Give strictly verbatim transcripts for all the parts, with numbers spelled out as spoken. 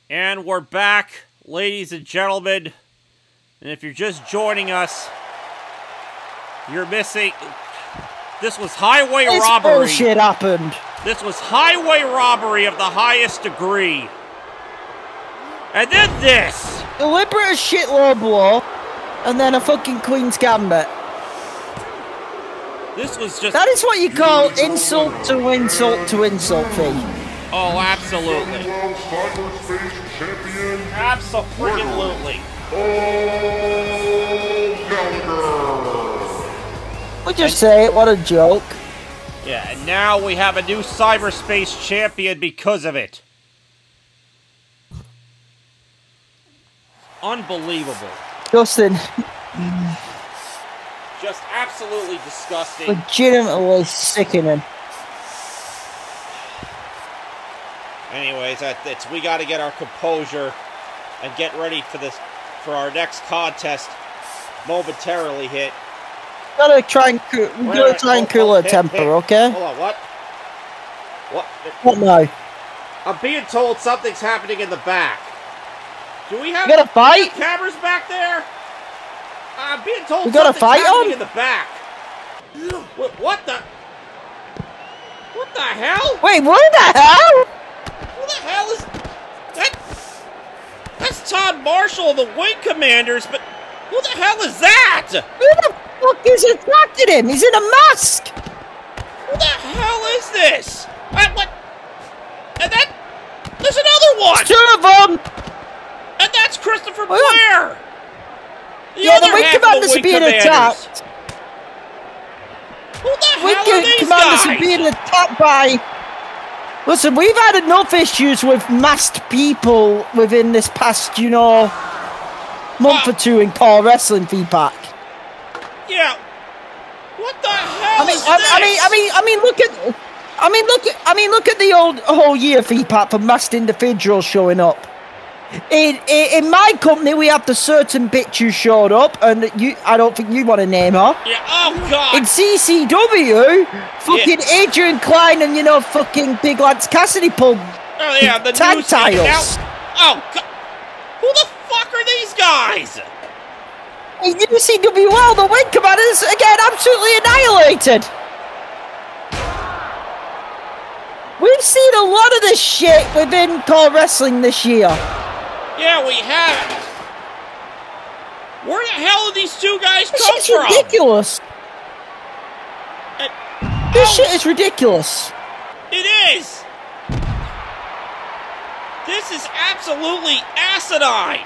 And we're back, ladies and gentlemen. And if you're just joining us, you're missing... This was highway this robbery. Bullshit happened. This was highway robbery of the highest degree. And then this. Deliberate as shit low blow, and then a fucking Queen's Gambit. This was just... That is what you call insult to insult to insult, fee. Oh, absolutely. Absolutely. We'll just say it, what a joke. Yeah, and now we have a new cyberspace champion because of it. Unbelievable. Justin. Just absolutely disgusting. Legitimately sickening. Anyways, it's, we got to get our composure and get ready for this, for our next contest. Momentarily hit. Gotta try and cool, we gotta try and cool her temper, okay? Hold on, what? What? What now? I'm being told something's happening in the back. Do we have, we got a fight? cameras back there? I'm being told we got a fight happening on? in the back. What, what the? What the hell? Wait, what the hell? Who the hell is that? That's Todd Marshall of the Wing Commanders, but who the hell is that? Who the fuck is attacking him? He's in a mask. Who the hell is this? I, what? And that? There's another one. There's two of them. And that's Christopher What? Blair. The yeah, other the Wing half Commanders of the are being Commanders. attacked. Who the Wing hell are these Commanders guys? are being attacked by... Listen, we've had enough issues with masked people within this past, you know, month uh, or two in core wrestling feedback. Yeah. What the hell I mean, is I, this? I mean, I mean, I mean, look at, I mean, look at, I mean, look at the old whole year feedback for masked individuals showing up. In, in in my company, we have the certain bitch who showed up, and you, I don't think you want to name her. Yeah. Oh God. In C C W, fucking Yeah. Adrian Klein and, you know, fucking Big Lance Cassidy pulled Oh yeah, the tag news titles. now- Oh God. Who the fuck are these guys? In U C W L, the Wing Commanders, again, absolutely annihilated. We've seen a lot of this shit within core wrestling this year. Yeah, we have. Where the hell did these two guys This come shit's from? ridiculous. Uh, This oh, shit is ridiculous. It is. This is absolutely asinine.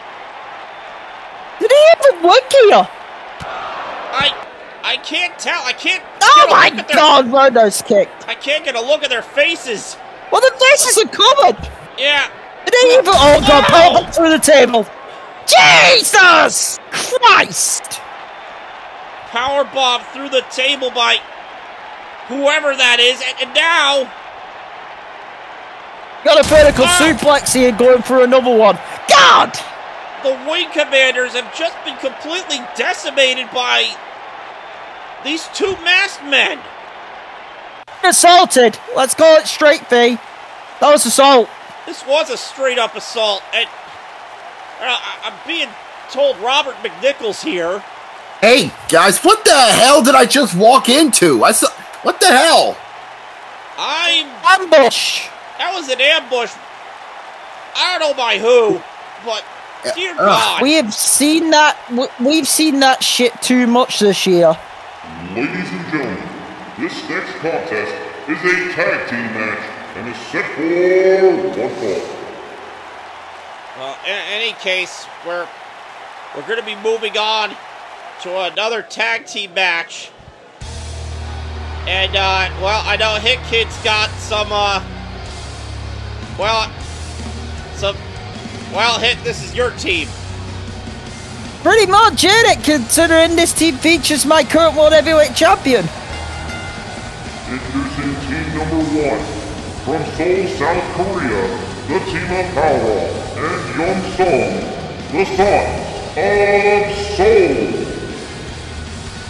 Did he even work here? I, I can't tell. I can't. Oh get a my look at their- God, Rondo's kicked. I can't get a look at their faces. Well, the faces are covered. Yeah. Did he even? Oh God, No. power back through the table. Jesus Christ! Power bomb through the table by whoever that is, and, and now Got a vertical Ah. suplex here, going for another one. God! the Wing Commanders have just been completely decimated by these two masked men. Assaulted. Let's call it straight, V. That was assault. This was a straight-up assault, and uh, I- I'm being told Robert McNickol's here. Hey, guys, what the hell did I just walk into? I saw... What the hell? I'm... Ambush. That was an ambush. I don't know by who, but dear Ugh. God. We have seen that. w- We've seen that shit too much this year. Ladies and gentlemen, this next contest is a tag team match and is set for one fall. Well, in any case, we're we're going to be moving on to another tag team match. And, uh, well, I know Hitkid's got some, uh, well, some, well, Hit, this is your team. Pretty much, ain't it? Considering this team features my current World Heavyweight Champion. Introducing team number one. From Seoul, South Korea, the team of Powerall and Young Song, the Sons of Seoul.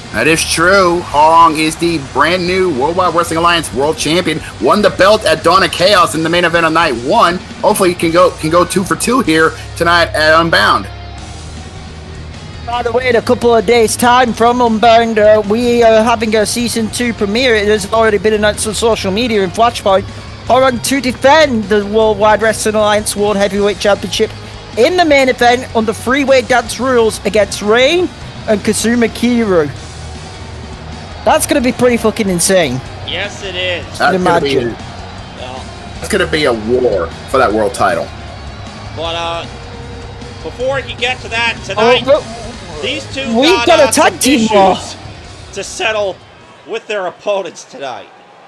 That is true. Hong is the brand new Worldwide Wrestling Alliance World Champion. Won the belt at Dawn of Chaos in the main event on night one. Hopefully, he can go can go two for two here tonight at Unbound. By the way, in a couple of days' time from Unbound, uh, we are having a season two premiere. It has already been announced on social media in Flashpoint. Hong to defend the Worldwide Wrestling Alliance World Heavyweight Championship in the main event under three-way dance rules against Rain and Kazuma Kiryu. That's going to be pretty fucking insane. Yes, it is. That's going to be, well, that's gonna be a war for that world title. But uh, before we can get to that tonight, oh, these two we've got, got uh, a tag team war to settle with their opponents tonight.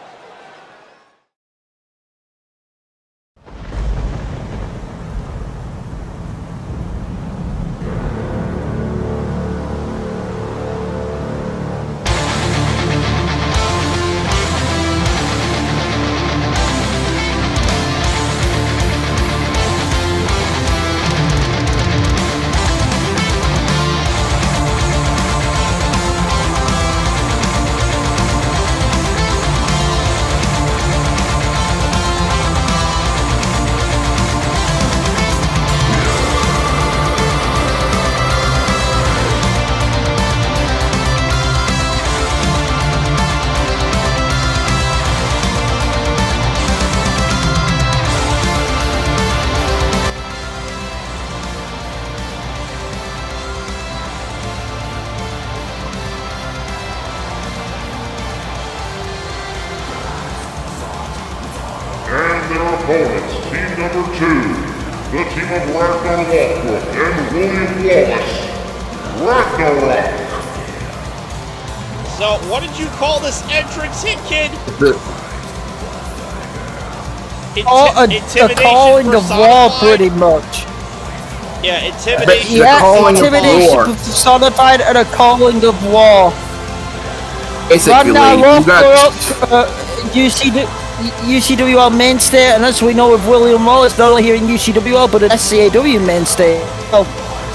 Opponents, team number two, the team of Ragnar Lothbrok and William Wallace, Ragnarok. So, what did you call this entrance, Hitkid? Inti oh, a, a calling of war, pretty much. Yeah, intimidation. Yeah, intimidation personified and a calling of war. Basically, Ragnar you got... Lothbrok, uh, U C W L mainstay, and as we know with William Wallace, not only here in U C W L, but an S C A W mainstay. Oh.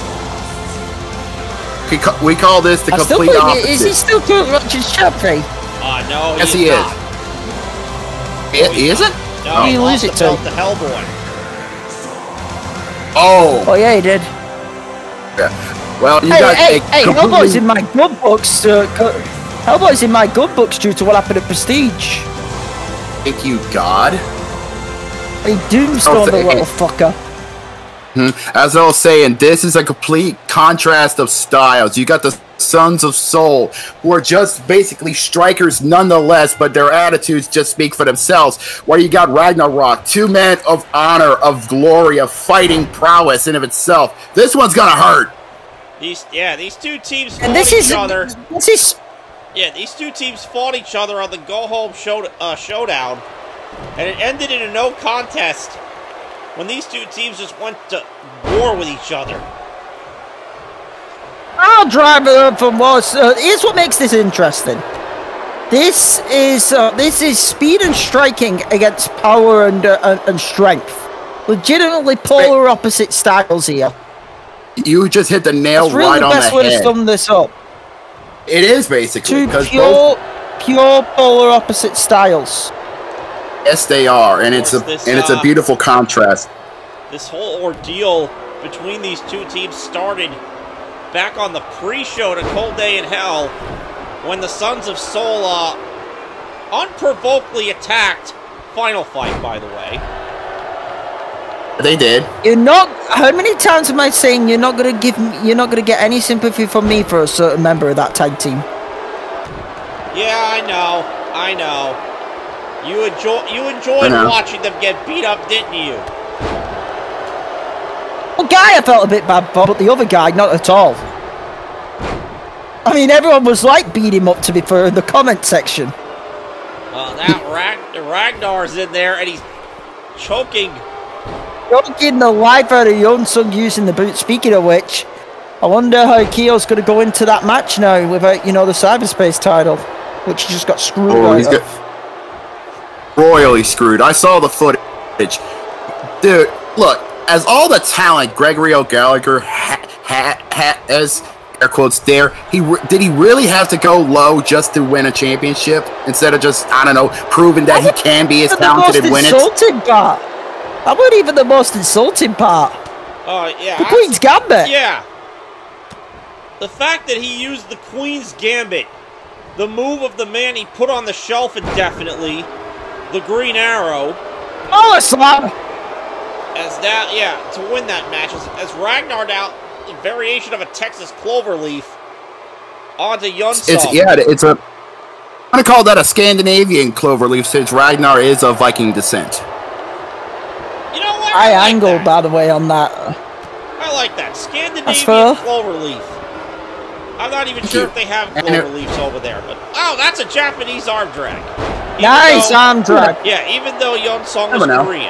We, ca we call this the I complete still opposite. Is he still current Rogers champion? Uh, no, yes, he he is. is. It, he isn't? No, oh. he He lost lose the it belt to to Hellboy. Oh. Oh, yeah, he did. Yeah. Well, you hey, got hey, a hey, completely... Hellboy's in my good books. Uh, Hellboy's in my good books due to what happened at Prestige. Thank you, God. He doomstormed the little fucker. Hmm. As I was saying, this is a complete contrast of styles. You got the Sons of Soul, who are just basically strikers nonetheless, but their attitudes just speak for themselves. Where you got Ragnarok, two men of honor, of glory, of fighting prowess in of itself. This one's gonna hurt. These, yeah, these two teams fought and this each is, other. This is. Yeah, these two teams fought each other on the go-home show, uh, showdown, and it ended in a no contest when these two teams just went to war with each other. I'll drive it up from Wallace. Uh, here's what makes this interesting. This is uh, this is speed and striking against power and uh, and, and strength. Legitimately polar opposite styles here. You just hit the nail That's really right on the head. the best way to sum this up. It is basically Two pure, both... pure polar opposite styles. Yes, they are, and it's a this, and it's a uh, beautiful contrast. This whole ordeal between these two teams started back on the pre-show to Cold Day in Hell, when the Sons of Soul uh, unprovokedly attacked Final Fight, by the way. They did. You're not. How many times am I saying you're not gonna give? You're not gonna get any sympathy from me for a certain member of that tag team? Yeah, I know. I know. You enjoy. You enjoyed watching them get beat up, didn't you? Well, Guy, I felt a bit bad for, but the other guy, not at all. I mean, everyone was like beat him up, to be fair, in the comment section. Uh, that Rag Ragnar's in there, and he's choking. Choking the life out of Youngsung using the boot. Speaking of which, I wonder how Kyo's going to go into that match now without, you know, the cyberspace title, which he just got screwed oh, out he's of. got royally screwed. I saw the footage. Dude, look, as all the talent Gregory O'Gallagher ha ha ha has air quotes there. He did he really have to go low just to win a championship instead of just, I don't know, proving that he can be as talented and win it? Insulting part. That wasn't even the most insulting part. Oh, uh, yeah. The Queen's Gambit. Yeah. The fact that he used the Queen's Gambit, the move of the man he put on the shelf indefinitely, the Green Arrow. Oh, slam. As that, yeah, to win that match, as, as Ragnar out, a variation of a Texas cloverleaf onto Yunsong. It's, yeah, it's a, I'm going to call that a Scandinavian cloverleaf since Ragnar is of Viking descent. You know what? I, I like angled, that. by the way, on that. I like that. Scandinavian cloverleaf. I'm not even sure if they have cloverleafs over there, but oh, that's a Japanese arm drag. Even nice though, arm drag. Yeah, even though Yunsong is Korean.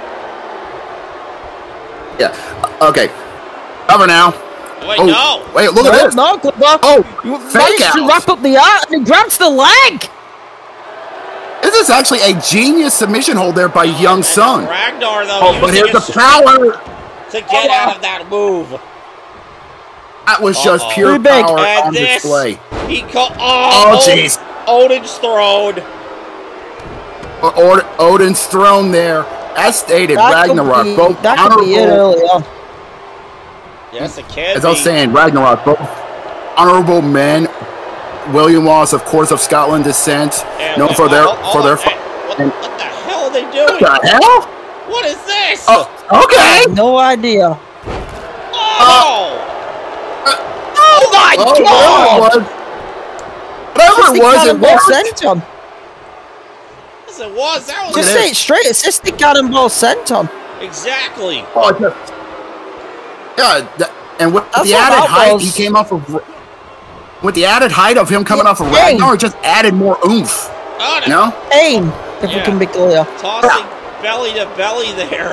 Yeah. Okay. Cover now. Wait, oh, no. Wait, look no, at this. No, good luck. Oh, you fake managed out. to wrap up the arm and he grabs the leg. This is actually a genius submission hold there by Young Sung. Ragnar, though, oh, but here's the power to get out of that move. That was just Uh-oh. pure Too big. power and on this, display. He called. Oh, jeez. Oh, Odin's throne. Or, Odin's throne there. As stated, That Ragnarok, be, both that could be it honorable. early on. Yes, it can. As I was be. saying, Ragnarok, both honorable men. William Wallace, of course, of Scotland descent, And known wait, for their oh, oh, for their. oh, what, and, what the hell are they doing? what the hell? What is this? Oh, okay. No idea. Oh! Uh, Oh my oh, god! Whatever it was, it was. Senton. Yes, it was. That was Just it say is. it straight. Assistant cannonball Senton. exactly. Oh, just, yeah, that, and with That's the what added that height, was. he came off of. With the added height of him coming Yeah, off of dang. Ragnar, it just added more oomph. Oh, You no. know? Aim, if Yeah. we can be clear. Tossing belly to belly there.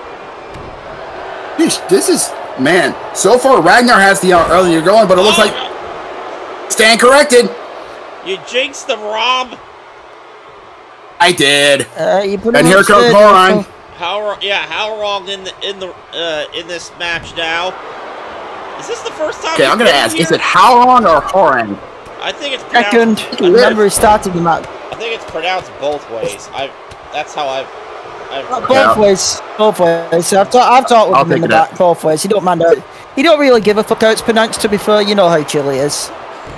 Yeesh, this is man. So far, Ragnar has the uh, earlier going, but it looks Oh, like stand corrected. you jinxed them, Rob. I did. Uh, you put And him here on comes stage, Horan. also. How wrong? Yeah, how wrong in the in the uh, in this match now? Is this the first time? Okay, we've I'm gonna been ask: here? Is it Howron or Horan? I think it's pronounced, Second, remember he started the match. I think it's pronounced both ways. I. That's how I've. I've Uh, heard. both Yeah. ways, both ways. I've, ta I've talked with I'll him in take the that. back, both ways. He don't mind it. He don't really give a fuck how it's pronounced, to be fair. You know how Chile is.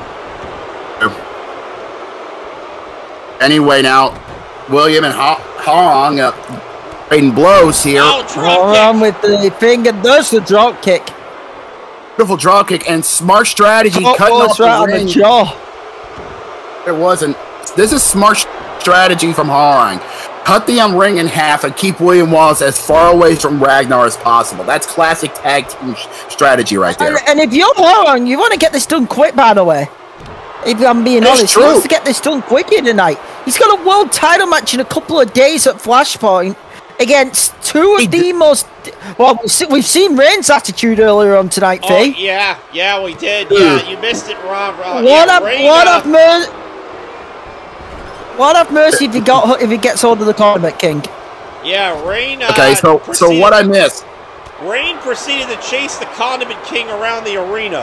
Anyway, now William and Ho Hong uh, trading blows here. Oh, drop Horan kick. with the finger, does the drop kick. Beautiful draw kick and smart strategy, Oh, cutting oh, off right the on ring. the jaw. It wasn't. This is smart strategy from Harang. Cut the um, ring in half and keep William Wallace as far away from Ragnar as possible. That's classic tag team strategy right there. And, and if you're Horan, you want to get this done quick, by the way. If I'm being It's honest, true. he wants to get this done quick here tonight. He's got a world title match in a couple of days at Flashpoint against two of He the did- most. Well, we've se- we've seen Reigns' attitude earlier on tonight, Oh, Fee. yeah, yeah, we did. Yeah, you missed it, Rob. Rob. What yeah, of Reina- what of mercy? What of mercy if he got if he gets hold of the Condiment King? Yeah, Rain. Uh, Okay, so so proceeded- what I missed? Rain proceeded to chase the Condiment King around the arena.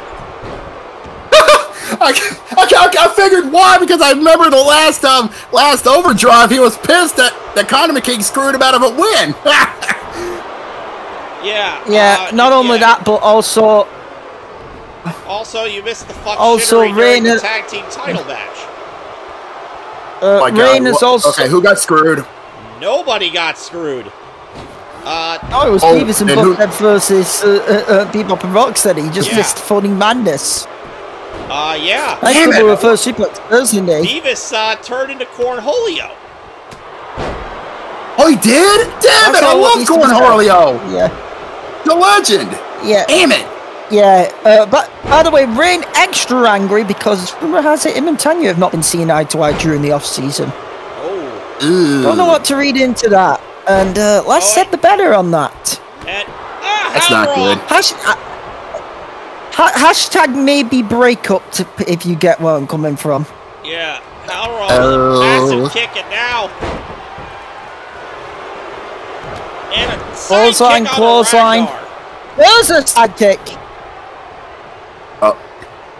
I, I, I figured why, because I remember the last um last overdrive, he was pissed that the Condiment King screwed him out of a win. Yeah. Yeah, uh, not only yeah. that, but also Also, you missed the fuck Also, shittery during the Reina- tag team title match. uh, My God, Reign is wha- also. okay. Who got screwed? Nobody got screwed. Uh, Oh, it was Oh, Beavis and and who- Butthead versus uh, uh, uh, Bebop and Rocksteady. He just Yeah. missed funny madness. uh, yeah. Nice Damn to it. do a first suplex Thursday day. Beavis uh, turned into Cornholio. Oh, he did? Damn That's it! I how love he's Gordon supposed to- Harleo, Yeah, the legend. yeah, Damn it! yeah. Uh, but by the way, Reign extra angry because rumor has it him and Tanya have not been seen eye to eye during the off season. Oh. Ooh. Don't know what to read into that. And uh, less Oh, said, the better on that. And, ah, That's how not wrong. good. Hash, uh, ha hashtag maybe breakup to, if you get where I'm coming from. Yeah, how wrong. Oh. Massive kick it now. And a side Clothesline, kick on clothesline. Ragnar. There's a sidekick. Oh,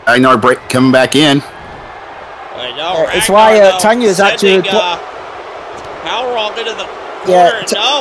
Ragnar break coming back in. I know. Uh, it's why uh, Tanya is actually uh, Halrong into the corner. Yeah, no.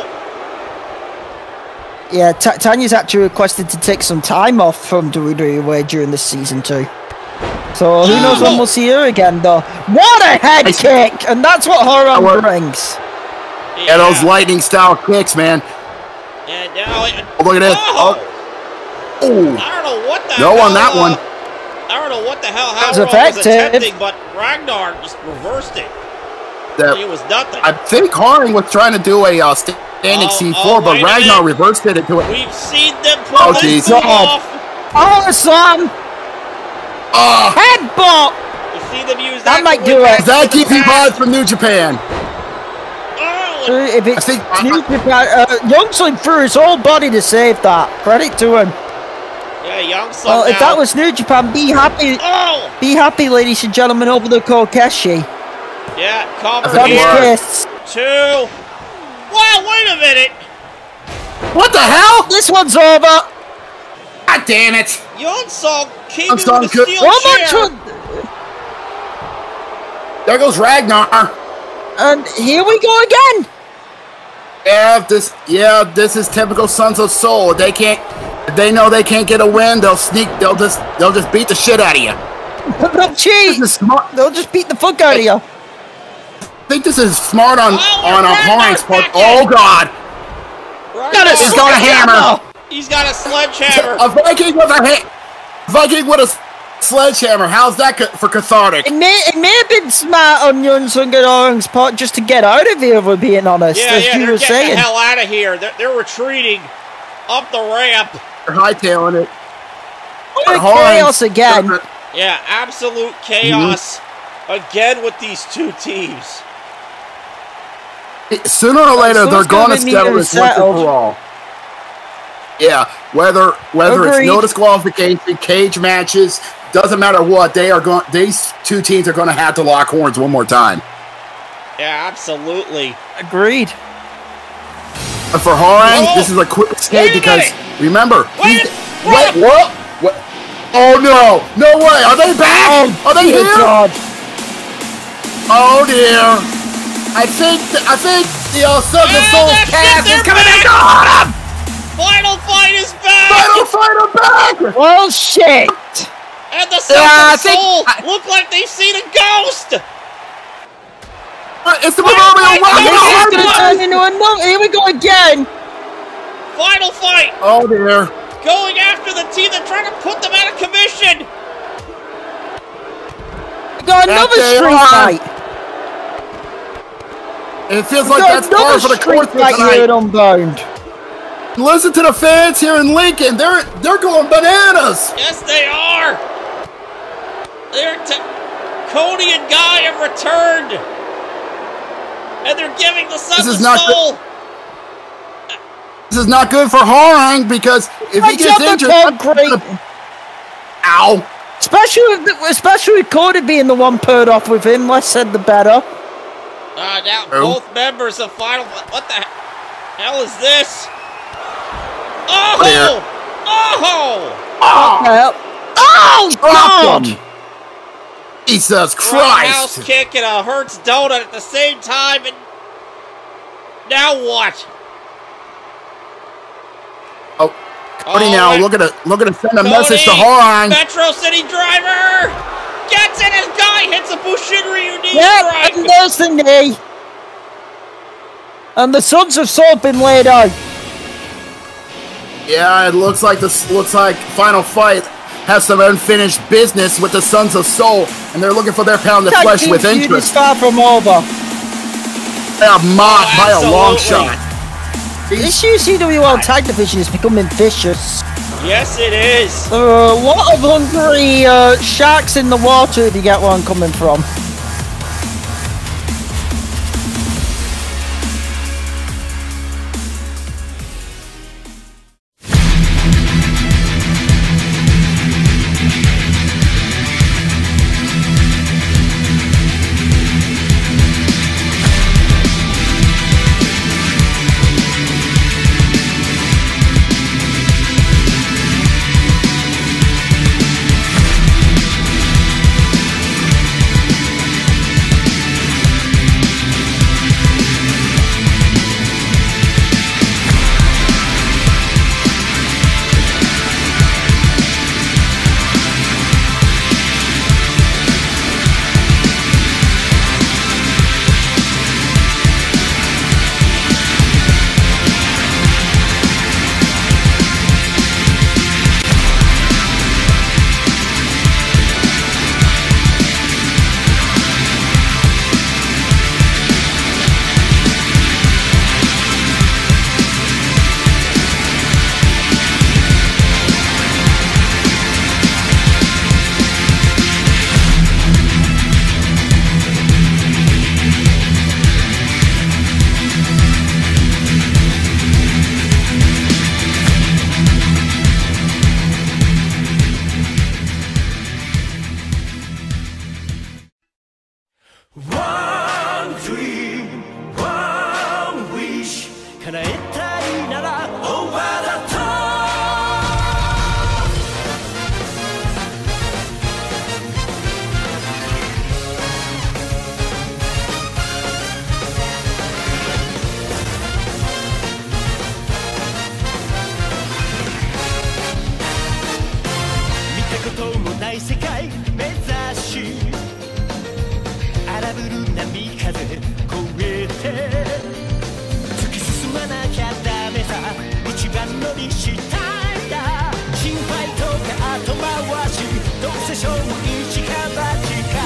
Yeah, T Tanya's actually requested to take some time off from W W E during this season too. So who oh. knows when we'll see her again, though. What a head I kick! And that's what Halrong brings. Yeah. yeah, those lightning style kicks, man. And now it, oh, look at this. Oh. oh. I don't know what the no hell. on that uh, one. I don't know what the hell Halrong was, was attempting, but Ragnar just reversed it. That, it was nothing. I think Haring was trying to do a uh, standing oh, C four, oh, but Ragnar reversed it into it. We've seen them pull oh, this off. Awesome! Oh. Headbutt! You see them use that. That might do it. Does that keep you bad from New Japan? Oh, uh, if it's I think, New uh, Japan, uh, Youngsung threw his whole body to save that. Credit to him. Yeah, Youngsung. Well, now. if that was New Japan, be happy. Oh. Be happy, ladies and gentlemen, over the Kokeshi. Yeah, cover here. Two. Wow, wait a minute. What the hell? This one's over. God damn it. Youngsung came in Youngsung with a steel chair. chair. There goes Ragnar. And here we go again. Yeah, this yeah, this is typical Sons of Soul. They can't if they know they can't get a win, they'll sneak they'll just they'll just beat the shit out of you. They'll cheat. Smart. They'll just beat the fuck out of you. I think this is smart on oh, on a Haring's part. Oh god. Got He's got a hammer. He's got a sledgehammer. A Viking with a ha Viking with a sledgehammer. How's that for cathartic? It may it may have been smart on Youngsung and Haring's part just to get out of here, if we're being honest. Yeah, as yeah, you they're were getting saying. the hell out of here. They're, they're retreating up the ramp. They're hightailing it. Chaos again. Yeah, absolute chaos mm-hmm. again with these two teams. Sooner or later, so they're going to settle this once and for all. Yeah, whether whether Agreed. It's no disqualification, cage matches, doesn't matter what, they are going. These two teams are going to have to lock horns one more time. Yeah, absolutely. Agreed. And for Haring, this is a quick escape because remember, wait, wait, what? What? Oh no! No way! Are they back? Oh, are they here? God. Oh dear! I think I think the uh, Sons of Soul cast is coming back on him. Final fight is back. Final fight are back. Well, shit. And the Sons uh, of Soul I, look like they've seen a ghost. It's the proverbial round. Here we go again. Final fight. Oh dear. Going after the team that tried to put them out of commission. We got another street fight. It feels like that's par for the course tonight. Here Unbound. Listen to the fans here in Lincoln. They're they're going bananas. Yes, they are. They're t Cody and Guy have returned, and they're giving the Sons of Soul. Good. This is not good for Haring because if he gets injured, great. Ow. Especially with, especially with Cody being the one paired off with him. Less said, the better. Uh, now oh. both members of Final. What the hell is this? Oh! Clear. Oh! Oh! Oh! God! Jesus Christ! Roundhouse kick and a Hurts donut at the same time, and now what? Oh, Cody oh, now right. look at it. Look at it. Send a Cody, message to Haring. Metro City Driver gets it as Guy hits a Bushinryu knee yep, strike. and there's the knee. And the Sons of Soul have been laid out. Yeah, it looks like this. Looks like Final Fight has some unfinished business with the Sons of Soul, and they're looking for their pound of Tag flesh team with feud interest. is far from over. They are mocked oh, by a long shot. This U C W L tag division is becoming vicious. Yes, it is. There are a lot of hungry uh, sharks in the water, if you get where I'm coming from. dream, one wish 叶えたいなら Over the top 見たこともない世界目指し荒ぶる波風越えて突き進まなきゃダメさ一番乗りしたいんだ心配とか後回しどうせ勝負一か八か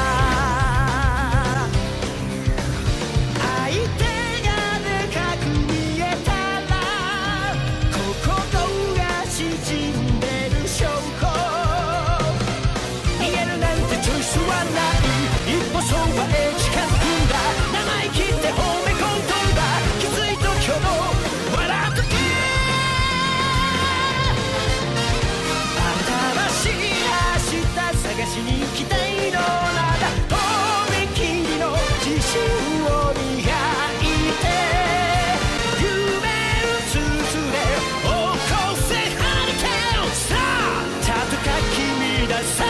相手がでかく見えたら心が縮んでる証拠逃げるなんてチョイスはない一歩そばへ近づくんだ生意気って褒め込んとんだきつい時ほど笑っとけ新しい明日探しに行きたいのならとびきりの自信を磨いて夢うつつで起こせハリケーンさあたとか君ださ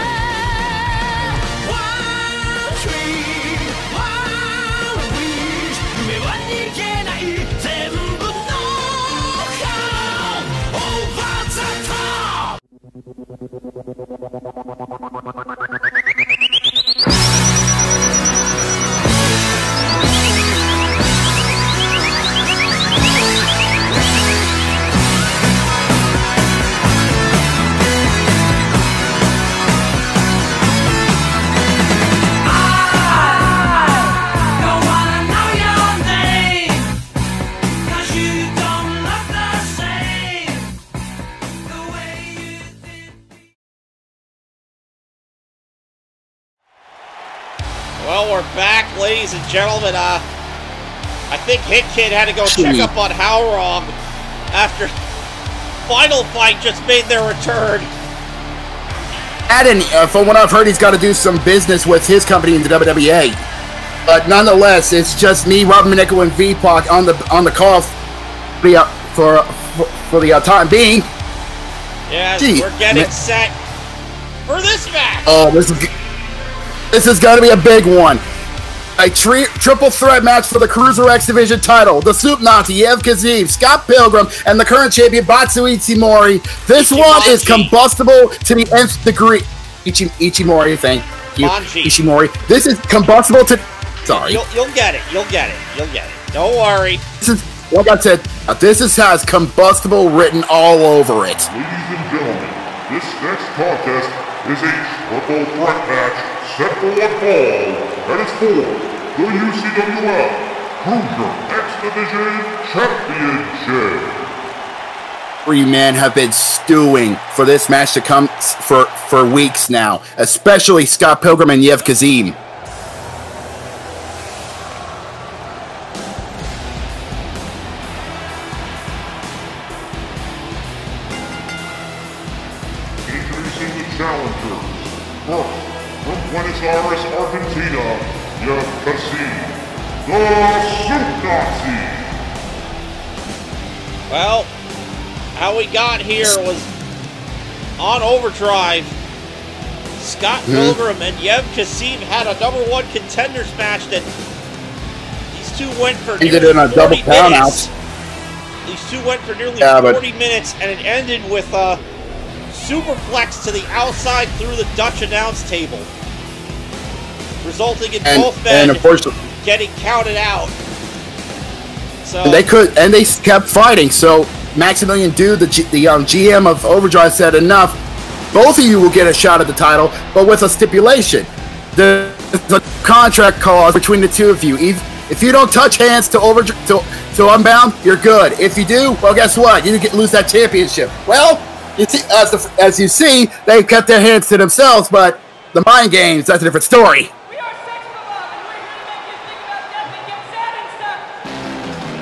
Well, we're back, ladies and gentlemen. Uh, I think Hitkid had to go check up on Howrong after Final Fight just made their return. And uh, from what I've heard, he's got to do some business with his company in the W W E. But nonetheless, it's just me, Robert McNicol, and V-Pac on the on the call for the, uh, for, for, for the uh, time being. Yes, Gee, we're getting man. set for this match. Oh, this is this is going to be a big one. A tri triple threat match for the Cruiser X Division title. The Soup Nazi, Yev Kazim, Scott Pilgrim, and the current champion, Batsu Ichimori. This Ichimonji. one is combustible to the nth degree. Ichi Ichimori, thank you. Manji. Ishimori. This is combustible to... Sorry. You'll, you'll get it. You'll get it. You'll get it. Don't worry. This is, like I said, uh, this is, has combustible written all over it. Ladies and gentlemen, this next contest is a triple threat match set for one fall, and it's for the U C W L Cruiser X Division Championship. Three men have been stewing for this match to come for, for weeks now, especially Scott Pilgrim and Yev Kazim. Introducing the challengers. First, from Buenos Aires, Argentina, Yev Kazim, the Soup Nazi. Well, how we got here was on Overdrive. Scott Mm-hmm. Pilgrim and Yev Kazim had a number one contenders match that these two went for Ended nearly in a double forty count minutes. out. These two went for nearly Yeah, but- forty minutes, and it ended with a superplex to the outside through the Dutch announce table, resulting in And, both men and unfortunately, getting counted out. So they could, and they kept fighting. So Maximilian Dude, the G, the um, G M of Overdrive, said enough. Both of you will get a shot at the title, but with a stipulation: the the contract clause between the two of you. If, if you don't touch hands to over to to Unbound, you're good. If you do, well, guess what? You get lose that championship. Well, you see, as the, as you see, they kept their hands to themselves, but the mind games, that's a different story. We are sex for love, and we're here to make you think about death and get sad and stuff.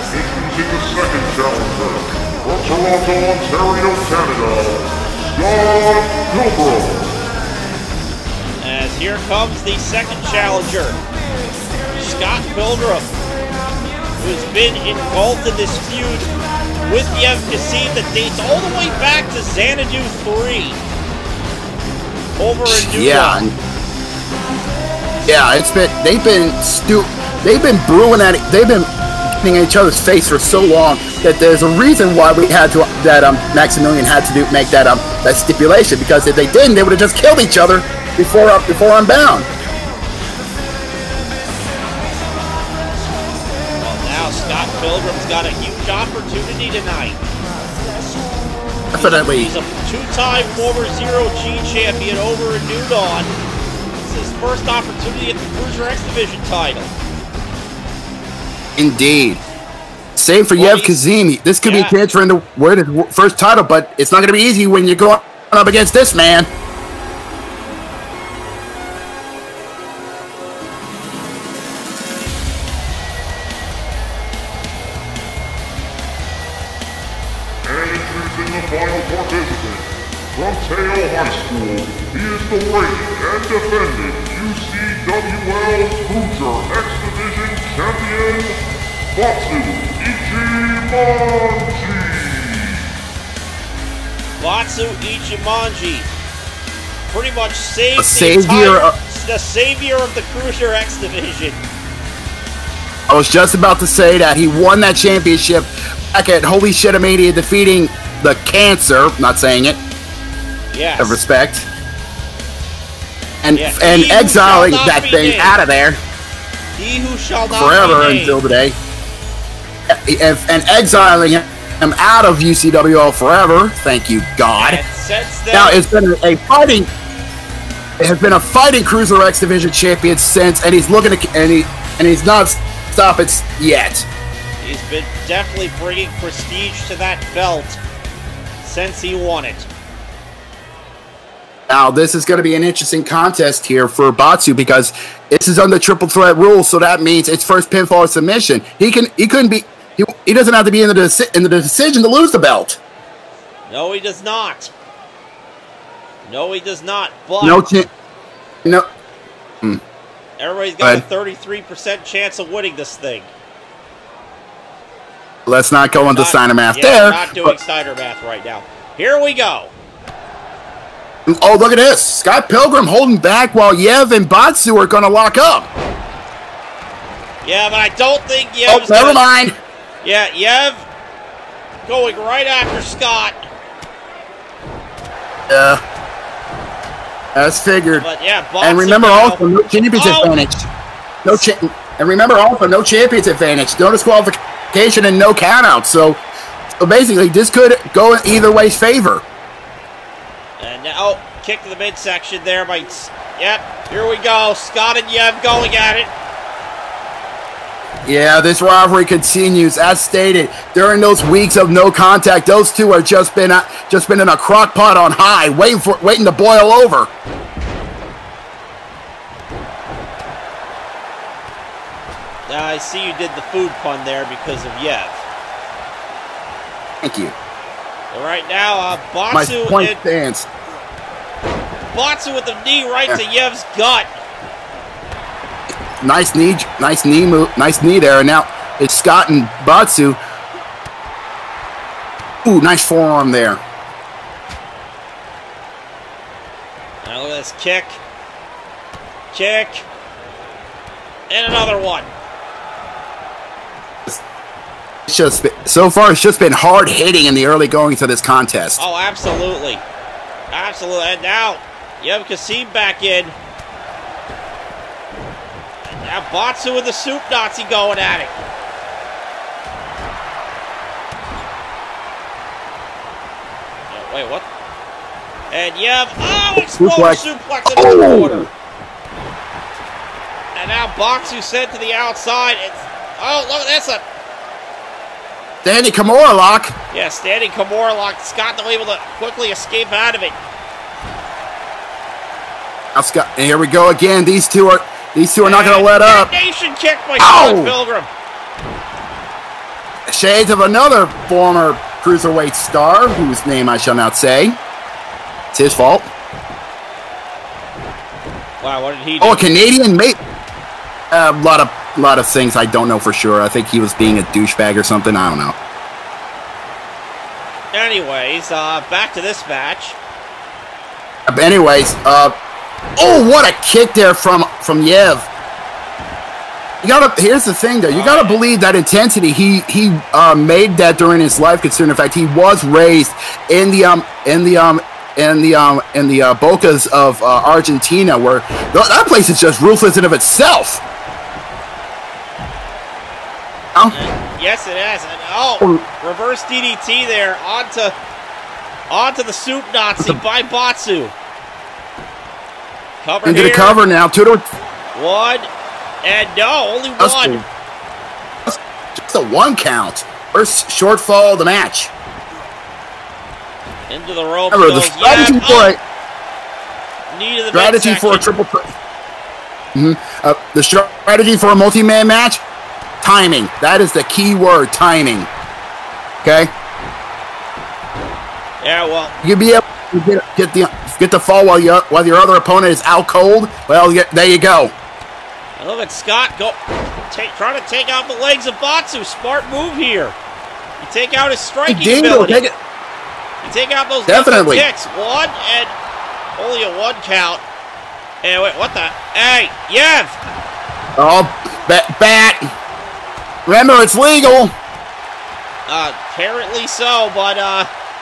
Introducing the second challenger, from Toronto, Ontario, Canada, Scott Scott Pilgrim. As here comes the second challenger, Scott Pilgrim, who's been involved in this feud with Yev Kassim that dates all the way back to Xanadu three. Over in New Yeah. York. Yeah, it's been they've been stu they've been brewing at it. They've been in each other's face for so long that there's a reason why we had to that um Maximilian had to do make that um that stipulation, because if they didn't, they would have just killed each other before uh, before Unbound. Well, now Scott Pilgrim's got a huge opportunity tonight. Definitely. He's a two-time former Zero G champion over in New Dawn. It's his first opportunity at the Cruiser X Division title. Indeed. Same for Well, Yev Kassim. This could yeah. be a chance for him to win his first title, but it's not going to be easy when you go up against this man. And introducing the final participant, from Teo High School, he is the reigning and defending U C W L Cruiser X Division champion, Batsu Ichimonji. Batsu Ichimonji pretty much saved A the savior entire, of- the savior of the Cruiser X Division. I was just about to say that he won that championship back at Holy Shitamania, defeating the Cancer, not saying it, Yes. of respect, and Yeah, and he who exiling shall not that be thing named. out of there He who shall not forever be named. until today, and, and exiling him out of U C W L forever. Thank you, God. And since then, Now it's been a fighting. It has been a fighting Cruiser X Division champion since, and he's looking to and he and he's not stopping yet. he's been definitely bringing prestige to that belt since he won it. Now this is going to be an interesting contest here for Batsu, because this is under triple threat rules, so that means it's first pinfall or submission. He can he couldn't be he, he doesn't have to be in the deci in the decision to lose the belt. No, he does not. No, he does not. But No chance. No. everybody's Go got a ahead. thirty-three percent chance of winning this thing. Let's not go into Not- Steiner math yeah, there. Not doing but- Steiner math right now. Here we go. oh, look at this. Scott Pilgrim holding back while Yev and Batsu are going to lock up. Yeah, but I don't think Oh, Yev's never gonna- mind. Yeah, Yev going right after Scott. Yeah. As figured. But yeah, Batsu And remember now- also, no champions Oh! advantage. No cha and remember also, no champions advantage. No disqualification and no count-out. So, so basically, this could go in either way's favor. And now, oh, kick to the midsection there by, yep, here we go. Scott and Yev going at it. Yeah, this rivalry continues. As stated, during those weeks of no contact, those two have just been uh, just been in a crock pot on high, waiting for waiting to boil over. Now, I see you did the food pun there because of Yev. Thank you. All right, now, uh, My Batsu, point and, stands. Batsu with the knee right to Yev's gut. Nice knee, nice knee move, nice knee there. And now it's Scott and Batsu. Ooh, nice forearm there. Now look at this kick. Kick. And another one. It's just been, so far, it's just been hard hitting in the early going to this contest. Oh, absolutely. Absolutely. And now, Yev Kassim back in. And now Batsu with the soup Nazi going at it. Oh, wait, what? And Yev, oh, explosion Suplex. suplex into the Oh. corner. And now Batsu sent to the outside. It's, oh, look, that's a, Danny Kimura lock. yeah, standing Kimura lock. Scott not able to quickly escape out of it. Now Scott, and here we go again. These two are these two are not going to let up. Nation kick by Ow! Scott Pilgrim. Shades of another former cruiserweight star, whose name I shall not say. It's his fault. Wow, what did he do? Oh, a Canadian mate. A uh, lot of lot of things I don't know for sure. I think he was being a douchebag or something. I don't know. Anyways, uh, back to this match. But anyways, uh, oh, what a kick there from from Yev. You gotta. Here's the thing, though. You gotta right. believe that intensity. He he uh, made that during his life. Considering the fact he was raised in the um in the um in the um in the uh, Bocas of uh, Argentina, where th that place is just ruthless in of itself. Oh. Yes, it is. And, oh, reverse D D T there onto onto the soup Nazi by Batsu. Cover Into here. the cover now. Two to one. And no, only That's one. cool. Just a one count. First shortfall of the match. Into the rope. Remember, the goes strategy Yev. for Oh, it. knee to the Strategy for a midsection. triple. Mm-hmm. uh, the strategy for a multi-man match. Timing. That is the key word. Timing. Okay. Yeah, well, You'll be able to get, get the get the fall while you while your other opponent is out cold. Well, you, there you go. look at Scott go, take, trying to take out the legs of Batsu. Smart move here. You take out his striking Dingo, ability. take it. You take out those Definitely. kicks. One and only a one count. And wait, what the? Hey, Yev. Oh, bat, bat. Remember, it's legal. Uh, apparently so, but uh,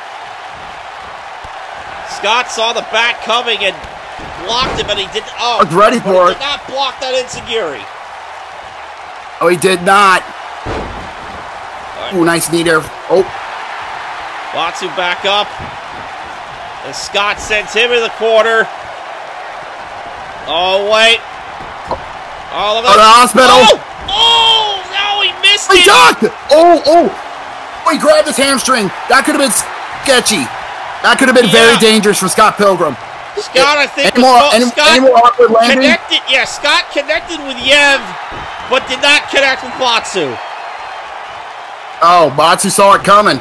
Scott saw the bat coming and blocked it, but he didn't. Oh, I was ready but for he it. did not block that enziguri. Oh, he did not. Oh, nice knee there. Oh, Batsu back up. And Scott sends him in the corner. Oh, wait. Oh, look oh, at the hospital. Oh! Oh! No, he missed He it! ducked. Oh, oh. Oh, he grabbed his hamstring. That could have been sketchy. That could have been very Yeah. dangerous for Scott Pilgrim. Scott, I think, Any more, was, any, Scott any more awkward landing? connected. Yeah, Scott connected with Yev, but did not connect with Batsu. Oh, Batsu saw it coming.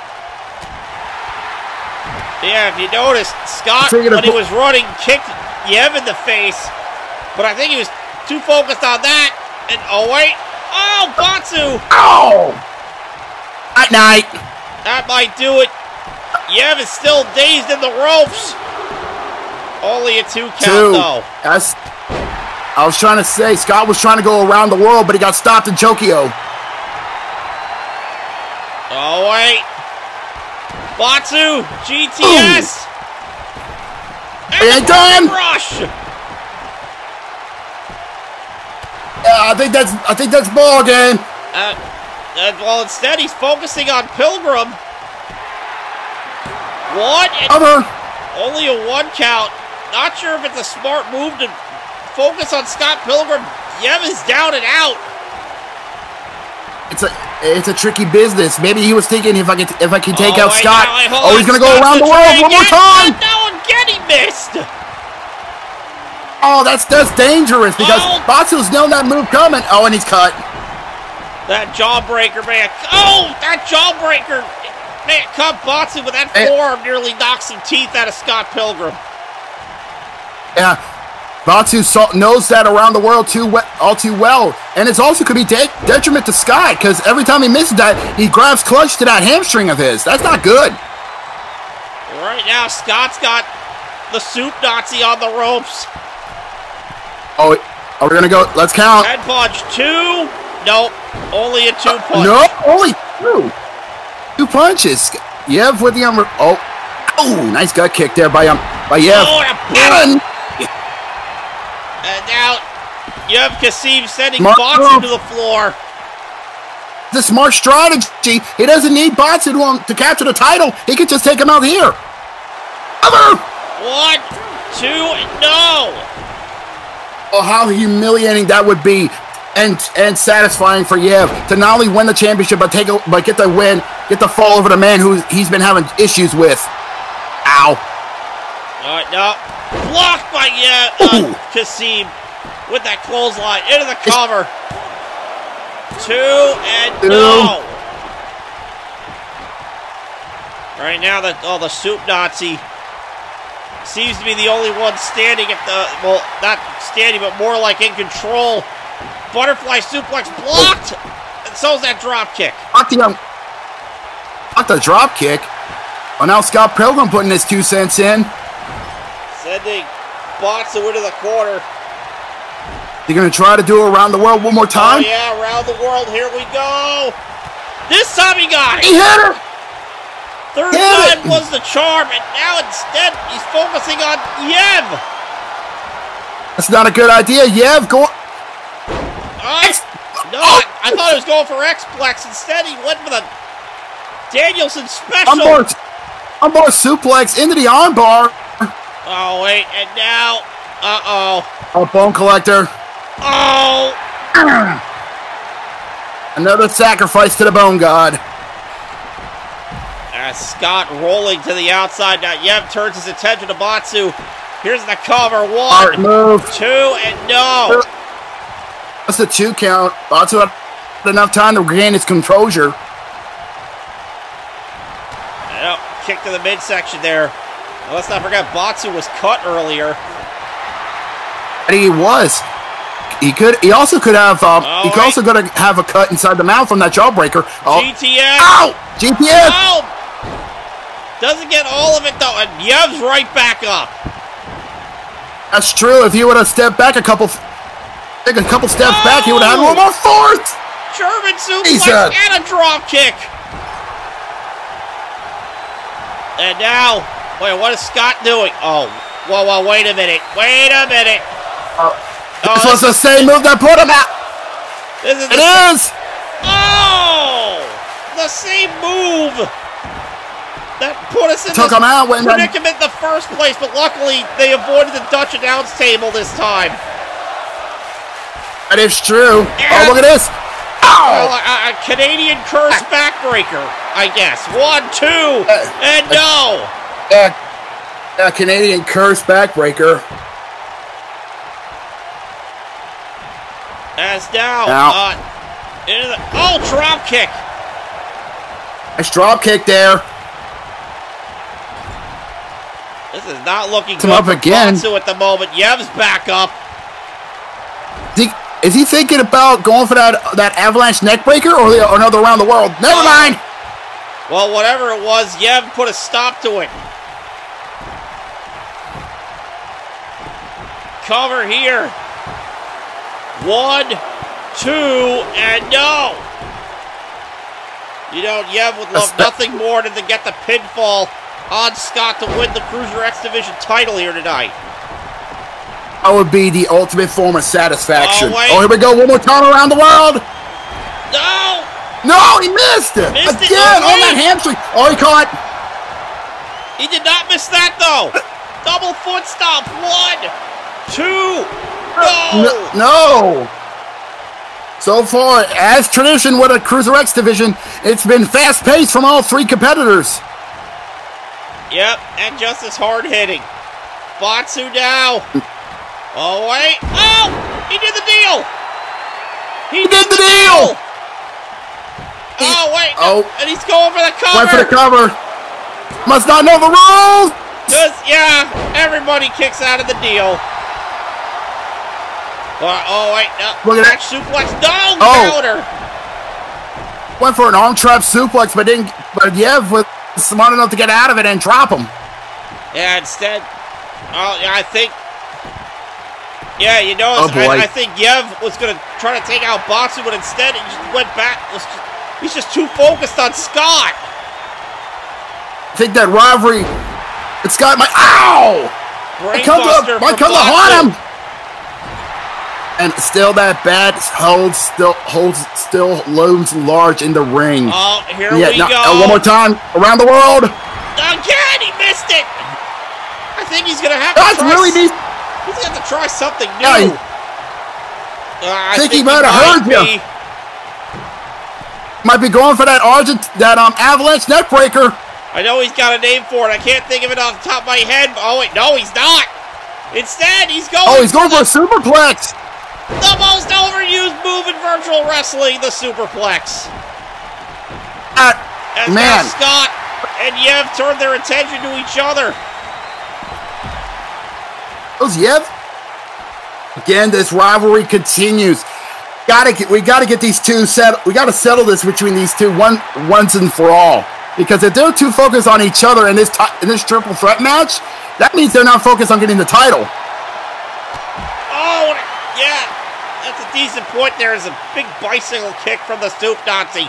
Yeah, if you noticed, Scott, Figured when it- he was running, kicked Yev in the face, but I think he was too focused on that. And oh wait, oh Batsu, Oh! At night. that might do it. Yev is still dazed in the ropes. Only a two count Two. though. That's. I was trying to say, Scott was trying to go around the world, but he got stopped in Tokyo. Oh wait, Batsu, G T S. It ain't done. Rush. Yeah, I think that's. I think that's ball game. Uh, uh, well, instead he's focusing on Pilgrim. One and Cover. only a one count. Not sure if it's a smart move to focus on Scott Pilgrim. Yev is down and out. It's a. It's a tricky business. Maybe he was thinking if I can if I can take Oh, out wait, Scott. now, wait, hold Oh, on. he's gonna go Scott's around the gonna world try one more again. time. No, again he missed. Oh, that's that's dangerous because Oh. Batsu's known that move coming. Oh, and he's cut. That jawbreaker, man. Oh, that jawbreaker. Man, cut Batsu, but that Hey. forearm nearly knocked some teeth out of Scott Pilgrim. Yeah, Batsu saw, knows that around the world too we all too well, and it's also could be de detriment to Scott because every time he misses that, he grabs clutch to that hamstring of his. That's not good. Right now, Scott's got the soup Nazi on the ropes. Oh, are we gonna go? Let's count. Head punch, two. Nope, only a two punch. No, only two. Two punches. Yev with the um. Oh, oh, nice gut kick there by um by Yev. Oh, and a And boom. And now, Yev Kasim sending Smart Batsu move. to the floor. the smart strategy. He doesn't need Batsu to, um, to capture the title. He could just take him out here. Cover. One, two, no. Oh, how humiliating that would be, and and satisfying for Yev to not only win the championship but take a, but get the win, get the fall over the man who he's been having issues with. Ow! All right, no, blocked by Yev uh, Kasim with that clothesline into the cover. Two and Two. no. Right now, the oh the soup Nazi seems to be the only one standing at the, well, not standing, but more like in control. Butterfly suplex blocked, and so's that drop kick. Not the, um, not the drop kick. Oh, now Scott Pilgrim putting his two cents in. Sending Botsu into the corner. They're going to try to do it around the world one more time? Oh, yeah, around the world. Here we go. This time he got it. He hit her. Third Hit time it. was the charm, and now instead he's focusing on Yev. That's not a good idea. Yev, go. Uh, no, Oh. I, I thought he was going for X-Plex. Instead, he went for the Danielson special. Unbar, unbar suplex into the armbar. Oh, wait, and now, uh-oh. Oh, bone collector. Oh! Another sacrifice to the bone god. As Scott rolling to the outside. Now Yev turns his attention to Botsu. Here's the cover. One, Hard move. two, and no. That's a two count. Botsu had enough time to regain his composure. No, kick to the midsection there. Now, let's not forget, Botsu was cut earlier. And he was. He could. He also could have. Um, Oh, he could wait. also going to have a cut inside the mouth from that jawbreaker. Oh. G T F. Ow! G T F. Oh! Doesn't get all of it though, and Yev's right back up. That's true. If he would have stepped back a couple, take a couple steps Oh! back, he would have had one more force. German suplex Jesus. and a drop kick. And now, wait, what is Scott doing? Oh, whoa, whoa, wait a minute. Wait a minute. Uh, Oh, this was the same move that put him out. This is It the is. Oh! The same move that put us in Took this him out when predicament in the first place, but luckily they avoided the Dutch announce table this time. That is true. And- Oh, look at this. Well, Ow! a, a Canadian curse backbreaker, I guess. One, two, and no! Uh, a Canadian curse backbreaker. As now, Ow. uh, into the, oh, drop kick. Nice drop kick there. This is not looking Come good up for again. Botsu at the moment. Yev's back up. Is he, is he thinking about going for that that avalanche neck breaker or, the, or another around the world? Never Oh. mind. Well, whatever it was, Yev put a stop to it. Cover here. One, two, and no. You know, Yev would love That's- nothing more than to get the pinfall on Scott to win the Cruiser X Division title here tonight. That would be the ultimate form of satisfaction. Oh, wait. Oh, here we go. One more time around the world. No! No, he missed it. Missed it. Again Oh, on that wait. hamstring. Oh, he caught. He did not miss that, though. Double foot stomp. One, two, no. No, no. So far, as tradition with a Cruiser X division, it's been fast-paced from all three competitors. Yep, and just as hard-hitting. Botsu now. Oh, wait. Oh! He did the deal! He, He did the deal! Oh, wait. No. Oh. And he's going for the cover. Went for the cover. Must not know the rules. Just, yeah, everybody kicks out of the deal. Uh, oh, wait. No. Look at Back suplex. No! Oh. Counter. Went for an arm trap suplex, but didn't. But Yev was smart enough to get out of it and drop him. Yeah, instead. Oh, yeah, I think. Yeah, you know, Oh, boy. I, I think Yev was going to try to take out Botsu, but instead he just went back. Was just, he's just too focused on Scott. I think that rivalry. It's got my. Ow! Might come Brainbuster to, might for come to haunt Botsu. him. And still that bat holds still holds still looms large in the ring. Oh, here yeah, we now- go. uh, one more time around the world. Again, he missed it. I think he's going to have to That's try. really neat. He's going to have to try something new. Yeah, he- Uh, I think he think might have heard you. be. Might be going for that Argent that um avalanche neck breaker. I know he's got a name for it. I can't think of it off the top of my head. Oh, wait, no, he's not. Instead, he's going Oh, he's going for the, a superplex. the most overused move in virtual wrestling, the superplex. Uh, As man, now Scott and Yev turned their attention to each other. Those Yev. Again, this rivalry continues. Gotta get, we gotta get these two set. We gotta settle this between these two one once and for all. Because if they're too focused on each other in this in this triple threat match, that means they're not focused on getting the title. Oh, yeah. That's a decent point. There is a big bicycle kick from the Stoop Nazi.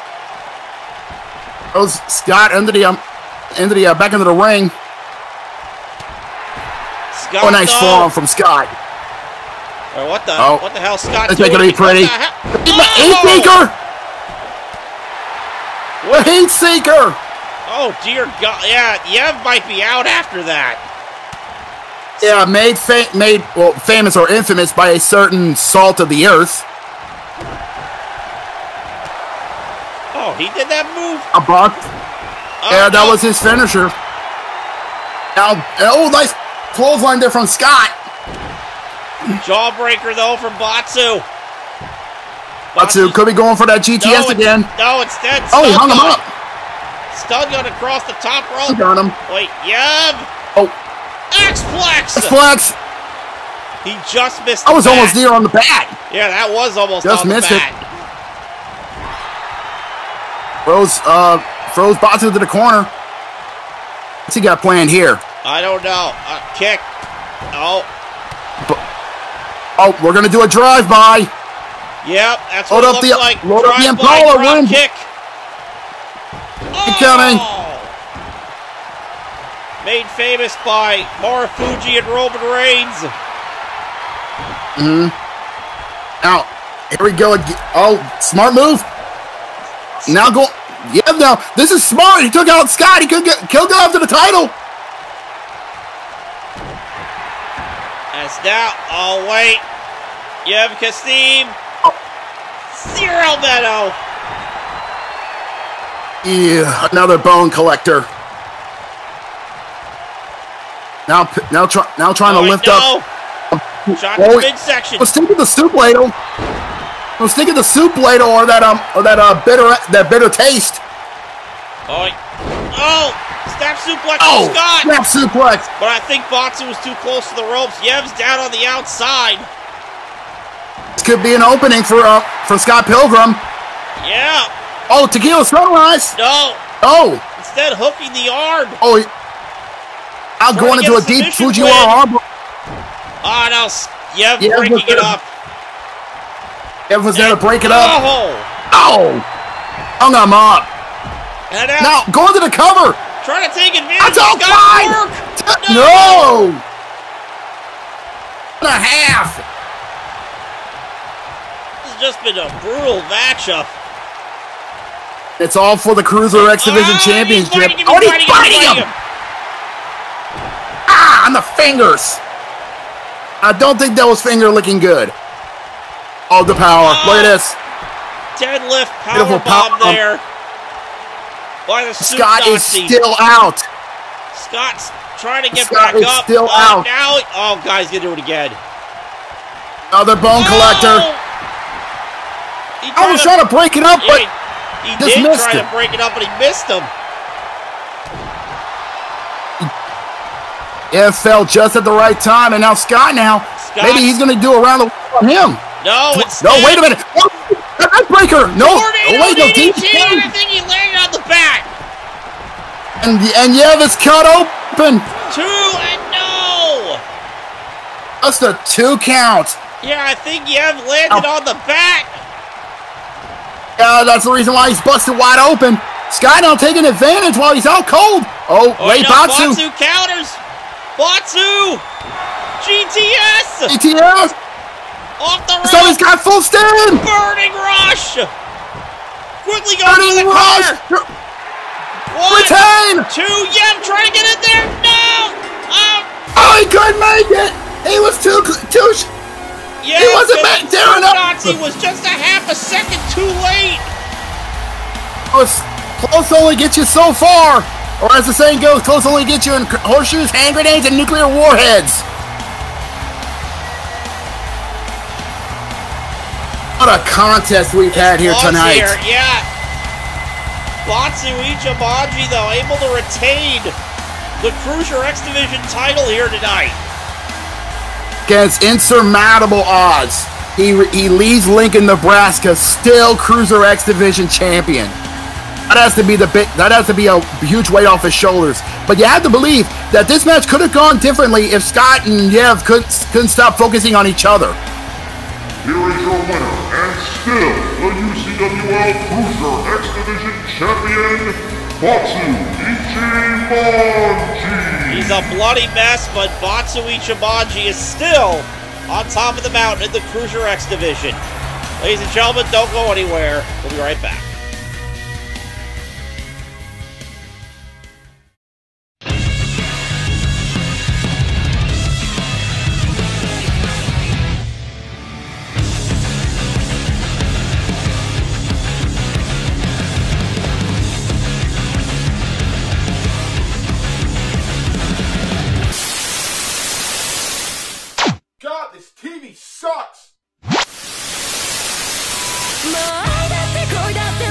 Goes Scott into the um, into the uh, back into the ring. Scott, oh, nice no. forearm from Scott. Oh, what the? Oh. What the hell, Scott? That's making it pretty. Oh! The Heat Seeker! Oh, dear God. Yeah, Yev might be out after that. Yeah, made, fa made well, famous or infamous by a certain salt of the earth. Oh, he did that move? A buck. Oh, yeah, that no. was his finisher. Now, oh, nice clothesline there from Scott. Jawbreaker, though, from Batsu. Batsu could be going for that G T S no, again. No, instead, oh, he hung him up. Stun gun across the top rope. Got him. Wait, Yev. Oh. X-Flex. X-Flex. He just missed I was bat. almost near on the bat. Yeah, that was almost just on the missed bat. it. Throws, uh, throws Batsu to the corner. What's he got planned here? I don't know. Uh, kick. Oh. Oh, we're gonna do a drive-by. Yep, that's load what it looks the, like. Load up the Drive-by Impala drop room. Kick. Oh. Coming. Made famous by Marufuji and Roman Reigns. Mm-hmm. Now, here we go again. Oh, smart move. Now go. Yeah, now this is smart. He took out Scott. He could get killed after the title. As now, oh wait, Yev Kassim, oh. Zero Meadow. Yeah, another bone collector. Now, now, try, now trying oh, to lift no. up. Shot oh, to midsection. Let's think of the soup ladle. Let's think of the soup ladle or that um or that uh bitter that bitter taste. Oh, oh, snap suplex oh, from Scott. Snap suplex. But I think Batsu was too close to the ropes. Yev's down on the outside. This could be an opening for uh for Scott Pilgrim. Yeah. Oh, Tequila Sunrise. No. Oh. Instead, hooking the arm. Oh. I'm going into a deep Fujiwara arm. Oh, no. Yev yeah, breaking it up. Yev was there to break it up. Oh. Oh. Hung him up. And now, going to the cover. Trying to take advantage That's of Scott's work. No. no. And a half. This has just been a brutal matchup. It's all for the Cruiser X Division oh, Championship. He's him, oh, he's fighting fighting him! him. him. Ah, on the fingers. I don't think that was finger looking good. Oh, the power. Oh, look at this. Deadlift power bomb power. there. By the Scott is Nazi. still out. Scott's trying to get Scott back is up. still oh, out. Now, oh, guys, gonna do it again. Another bone oh! collector. I was to, trying to break it up, yeah, but he, he just did missed try it. to break it up, but he missed him. Yeah, it fell just at the right time, and now Scott now, Scott. maybe he's going to do a round of on him. No, it's No, wait a minute. Oh, that breaker. No. Oh, wait, no. D D T, and I think he landed on the back. And, and yeah, it's cut open. Two and no. Just a two count. Yeah, I think Yev landed oh. on the back. Yeah, that's the reason why he's busted wide open. Scott now taking advantage while he's out cold. Oh, oh wait, no, Batsu. Batsu counters. Batsu. G T S. G T S. Off the rope. So he's got full stand. Burning rush. Quickly going to the rush. corner. One, Retain. two, Yev trying to get in there. No. Oh, oh he couldn't make it. He was too, too. Yeah, he wasn't back there enough. Nazi was just a half a second too late. Oh, close only gets you so far. Or as the saying goes, close only gets you in horseshoes, hand grenades, and nuclear warheads. What a contest we've it's had here tonight. Here, yeah. Batsu Ichibaji, though, able to retain the Cruiser X Division title here tonight. against insurmountable odds, he he leads Lincoln, Nebraska, still Cruiser X Division champion. That has to be the big. That has to be a huge weight off his shoulders. But you have to believe that this match could have gone differently if Scott and Yev couldn't couldn't stop focusing on each other. Here is your winner, and still the U C W L Cruiser X Division champion, Batsu Ichimonji. He's a bloody mess, but Batsu Ichimonji is still on top of the mountain in the Cruiser X Division. Ladies and gentlemen, don't go anywhere. We'll be right back. God, this T V sucks! もうだってこいだって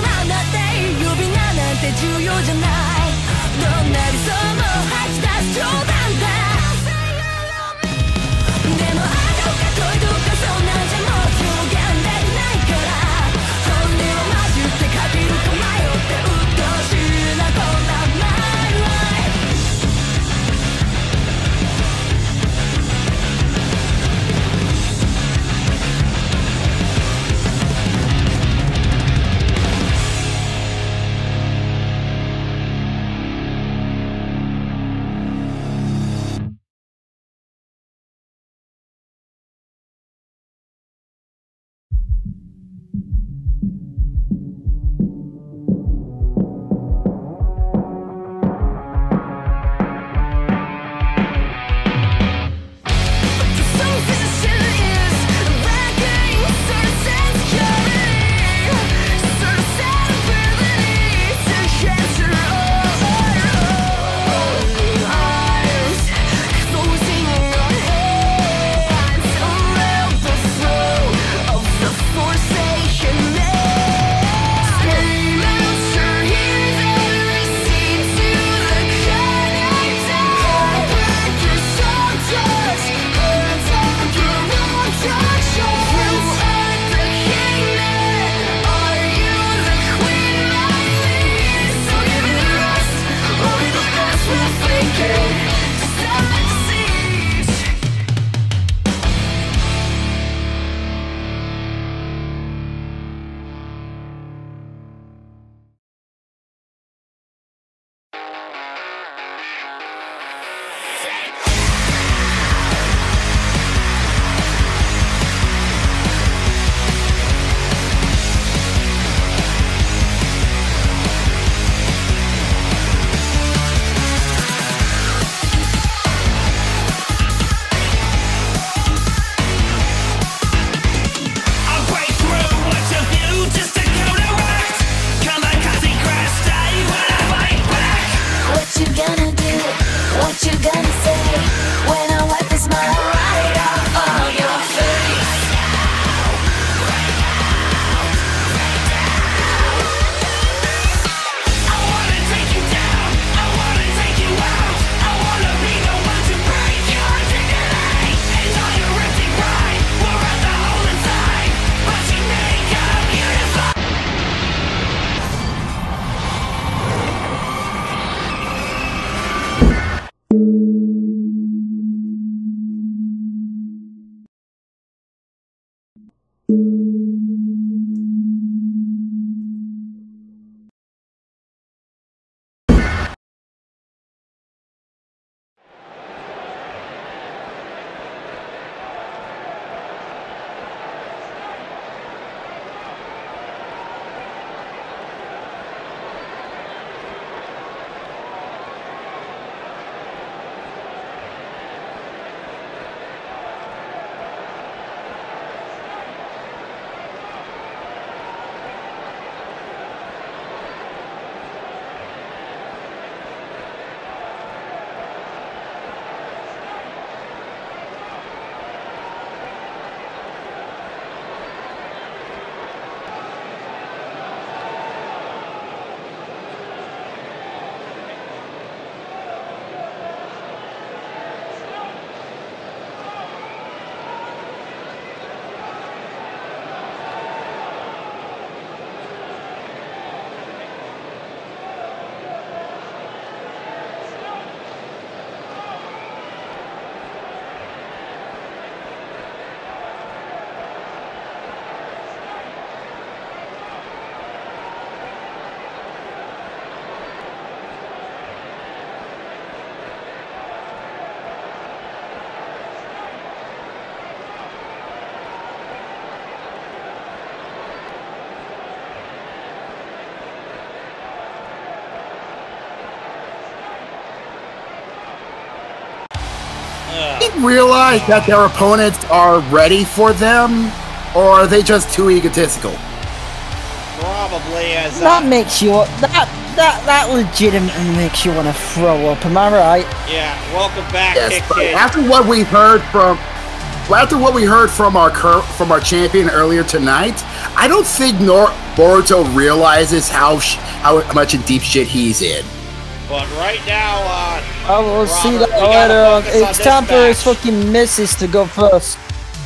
They realize that their opponents are ready for them, or are they just too egotistical? Probably as uh, That makes you that that that legitimately makes you want to throw up. Am I right? yeah. Welcome back, Yes, but Hitkid. after what we heard from, well, after what we heard from our cur- from our champion earlier tonight, I don't think Nor- Boruto realizes how sh- how much in deep shit he's in. But right now, uh, I will see Robert, that we gotta later on. focus on It's this time for his match. fucking missus to go first.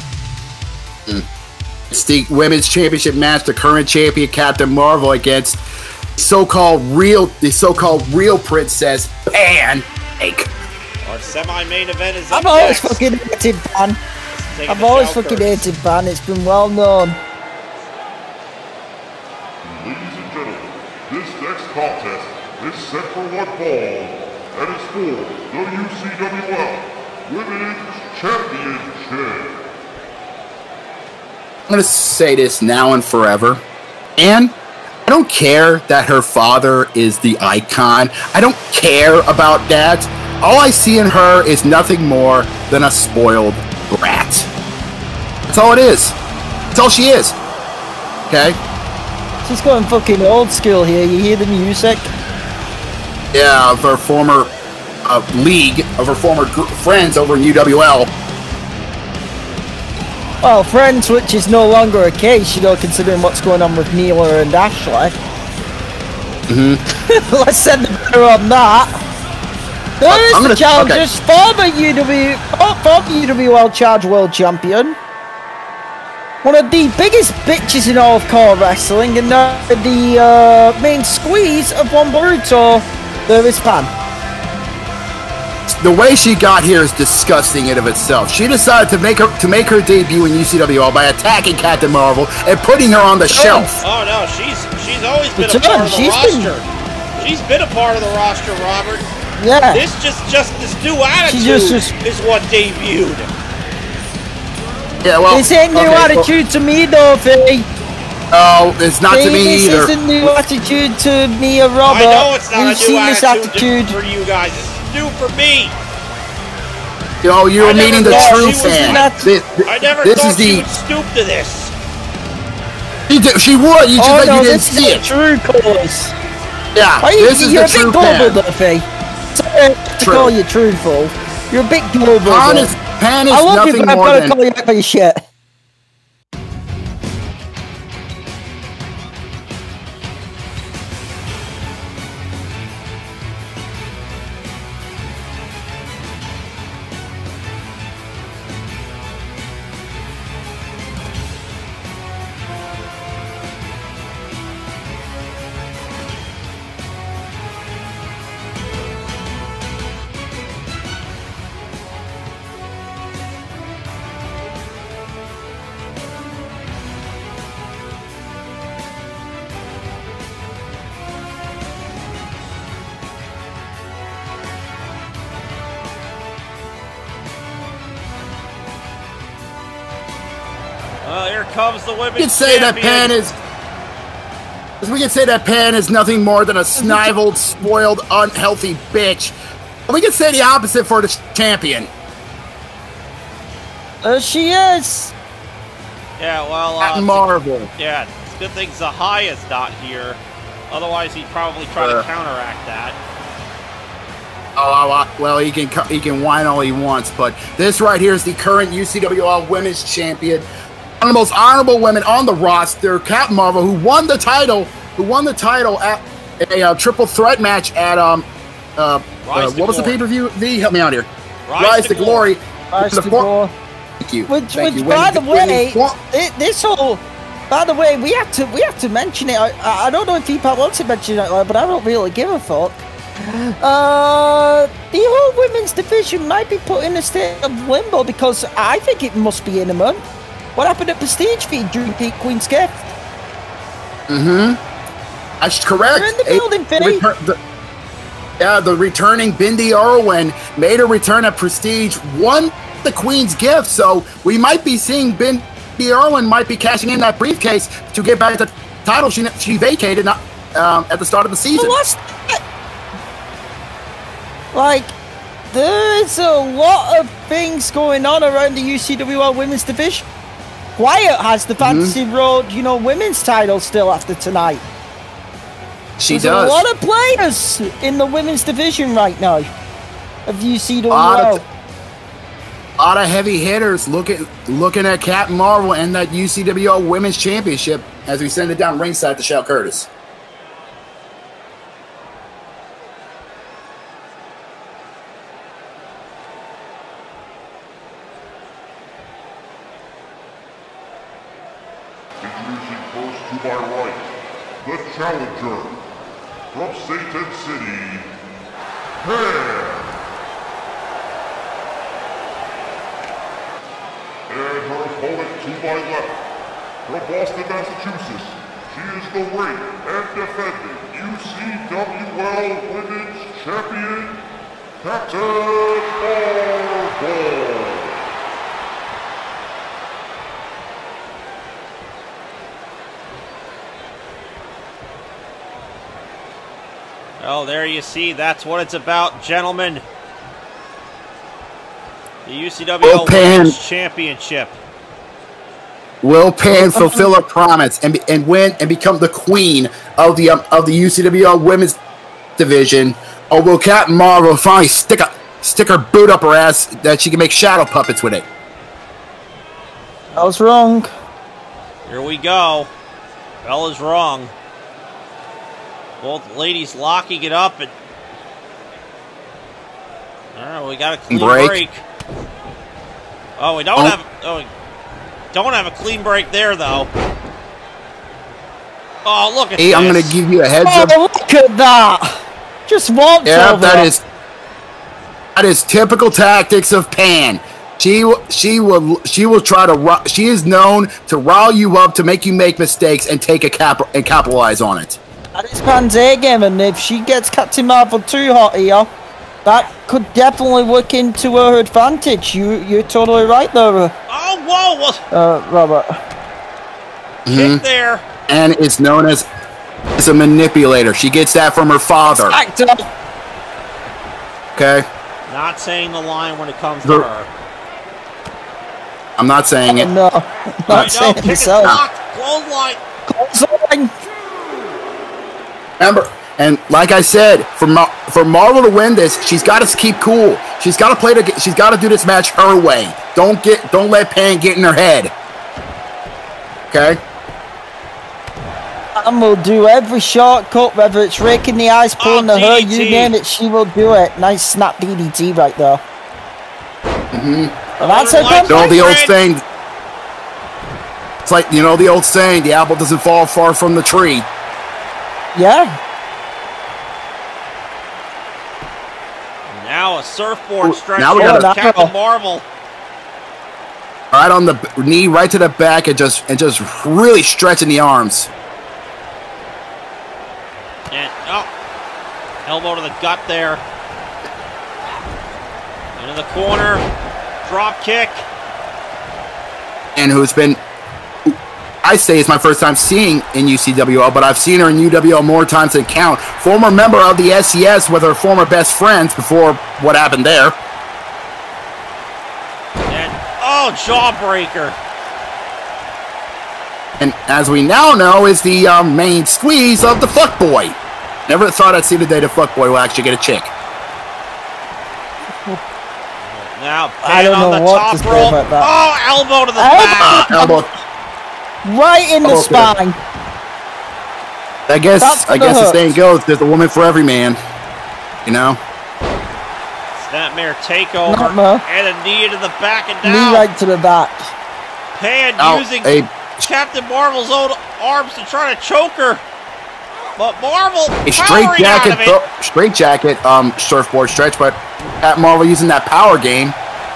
It's the women's championship match. The current champion, Captain Marvel, against so-called real, the so-called real princess, Pancake. our semi-main event is up I've always next. fucking hated Pan. Taking I've the always shell fucking curse. hated Pan. It's been well known. Ladies and gentlemen, this next contest is set for one fall, and it's for the U C W L Women's Championship. I'm gonna say this now and forever, and I don't care that her father is the icon. I don't care about that. All I see in her is nothing more than a spoiled brat. That's all it is. That's all she is. Okay? She's going fucking old school here. You hear the music? Yeah, of her former uh, league, of her former gr- friends over in U W L. Well, friends, which is no longer a case, you know, considering what's going on with Neela and Ashley. Mm-hmm. Let's send the better on that. There Uh, is I'm the gonna- challengers, former U W, oh, former U W L Charge World Champion. One of the biggest bitches in all of core wrestling, and now the uh, main squeeze of one Boruto. There is Pan. The way she got here is disgusting in of itself. She decided to make her to make her debut in U C W L by attacking Captain Marvel and putting her on the shelf. Oh no, she's she's always been a Return, part of the she's been- roster. She's been a part of the roster, Robert. Yeah. This just just this new attitude just- just- is what debuted. Yeah, well, This ain't new okay, well- attitude to me, though, Faye. Oh, it's not to me this either. isn't new attitude to me or Robert. I know it's not We've a new seen this attitude, attitude. for you guys. This is new for me. Yo, you're I never meeting the thought true she was fan. not- This, I never this thought is she the would stoop to this. she, did- she would. You just Oh like no, you didn't this see is it. the true colours. Yeah, Why you, this is you're the a bit true global, fan. though, Faye. Sorry to True. call you truthful. You're a bit global. Pan though. is, Pan is I love you, nothing but I've more got to than. call you out for your shit. Well, here comes the women's We can say that champion. Pan is. We can say that Pan is nothing more than a sniveled, spoiled, unhealthy bitch. We can say the opposite for the champion. There she is. Yeah, well, At uh, Marvel. yeah, it's a good thing Zahai is not here. Otherwise, he'd probably try Uh. to counteract that. Oh, well, well, he can cu- he can whine all he wants, but this right here is the current U C W L Women's Champion, one of the most honorable women on the roster, Captain Marvel, who won the title, who won the title at a uh, triple threat match at um uh, Rise uh to what was the Glory. pay per view? V, help me out here. Rise Rise, to to Glory. Rise The to for- Glory. Thank you. Which, Thank which you. by When- the when way, you- thi- this whole, by the way, we have to we have to mention it. I, I don't know if people want to mention it, but I don't really give a fuck. Uh, the whole women's division might be put in a state of limbo because I think it must be imminent. What happened at Prestige Feed during Pete Queen's Gift? Mm-hmm. That's correct. You're in the A- building, Fitty. return- the- yeah, the returning Bindi Irwin made a return at Prestige, won the Queen's Gift, so we might be seeing Bindi Irwin might be cashing in that briefcase to get back the title she she vacated not, um, at the start of the season. Well, that's like there is a lot of things going on around the U C W L women's division. Wyatt has the Fantasy mm-hmm. Road, you know, women's title still after tonight. She There's does. a lot of players in the women's division right now of the U C W L. A lot of, lot of heavy hitters looking looking at Captain Marvel and that U C W L Women's Championship as we send it down ringside to Shell Curtis. Introducing first to my right, the challenger from Satan City, Pan. And her opponent to my left, from Boston, Massachusetts, she is the reigning and defending U C W L Women's Champion, Captain Marvel. Well, there you see, that's what it's about, gentlemen. The U C W L Women's Championship. Will Pan fulfill her promise and be, and win and become the queen of the um, of the U C W L Women's Division, or will Captain Marvel finally stick a stick her boot up her ass that she can make shadow puppets with it? I was wrong. Here we go. Bella's wrong. Both ladies locking it up, and all right, we got a clean break. break. Oh, we don't oh. have. Oh, we don't have a clean break there, though. Oh, look at hey, this. I'm going to give you a heads oh, up. Look at that! Just walked yeah, over. that is that is typical tactics of Pan. She she will she will try to she is known to rile you up to make you make mistakes and take a cap and capitalize on it. That is Pan's A game, and if she gets Captain Marvel too hot here, that could definitely work into her advantage. You, you're totally right there. Uh, oh, whoa! Uh, Robert. Mm-hmm. Kick there. And is known as, as a manipulator. She gets that from her father. Okay? Not saying the line when it comes the, to her. I'm not saying it. No, not right, saying no, it. So. Close line. Close line. Remember, and like I said, for Mar for Marvel to win this, she's got to keep cool. She's got to play the. She's got to do this match her way. Don't get. Don't let Pan get in her head. Okay. And will do every shortcut, whether it's raking the ice, pulling oh, the hair, you name it, she will do it. Nice snap D D T right there. Mm-hmm. And that's it. You know the old saying. It's like, you know the old saying, the apple doesn't fall far from the tree. Yeah. Now a surfboard stretch now we got got Captain Marvel. Right on the knee, right to the back, and just and just really stretching the arms. And oh, elbow to the gut there. Into the corner, drop kick. And who's been, I say it's my first time seeing in U C W L, but I've seen her in U W L more times than count. Former member of the S C S with her former best friends before what happened there. And oh, jawbreaker. And as we now know, is the um, main squeeze of the fuckboy. Never thought I'd see the day the fuckboy will actually get a chick. Now, I don't on know the what top to say rope. about that. Oh, elbow to the Elbow. back. Uh, elbow. Right in the elbow spine. I guess That's I guess the the saying goes, there's a woman for every man. You know? Snapmare takeover. Snapmare. And a knee into the back and down. Knee right to the back. Pan Now, using a, Captain Marvel's own arms to try to choke her. But Marvel a straight powering out jacket, of it. oh, straight jacket, um, surfboard stretch, but at Marvel using that power game.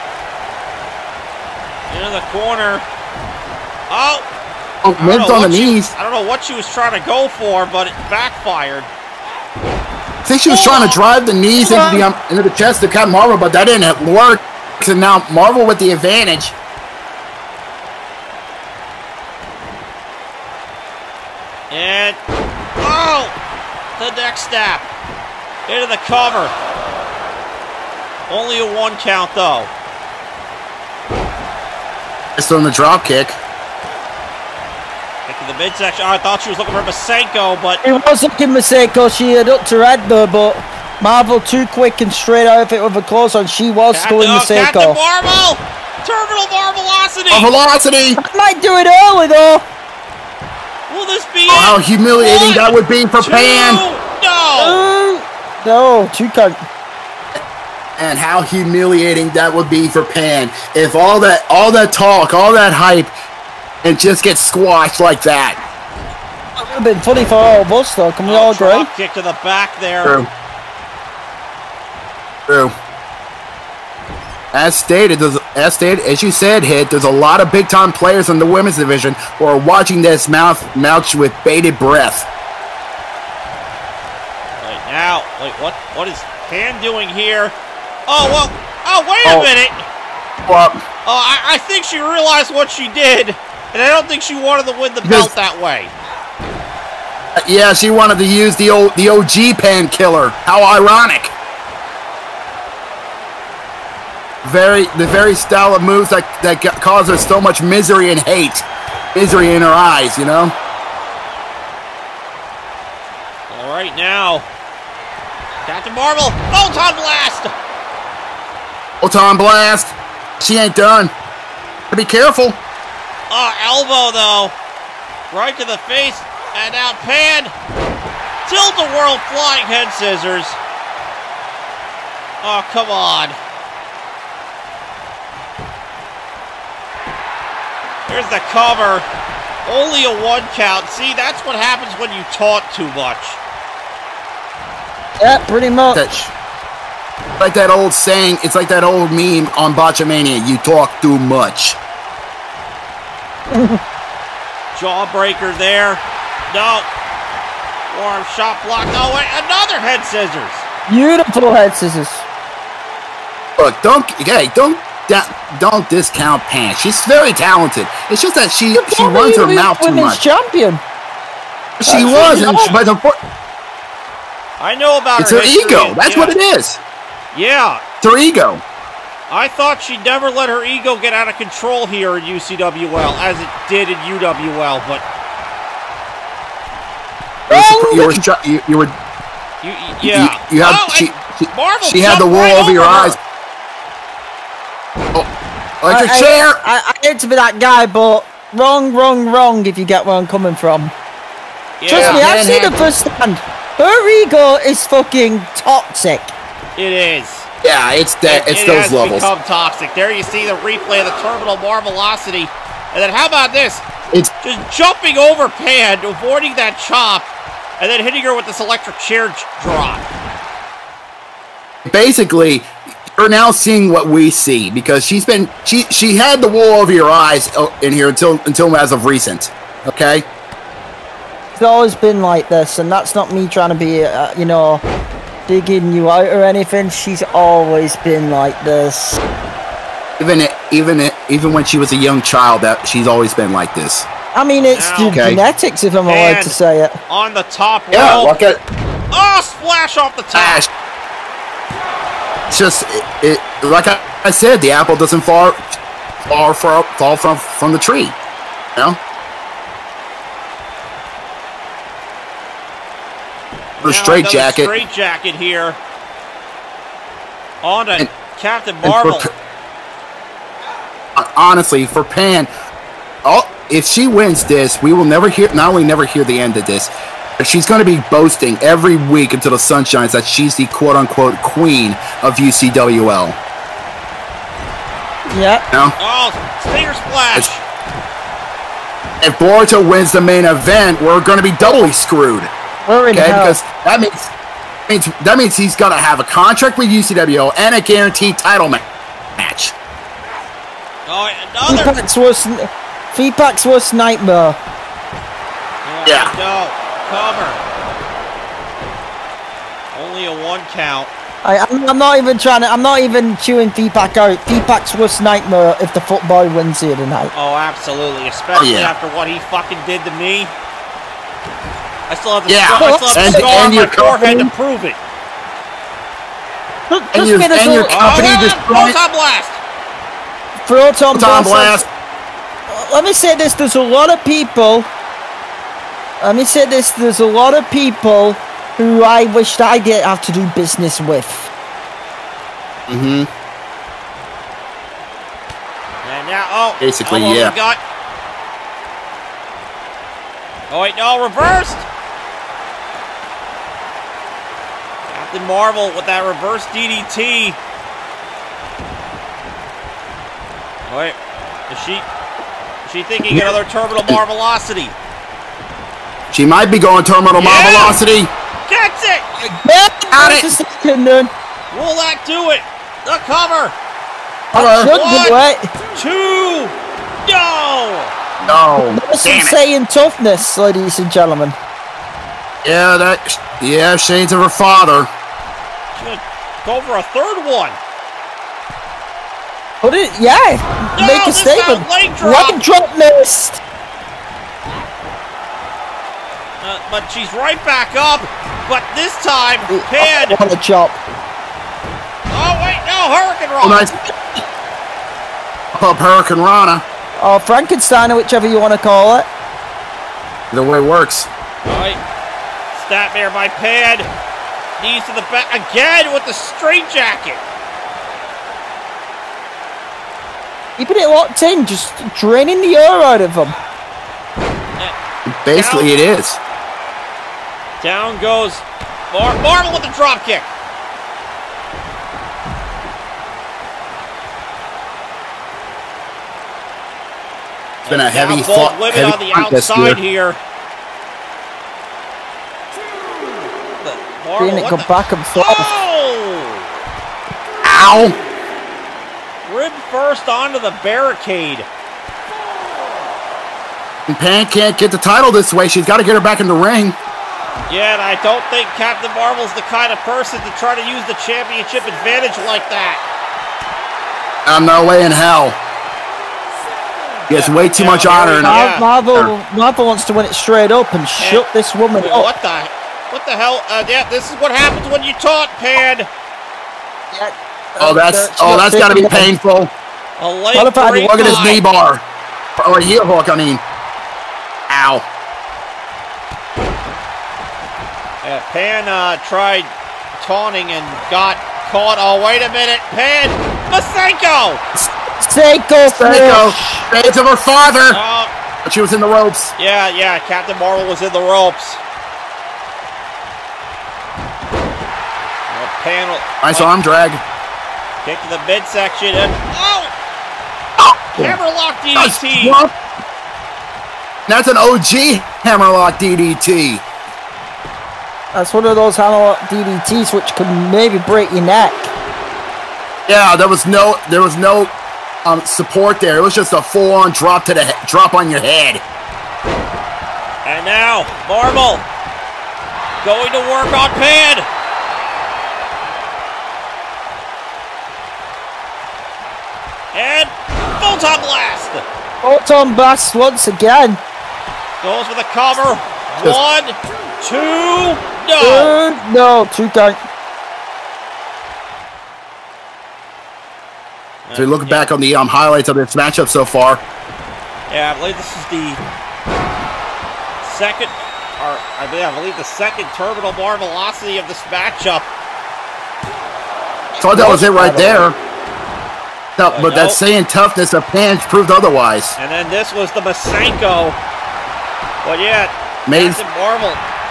Into the corner. Oh. Oh, limped on the she, knees. I don't know what she was trying to go for, but it backfired. I think she was oh. trying to drive the knees into the um, into the chest of Captain Marvel, but that didn't work. So now Marvel with the advantage. And oh, the neck snap into the cover. Only a one count though. It's on the drop kick. Into the midsection. Oh, I thought she was looking for Masenko, but It was looking Maseko. She had up to head though, but Marvel too quick and straight out of it with a close on. She was Captain, going oh, Captain Maseko. Marvel! Terminal Marvelocity! Oh, velocity! I might do it early though. Will this be Oh, how it? humiliating One, that would be for two, Pan! No! No, two count. And how humiliating that would be for Pan if all that all that talk, all that hype, and just get squashed like that. It would have been funny for all of us though. Can we all Oh, agree? drop kick to the back there. True. True. As stated, there's- as stated, as you said, Hit, there's a lot of big-time players in the women's division who are watching this mouth match with bated breath. Right now, wait, what? What is Pan doing here? Oh well. Oh wait a Oh. minute. Well, Oh, I, I think she realized what she did, and I don't think she wanted to win the Because- belt that way. yeah, she wanted to use the old the O G Pan killer. How ironic! Very the very style of moves that that ca- cause her so much misery and hate, misery in her eyes. You know. All right now, Captain Marvel. Oh, Todd Blast. Photon blast. She ain't done. Be careful. Oh, elbow though, right to the face, and now Pan. Tilt-a-whirl flying head scissors. Oh, come on. Here's the cover. Only a one count. See, that's what happens when you taunt too much. Yeah, pretty much. That, like that old saying. It's like that old meme on Botchamania. You talk too much. Jawbreaker there. No. Warm shot block. Oh, wait. Another head scissors. Beautiful head scissors. Look, don't, hey, don't, da- don't discount Pan. She's very talented. It's just that she she runs her mouth too Women's much. champion. She That's was, what and she she, but the, I know about it's her her history. ego. That's yeah. what it is. Yeah. It's her ego. I thought she'd never let her ego get out of control here in U C W L, as it did in U W L, but You Oh, were, you, were, you, you were, you, yeah. you, you had, oh, she, and she, Marvel she had the jumped wool right over your her. eyes. Oh, electric I, chair. I, I, I hate to be that guy, but wrong, wrong, wrong. If you get where I'm coming from. Yeah, Trust me, I've man, seen man. her firsthand. Her ego is fucking toxic. it is. Yeah, it's that. It's it those has levels. become toxic. There you see the replay of the terminal Marvelocity. And then how about this? It's Just jumping over Pan, avoiding that chop, and then hitting her with this electric chair j- drop. basically you're now seeing what we see because she's been she she had the wool over your eyes oh, in here until until as of recent. Okay. It's always been like this, and that's not me trying to be, uh, you know, digging you out or anything. She's always been like this. Even it, even it, even when she was a young child, that she's always been like this. I mean, it's Now- the Okay. genetics, if I'm allowed And to say it. on the top Yeah, rope. look at Oh, splash off the top. Ash. It's just it, it like I, I said, the apple doesn't fall far from fall from from the tree. You know. The Now straight another jacket. Straight jacket here. On to And- Captain and for Marvel. P- honestly, for Pan, all, if she wins this, we will never hear. Not only never hear the end of this, but she's going to be boasting every week until the sun shines that she's the quote-unquote queen of U C W L. Yeah. You know? Oh, stinger splash. If Boruto wins the main event, we're going to be doubly screwed. We're in Okay, hell. because that means, means that means he's got to have a contract with U C W L and a guaranteed title ma- match. Oh, another. Feedback's worst, feedback's worst nightmare. Yeah. No. Cover. Only a one count. I, I'm, I'm not even trying to. I'm not even chewing feedback out. Feedback's worst nightmare if the football wins here tonight. Oh, absolutely. Especially Oh, yeah. after what he fucking did to me. I still have the Yeah. scar, I still have And- the scar and on my your forehead to company- prove it. Look, And just your- get us and your all- company oh, just Proton blast. Proton Tom blast. Blast. let me say this. There's a lot of people. Let me say this. There's a lot of people who I wished I didn't have to do business with. Mm-hmm. And now, oh, basically, elbow yeah. to the gut. Oh wait, no, reversed. Captain Marvel with that reverse D D T. Oh, wait, is she? Is she thinking another terminal Marvelocity? She might be going terminal Yeah. Marvelocity. Gets it. Got it. Will that do it? The cover. That should One, do it. two, no. No, That's some damn it. saying toughness, ladies and gentlemen. Yeah, that. Yeah, shades of her father. She's gonna go for a third one. Put it, yeah. No, Make a this statement. time leg drop. Leg drop missed. Uh, but she's right back up. But this time, pin. What a chop. Oh wait, no, Hurricane Oh, Rock. nice. Up Hurricane Rana. Or Frankenstein, or whichever you want to call it. The way it works. All right, Statmare by Pan. Knees to the back again with the straight jacket. Keeping it locked in, just draining the air out of them. Basically, it is. Down goes Mar Marvel with the drop kick. It's been a heavy Now both fought, women heavy on the contest outside here. here. Marvel, Seeing it what go the- back and forth. Oh! Ow! Rib first onto the barricade. And Pan can't get the title this way. She's got to get her back in the ring. Yeah, and I don't think Captain Marvel's the kind of person to try to use the championship advantage like that. I'm no way in hell. He has Yeah, way too yeah, much there honor we in go. it. Yeah. Marvel, Marvel wants to win it straight up and shut this woman Wait, up. what the? What the hell? Uh, yeah, this is what happens when you taunt, Pan. Yeah, Oh, that's oh, that's got to be painful. A leg What if I- break Look at his by- knee bar. Or a heel hook, I mean. Ow. Yeah, Pan uh, tried taunting and got caught. Oh, wait a minute. Pan. Masenko. Seiko There you go. flush. Face of her father. Oh, But she was in the ropes. yeah, yeah. Captain Marvel was in the ropes. Well, Pan will Nice oh, arm drag. kick to the midsection. And, oh! Oh. Hammerlock D D Nice T. swap. That's an O G hammerlock D D T. That's one of those hammerlock D D Ts which can maybe break your neck. Yeah, there was no there was no um, support there. It was just a full-on drop to the he- drop on your head. And now, Marvel going to work on Pan. And Photon Blast. Photon blast once again. Goes for the cover. Just- One, two, no. Uh, no, two count. So we look back on the um, highlights of this matchup so far. Yeah, I believe this is the second, or I believe, I believe the second terminal Marvelocity of this matchup. So that was it right there. No, Uh, but that nope. saying toughness of Pan proved otherwise. And then this was the Masenko. But yeah, Made- Captain Marvel.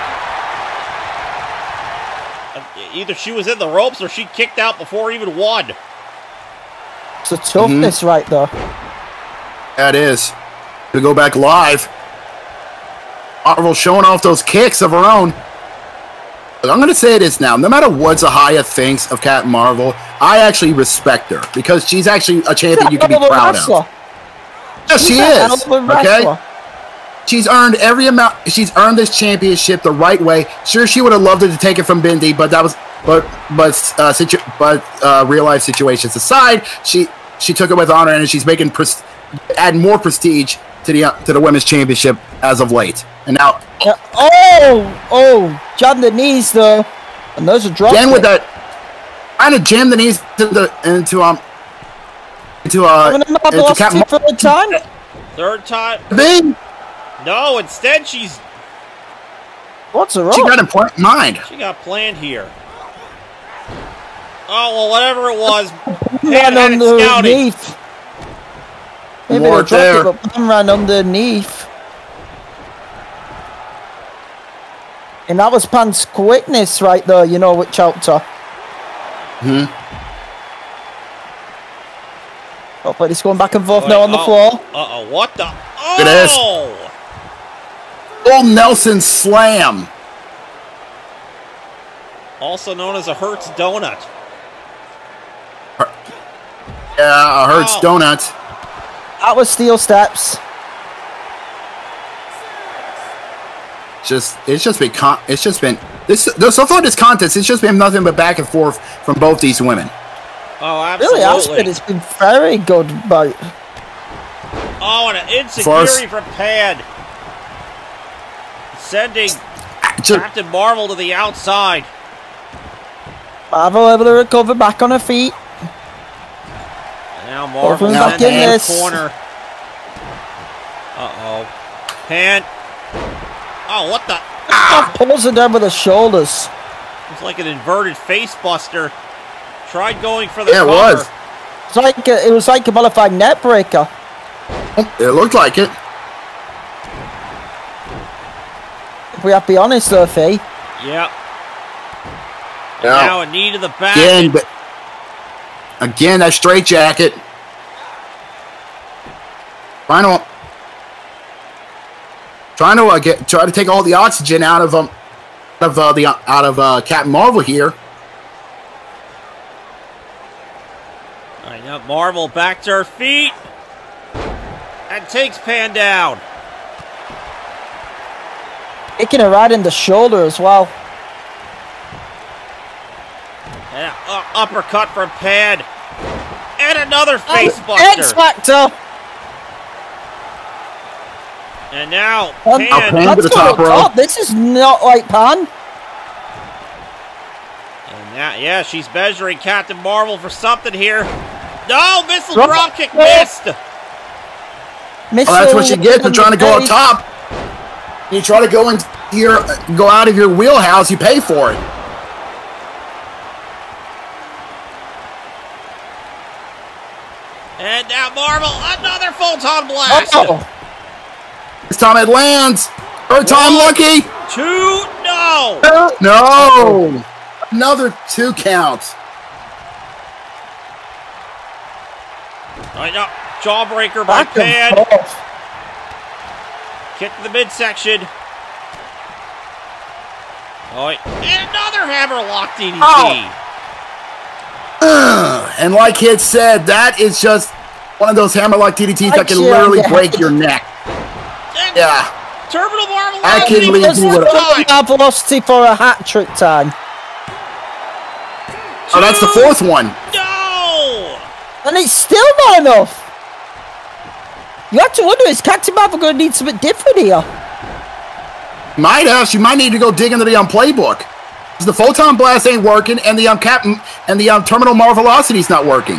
uh, Either she was in the ropes or she kicked out before even one. It's a toughness Mm-hmm. right there. That is. To go back live. Marvel showing off those kicks of her own. But I'm going to say this now. No matter what Zahaya thinks of Captain Marvel, I actually respect her. Because she's actually a champion you can be Hell of a proud wrestler. of. Yes, she She's a hell is. of a Okay? wrestler. She's earned every amount. She's earned this championship the right way. Sure, she would have loved it to take it from Bindi, but that was, but but uh, situ, but uh, real life situations aside, she she took it with honor, and she's making pres- add more prestige to the uh, to the women's championship as of late. And now, Yeah. Oh, oh, jam the knees though, and those are drops. again with that, trying to jam the knees into the into um into uh Having a into velocity Captain for the time. Third time. Bing! No, instead she's... What's her She up? got in pl- mind. She got planned here. Oh, well, whatever it was. Ran Pan had it scouted. underneath. Maybe More they dropped there. it, but Pan ran underneath. And that was Pan's quickness right there, you know, which helped her. Hmm. Oh, but he's going back and forth Wait, now on the oh, floor. Uh-oh, what the? Oh! It is. Old Nelson slam. Also known as a Hertz donut. Yeah, a Hertz Oh. donut. That was steel steps. Just it's just been con- it's just been this so far this contest. It's just been nothing but back and forth from both these women. Oh, absolutely. Really, Aspen has been very good, but Oh, and an insecurity from Pad. Sending Just, Captain Marvel to the outside. Marvel able to recover back on her feet. And now Marvel Now in Pan. the This. corner. Uh-oh. Pan. Oh, what the? Ah. Pulls her down with her shoulders. It's like an inverted face buster. Tried going for the yeah, it cover. was. It's like a, it was like a modified net breaker. It looked like it. If we have to be honest, though, Fee. Yep. And Yeah. now a knee to the back. Again, but again that straight jacket. Final. Trying to uh, get try to take all the oxygen out of um out of uh, the out of uh, Captain Marvel here. All right, now Marvel back to her feet and takes Pan down. Kicking her right in the shoulder as well. Yeah, uh, uppercut from Pan. And another face X buster. Factor. And now Um, Pan. Pan to That's the what top I row. thought. This is not like Pan. And now, yeah, she's measuring Captain Marvel for something here. No, missile Drop drop kick it. missed. Missile Oh, that's what you get for trying to go up face. top. You try to go in your go out of your wheelhouse, you pay for it. And now Marvel, another photon blast. Oh, This time it lands. Third time One. lucky. Two, no. No. Another two counts. All right, now jawbreaker by back and Pan. forth. Kick to the midsection. All right, and another hammerlock D D T. Oh. Ugh. And like Hit said, that is just one of those hammerlock D D Ts that can Like, yeah, literally yeah. break your neck. And Yeah. Terminal Marvel. I Marvel can leaving leave the Just you with fourth a- time. our velocity for a hat trick time. Oh, that's the fourth one. No. And it's still not enough. You have to wonder, is Captain Marvel going to need something different here? Might have. She might need to go dig into the um, playbook. 'Cause the photon blast ain't working, and the um Captain and the um terminal Mar velocity's not working.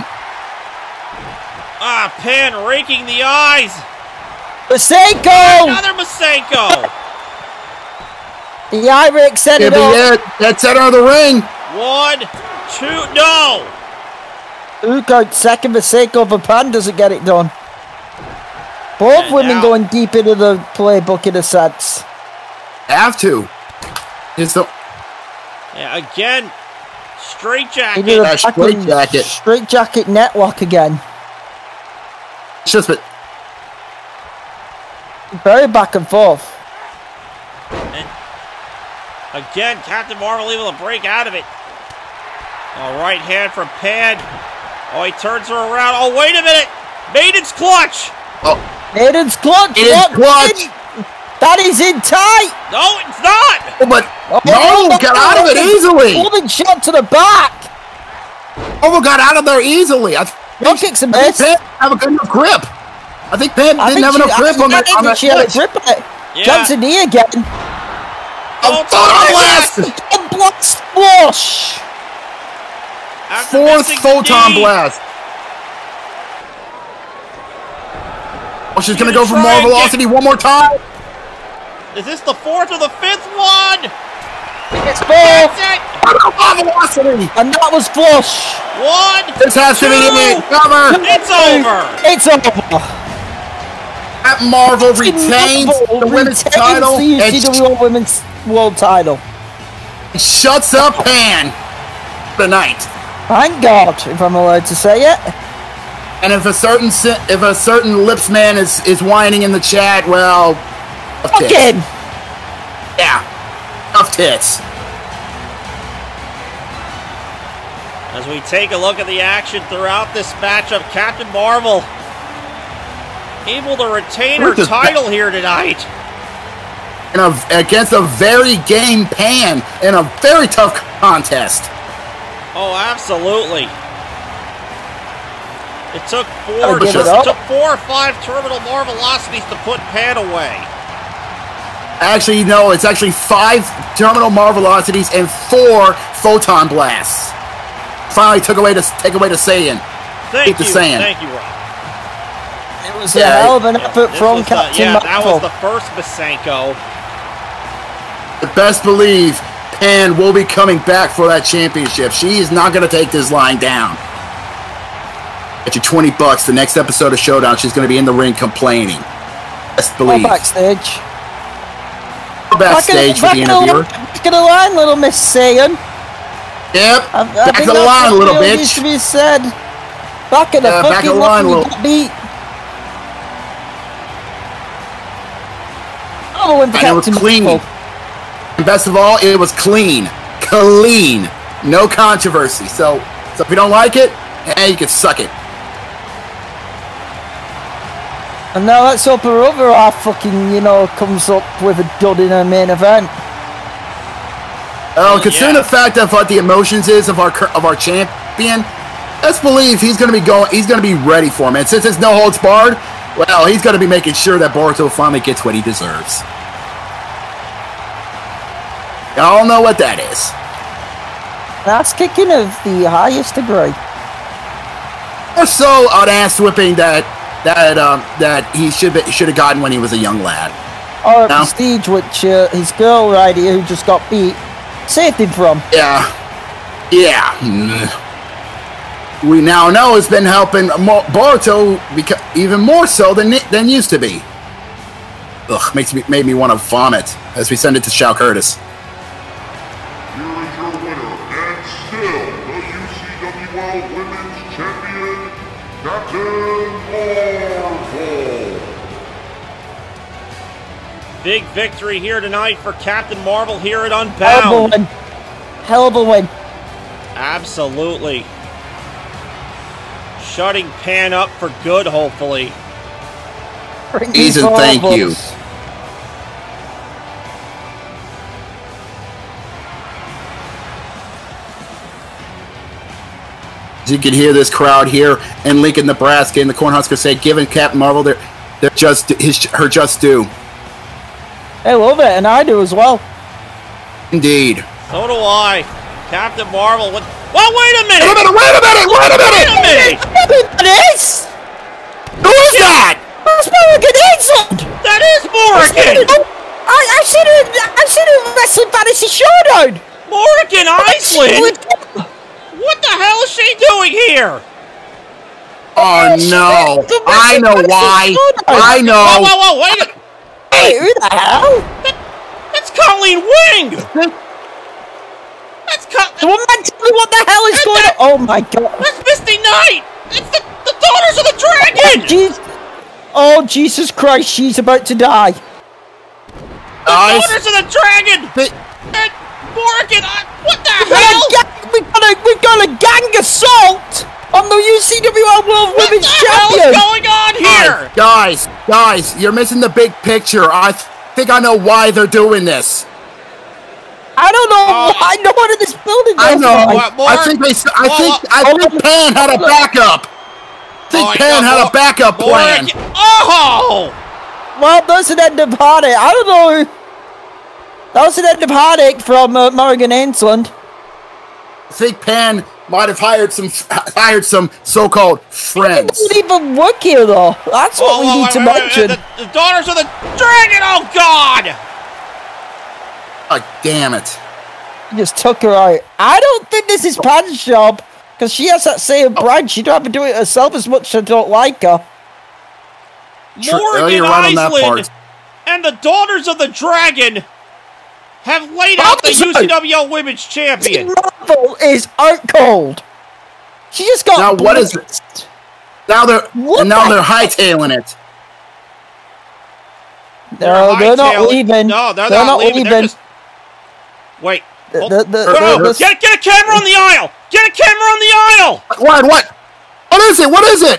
Ah, Pan raking the eyes. Masenko! Another Masenko. The Iric set Could it be up. it. That's center of the ring. One, two, no. Who got second Masenko for Pan doesn't get it done. Both And women now- going deep into the playbook in a sense. Have to. It's the Yeah, again, straight They jacket. do a That straight fucking jacket. straight jacket netlock again. it's just but Very back and forth. And again, Captain Marvel able to break out of it. All right hand from Pan. Oh, he turns her around. Oh, wait a minute. Maiden's clutch. oh, Maiden's clutch. It is locked clutch. in. That is in tight. No, it's not. but Oh, no, oh, got out of it oh, easily. Woman shot to the back. Oh, got out of there easily. I No think kicks and I think miss. Pan have a good enough grip. I think Pan I didn't think have she, enough I grip think- on I that think on that she had a switch. grip on it. Yeah. Jumps a knee again. Oh, photon blast! A block squash. After Fourth missing the photon knee. blast. Oh, she's going to go for more velocity one more time. Is this the fourth or the fifth one? It's four. That's it. More velocity. And that was flush. One. This has to be it. Cover. It's over. It's over. That Marvel retains Marvel the women's retains title the U and C W L Women's World Title. shuts up Pan tonight. Thank God, if I'm allowed to say it. And if a certain si- if a certain lips man is is whining in the chat, well, tough tits. Fucking. Yeah, tough tits. As we take a look at the action throughout this matchup, Captain Marvel able to retain her Where's this title here tonight. In a, against a very game Pan in a very tough contest. Oh, absolutely. It took four, Gotta give just, it up. took four or five terminal more velocities to put Pan away. Actually, no, it's actually five terminal mar velocities and four photon blasts. Finally took away to take away the Saiyan. Thank Keep the you, Saiyan. thank you, Rob. It was Yeah, a hell of an Yeah, effort this from was the- Captain Yeah, that was Marvel. the first Masenko. But best believe Pan will be coming back for that championship. She is not going to take this lying down. Get you twenty bucks. The next episode of Showdown, she's going to be in the ring complaining. Best Or believe. backstage. Or backstage for back the in interviewer. Back in the line, little Miss Saiyan. Yep. I, I Back think of the that's line, what little really needs bitch. to be said. Back in the Yeah, fucking back of the line, line, you little- got beat. Oh, and And it was Captain clean. Marvel. And best of all, it was clean. Clean. No controversy. So, so if you don't like it, eh, you can suck it. And now let's hope her other half fucking, you know, comes up with a dud in her main event. Oh, considering yeah. the fact of what the emotions is of our cur- of our champion, let's believe he's going to be going. He's going to be ready for him. And since it's no holds barred, well, he's going to be making sure that Boruto finally gets what he deserves. Y'all know what that is. That's kicking of the highest degree. Or so an ass whipping that that um, that he should be, should have gotten when he was a young lad. Or a No. prestige, which uh, his girl right here who just got beat saved him from. Yeah, yeah. Mm. We now know it's been helping Mo- Boruto beca- even more so than it- than used to be. Ugh, makes me made me want to vomit as we send it to Shao Curtis. Here is your winner, and still the U C W L Women's Champion, Captain Marvel. Big victory here tonight for Captain Marvel here at Hell of a Unbound. win. Hell of a win. Absolutely. Shutting Pan up for good, hopefully. Bring Please these and thank forwards. you. As you can hear this crowd here in Lincoln, Nebraska, and the Cornhuskers say, giving Captain Marvel their, their just his her just due. I love it, and I do as well. Indeed. So do I. Captain Marvel. What? Well, wait a minute. Wait a minute! Wait a minute! Wait a Wait a minute! minute. It is! Who is that? That's Morgan Iceland! That is Morrigan. I, I seen her, I seen her in Wrestling Fantasy Showdown! Morrigan Iceland. What the hell is she doing here? Oh no! I know why. I Whoa, know. whoa, whoa! Wait a Hey, who the hell? That's Colleen Wing. That's Co- Someone tell me what the hell is going on? Oh my god. That's Misty Knight. It's the, the Daughters of the Dragon. Jeez. Oh, Jesus Christ, she's about to die. Guys, Daughters of the Dragon. th- And Morrigan. I, what the We've got, hell? a gang, we've, got a, we've got a gang assault on the U C W L World What Women's the hell Champion. is going on here? guys, guys, you're missing the big picture. I th- think I know why they're doing this. I don't know Uh, why no one in this building I knows know. why. What, more? I think they. s- I Well, think. I uh, think Pan had a backup. I think Oh, I Pan got had more- a backup plan. Morrigan. Oh! Well, that's an end of heartache. I don't know. That was an end of heartache from uh, Morgan Ainsland. I think Pan might have hired some hired some so-called friends. It doesn't even work here, though. That's what Oh, we oh, need wait, to wait, wait, mention. The, the daughters of the dragon. Oh God! Oh, damn it. He just took her out. I don't think this is Pan's job, because she has that same brand. She'd rather do it herself as much as I don't like her. Sure, Morgan oh, you're right on that Island part. and the daughters of the dragon have laid out the U C W L Women's Champion. Marvel is out cold. She just got. Now what is blitzed. it? Now they're What and now the they're heck? hightailing it. No, they're not hightailing- leaving. No, they're, They're not, not leaving. They're leaving. just. Wait. The- Hold- the- the- Bro, the- the- get, get a camera on the aisle! Get a camera on the aisle! What? What? What is it? What is it?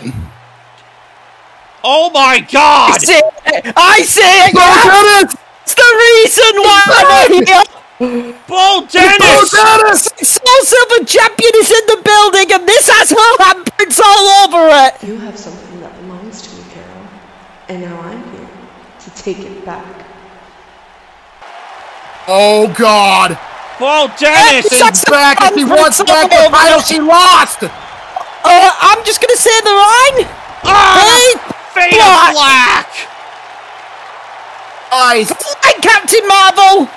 Oh my I God! see it. I see it. Bo Yeah. Dennis! It's the reason why I'm here. Bo Bo Dennis! Dennis! Soul Silver Champion is in the building, and this has her handprints all over it. You have something that belongs to you, Carol. And now I'm here to take it back. Oh God! Bo Dennis! Hey, She's back and she wants back the title she lost! Uh, I'm just gonna say the line. Ah! Fade Black. of Black! Eyes. Like Captain Marvel.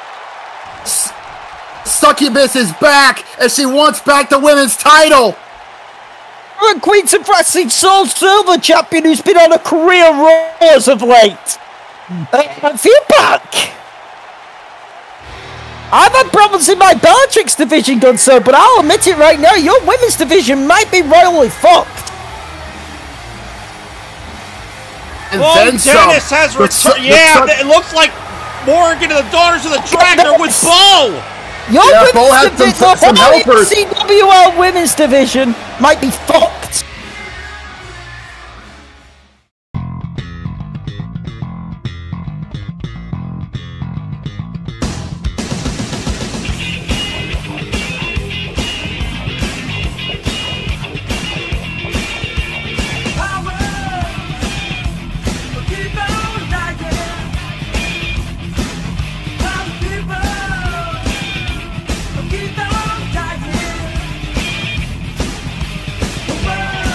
Succubus is back and she wants back the women's title! We're Queens of Wrestling Soul Silver Champion who's been on a career roll as of late. Uh, feedback. I've had problems in my Bellatrix division, good sir, but I'll admit it right now, your women's division might be royally fucked. And Bo then some. Dennis has The su- returned. the Yeah, su- it looks like Morgan and the daughters of the dragon are with Bo! Your Yeah, Bo women's had some- division, some the whole helpers. U C W L women's division might be fucked. Keep on dying.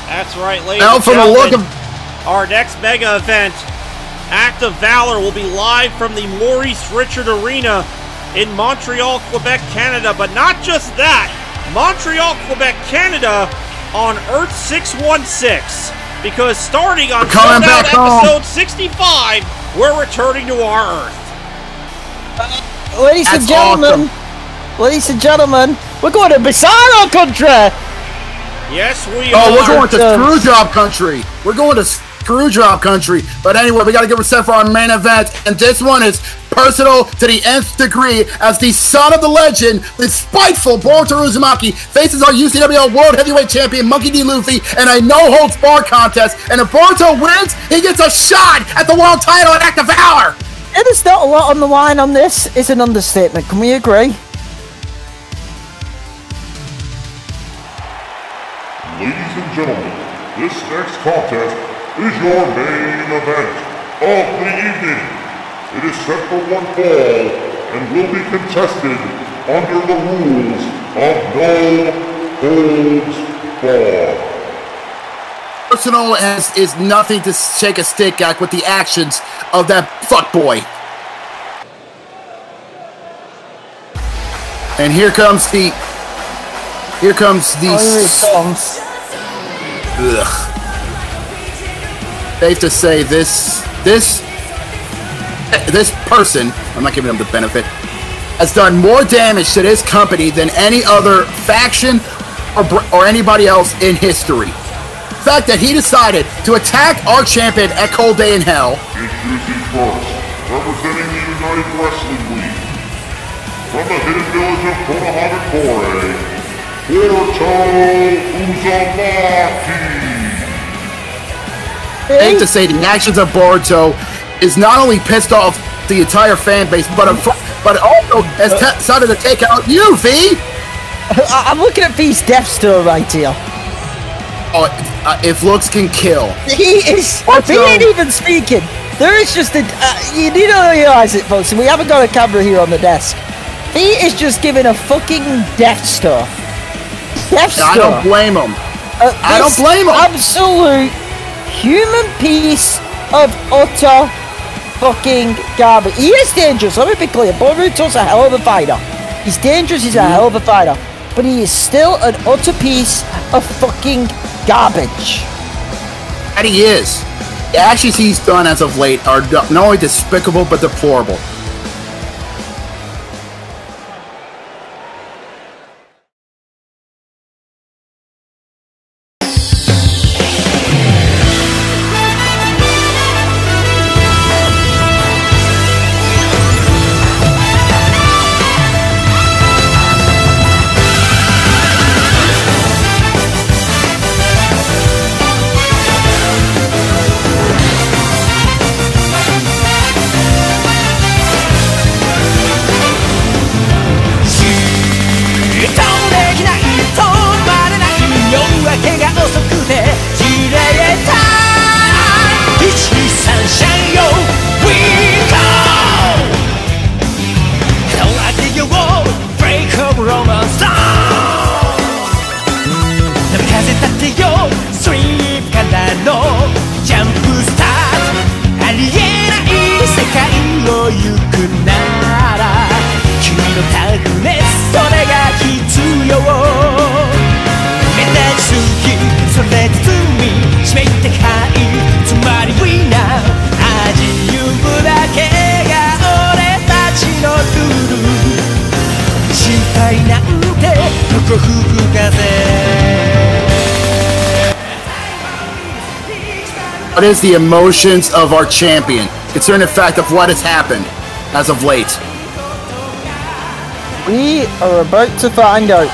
That's right, ladies Now, and from the look gentlemen. of Our next mega event, Act of Valor, will be live from the Maurice Richard Arena in Montreal, Quebec, Canada. But not just that, Montreal, Quebec, Canada on Earth six one six. Because starting on Coming Showdown back home. episode sixty-five, we're returning to our Earth. Uh, ladies and That's gentlemen, awesome. ladies and gentlemen, we're going to Bizarro country. Yes, we Oh, are. we're going to Um, Screwjob country. We're going to Screwjob country. But anyway, we got to get set for our main event. And this one is personal to the nth degree as the son of the legend, the spiteful Boruto Uzumaki, faces our U C W L World Heavyweight Champion, Monkey D. Luffy, in a no-holds-barred contest. And if Boruto wins, he gets a shot at the world title at Act of Valor. And there's not a lot on the line on this. Is an understatement. Can we agree? Ladies and gentlemen, this next contest is your main event of the evening. It is set for one fall and will be contested under the rules of no holds barred. Personal has, is nothing to shake a stick at with the actions of that fuckboy. And here comes the... Here comes the... Oh, here it comes. Ugh. Safe to say, this... This... This person, I'm not giving him the benefit, has done more damage to this company than any other faction or, or anybody else in history. The fact that he decided to attack our champion at Cold Day in Hell. Introducing first, representing the United Wrestling League, from the hidden village of Konohamacore, Boruto Uzumaki. Safe to say, the actions of Boruto is not only pissed off the entire fan base, but but also has decided to take out you, V. I'm looking at V's death star right here. Oh, uh, if looks can kill. He is. Also- He ain't even speaking. There is just a. Uh, you need to realize it, folks. And we haven't got a camera here on the desk. He is just giving a fucking death star. Death star. I don't blame him. Uh, I don't this blame him. Absolute human piece of utter fucking garbage. He is dangerous. Let me be clear. Boruto's a hell of a fighter. He's dangerous. He's a hell of a fighter. But he is still an utter piece of fucking garbage. And he is. The actions he's done as of late are not only despicable, but deplorable. What is the emotions of our champion, concerning the fact of what has happened as of late? We are about to find out.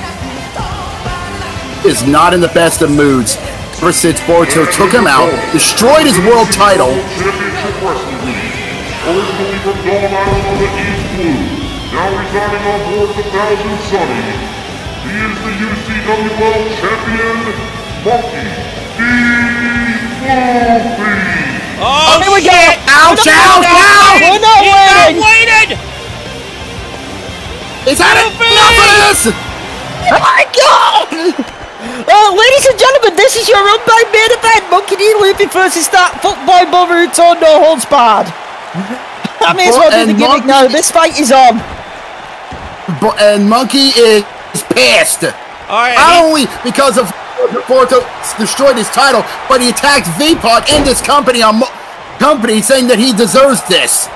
He is not in the best of moods. Ever since Boruto took him out, destroyed his world title. Championship Wrestling League, originally from Dawn Island on the East Blue, now residing on board the Thousand Sunny. He is the U C W L champion, Monkey D. Luffy. Oh, here we go. shit! Ouch, We're ouch, not ouch! waiting! We're not He's waiting! not waiting! He's had Luffy! enough of this! Oh my god! Uh, ladies and gentlemen, this is your Unbound main event. Monkey D. Luffy versus that fuckboy Boruto, no holds barred. I may as well do the gimmick now. This fight is on. And Monkey is pissed. All right, Not he- only because of Boruto destroyed his title, but he attacked V-Pac in this company on Mo- company saying that he deserves this.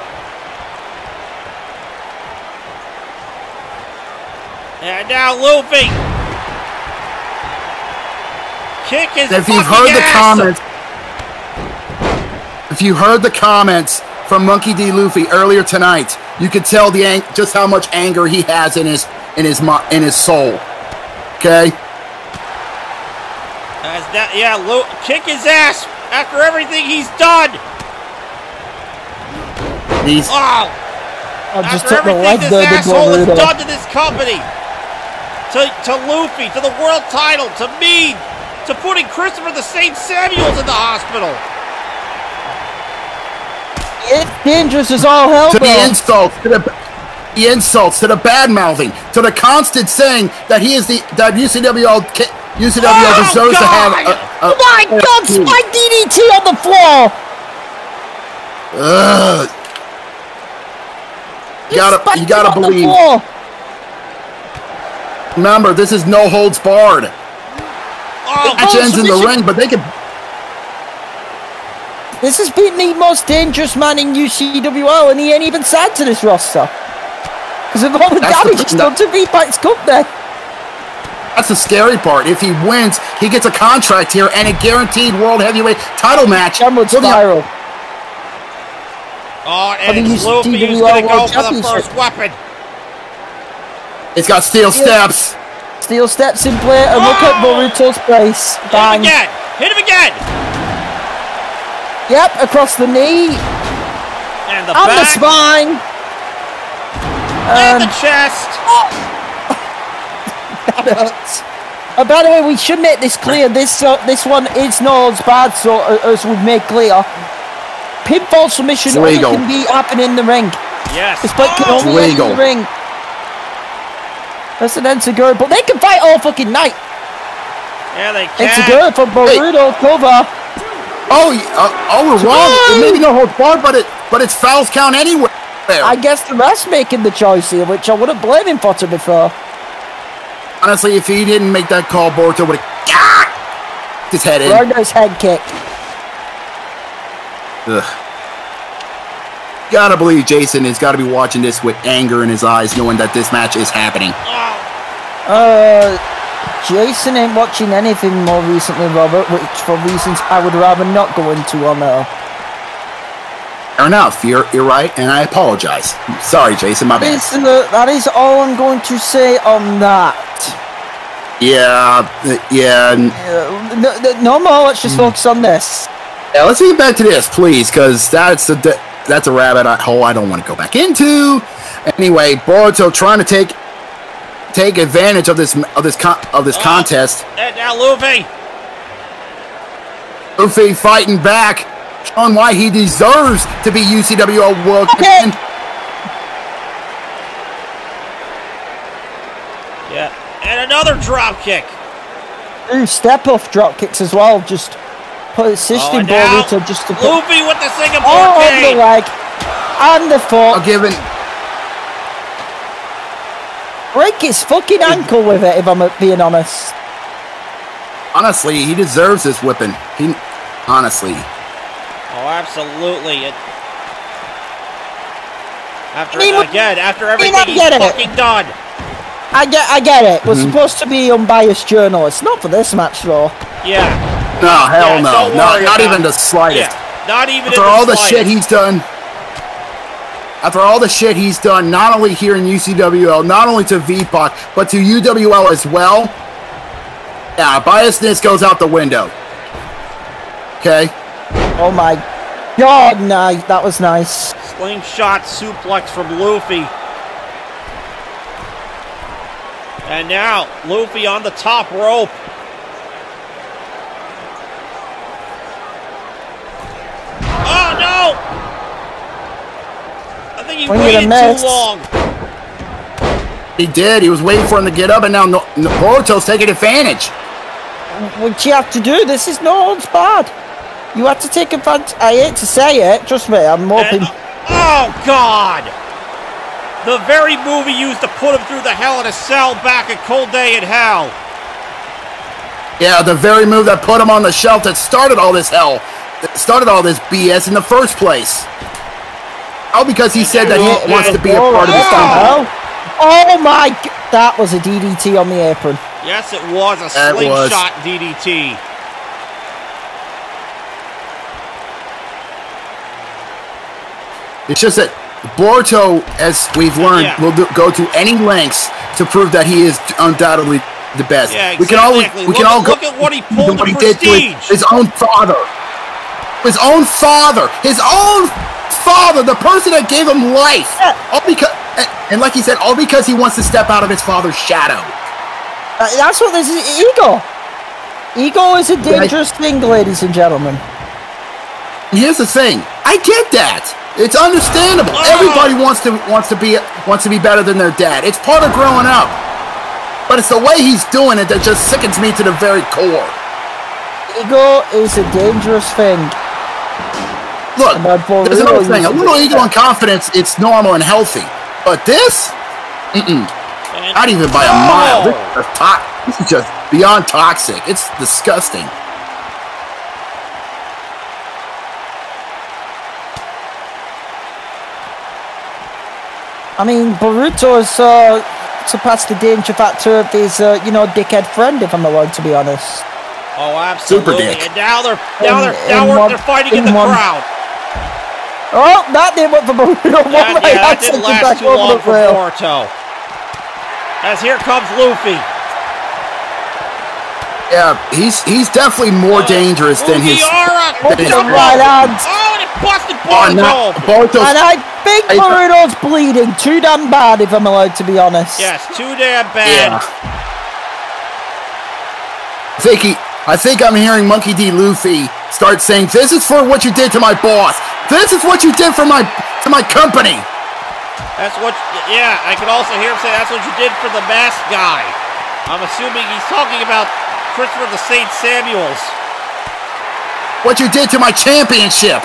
And now Luffy. Kick his If you've fucking heard the ass. comments, if you heard the comments from Monkey D. Luffy earlier tonight, you could tell the ang- just how much anger he has in his in his mo- in his soul. Okay. As that, yeah, Lu- kick his ass after everything he's done. He's Oh, I just after took the everything leg this there, the asshole has Boruto. done to this company, to to Luffy, to the world title, to me, to putting Christopher the Saint Samuels in the hospital. It's dangerous as all hell, to bro. the insults, to the, the insults, to the bad mouthing, to the constant saying that he is the that U C W L ca- U C W L Oh, deserves to have. God! A, a, Oh my God! Spike D D T on the floor. Ugh. You gotta, Spiked you gotta him on the believe. floor. Remember, this is no holds barred. Oh, Match ends in the submission- ring, but they can. This has been the most dangerous man in U C W L, and he ain't even signed to this roster. Because of all the That's the damage thing, he's done to V-Pac's company. That's the scary part. If he wins, he gets a contract here and a guaranteed world heavyweight title match. Downward for the- spiral. Oh, For the and U C Luffy W is L gonna go World for the Championship. first weapon. It's got steel steps. Steel steps in play, and look at Oh! Boruto's face. Hit him Bang. again. Hit him again. Yep, across the knee, And the on the back. spine. And Um, the chest. That hurts. Uh, by the way, we should make this clear. This uh, this one is no holds barred, so uh, as we've made clear, pinfall submission It's only legal. can be happening in the ring. Yes. This fight can Oh, only end legal. in the ring. That's an Enzuigiri, but they can fight all fucking night. yeah, they can. Enzuigiri for Boruto cover. Oh, y- uh, oh, we're wrong. It may be no holds barred, but it, but it's fouls count anywhere. I guess the ref's making the choice here, which I wouldn't blame him for, to be fair. Honestly, if he didn't make that call, Boruto would have ah, his head in. Right nice head kick. Ugh. Gotta believe Jason has got to be watching this with anger in his eyes, knowing that this match is happening. Oh, Uh, Jason ain't watching anything more recently, Robert, which for reasons I would rather not go into on there. Fair enough. You're you're right, and I apologize. Sorry, Jason. My bad. Listen, uh, that is all I'm going to say on that. Yeah, uh, yeah. n- Uh, no, no, no more, let's just focus on this. Yeah, let's get back to this, please, because that's a d- that's a rabbit hole I don't want to go back into. Anyway, Boruto trying to take take advantage of this of this con- of this Oh. contest. and now Luffy. Luffy fighting back, showing why he deserves to be U C W L World Okay. Champion. Yeah, and another drop kick. Ooh, step off drop kicks as well, just put Oh, assisting and now Boruto just to put Luffy with the Singapore all on the kick. leg and the I'll foot. give it. Break his fucking ankle with it, if I'm being honest. Honestly, he deserves this whipping. He, honestly, Oh, absolutely. It, after I mean, again, after I mean, everything I he's get it. fucking done. I get, I get it. Mm-hmm. We're supposed to be unbiased journalists, not for this match though. Yeah. no, hell Yeah, no, don't not worry not about even it. the slightest. Yeah, not even After in the all the slightest. shit he's done, after all the shit he's done, not only here in U C W L, not only to V-Pac, but to U W L as well. Yeah, biasness goes out the window. Okay. Oh my god, nice. That was nice. Slingshot suplex from Luffy. And now, Luffy on the top rope. Oh no! I think he Swing and a waited miss. too long. He did. He was waiting for him to get up, and now no- no- Boruto's taking advantage. What you have to do, this is no holds barred. You have to take advantage. I hate to say it, trust me, I'm hoping. And, oh, God! The very move he used to put him through the Hell in a Cell back at Cold Day in Hell. Yeah, the very move that put him on the shelf that started all this hell. That started all this B S in the first place. All because he said that he wants to be a part of this company. Oh my, that was a D D T on the apron. Yes, it was a That slingshot D D T. It's just that Boruto, as we've learned, Yeah. will do, go to any lengths to prove that he is undoubtedly the best. Yeah, We can all exactly. we can Look all at- go. look at what he pulled what to he did to his, Prestige. his own father, his own father, his own father, the person that gave him life. All because, and, and like he said, all because he wants to step out of his father's shadow. Uh, That's what this is, ego. Ego is a dangerous thing, ladies and gentlemen. And here's the thing, I get that. It's understandable. Oh. Everybody wants to wants to be wants to be better than their dad. It's part of growing up. But it's the way he's doing it that just sickens me to the very core. Ego is a dangerous thing. Look, And that there's another Boruto thing. A uses little it. ego and confidence, it's normal and healthy. But this, mm-mm, And- not even by a mile. This Oh. is, just to- this is just beyond toxic. It's disgusting. I mean, Boruto has uh, surpassed the danger factor of his, uh, you know, dickhead friend, if I'm allowed to be honest. Oh, absolutely. Super dick. And now they're now In- they're now in we're, one- they're fighting in in the one- crowd. Oh, that didn't work for Boruto. One Yeah, right yeah, that hand didn't sent him last back too over long the for rail. Boruto. As here comes Luffy. Yeah, he's he's definitely more dangerous than his. Mugiwara. than his Oh, right hand. Oh, and it busted Oh, Boruto. no, Boruto's- And I think I- Boruto's bleeding. Too damn bad, if I'm allowed to be honest. Yes, too damn bad. Yeah. I think he. I think I'm hearing Monkey D. Luffy start saying, "This is for what you did to my boss. This is what you did for my to my company." That's what. Yeah, I can also hear him say that's what you did for the masked guy. I'm assuming he's talking about Christopher the Saint Samuels. What you did to my championship.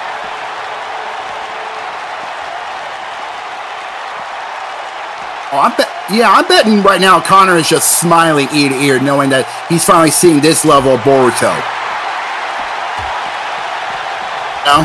Oh, I'm bet. Yeah, I'm betting right now Connor is just smiling ear to ear, knowing that he's finally seeing this level of Boruto. No?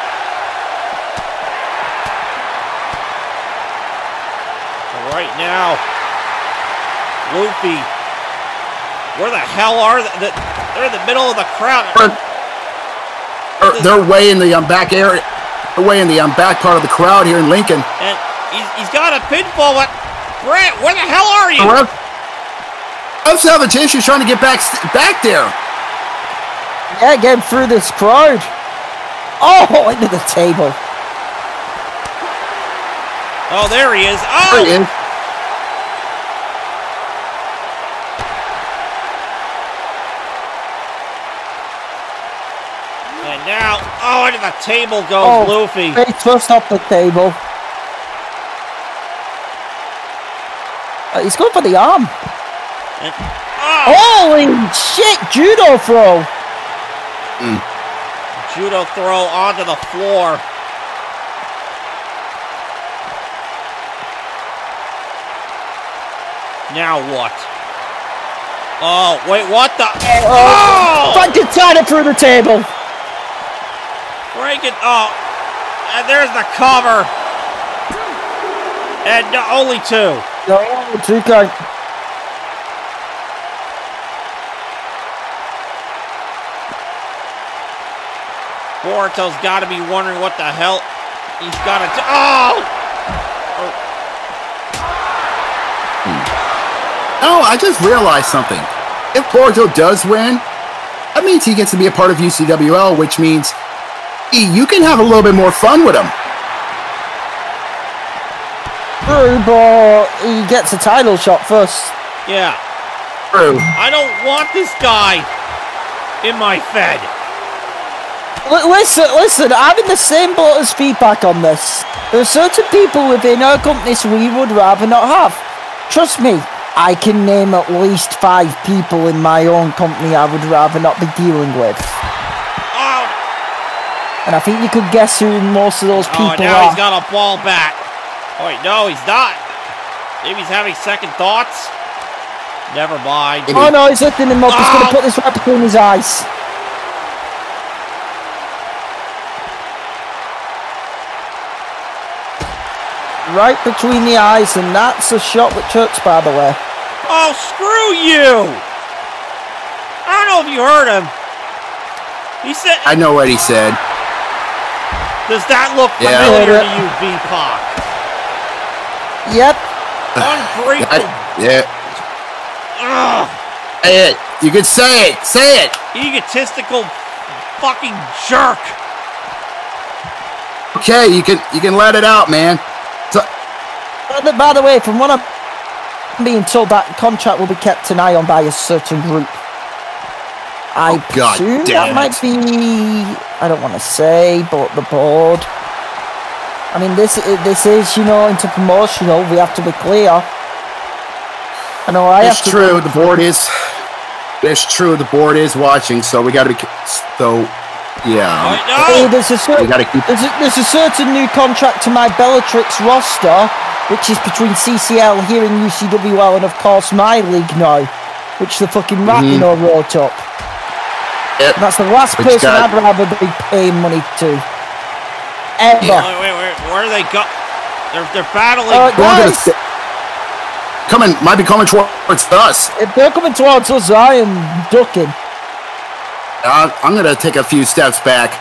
Right now, Luffy. Where the hell are they? They're in the middle of the crowd. They're, they're way in the um, back area. They're way in the um, back part of the crowd here in Lincoln. And he's, he's got a pinfall. But Brett, where the hell are you? I'm having issues trying to get back back there. Yeah, get him through this crowd. Oh, into the table. Oh, there he is. There he Oh, is. and now, oh, into the table goes Oh, Luffy. Face first off the table. Uh, he's going for the arm. And, oh, Holy shit, judo throw. judo throw onto the floor. Now what? Oh, wait, what the? Oh! Frankenstein through the table. Break it. Oh, and there's the cover. And no, only two. No, two count. Boruto's got to be wondering what the hell he's got to do. Oh! Oh, I just realized something. If Boruto does win, that means he gets to be a part of U C W L, which means he, you can have a little bit more fun with him. True, but he gets a title shot first. Yeah. True. I don't want this guy in my Fed. L- listen, listen, I'm in the same boat as feedback on this. There are certain people within our companies we would rather not have. Trust me, I can name at least five people in my own company I would rather not be dealing with. Oh, And I think you could guess who most of those people oh now are. he's got a ball back. Oh, wait, no, he's not. Maybe he's having second thoughts. Never mind. Oh no, he's lifting him up. He's going Oh. to put this right between his eyes. Right between the eyes, and that's a shot which hurts, by the way. Oh, screw you! I don't know if you heard him. He said, I know what he said. does that look Yeah. familiar to you, V-Pac? Yep. Ungrateful. Yeah. Ugh. Say it. You can say it. Say it. Egotistical fucking jerk. Okay, you can you can let it out, man. So, By the, by the way, from what I'm being told, that contract will be kept an eye on by a certain group. I Oh, God presume damn that might it. be, I don't want to say, but the board. I mean, this this is, you know, into promotional. We have to be clear. I know I it's have to. true. The board is. It's true. The board is watching, so we got to be. So, yeah. Oh, Hey, no. there's a, cer- We gotta keep- there's, a, there's a certain new contract to my Bellatrix roster, which is between C C L here in U C W L and, of course, my league now, which the fucking rat, you know, wrote up. Yep. And that's the last Which person got- I'd rather be paying money to. Ever. Wait, wait, wait. Where do they go? They're, they're battling. Uh, Going to the guys, sta- coming, might be coming towards us. if they're coming towards us, I am ducking. Uh, I'm going to take a few steps back.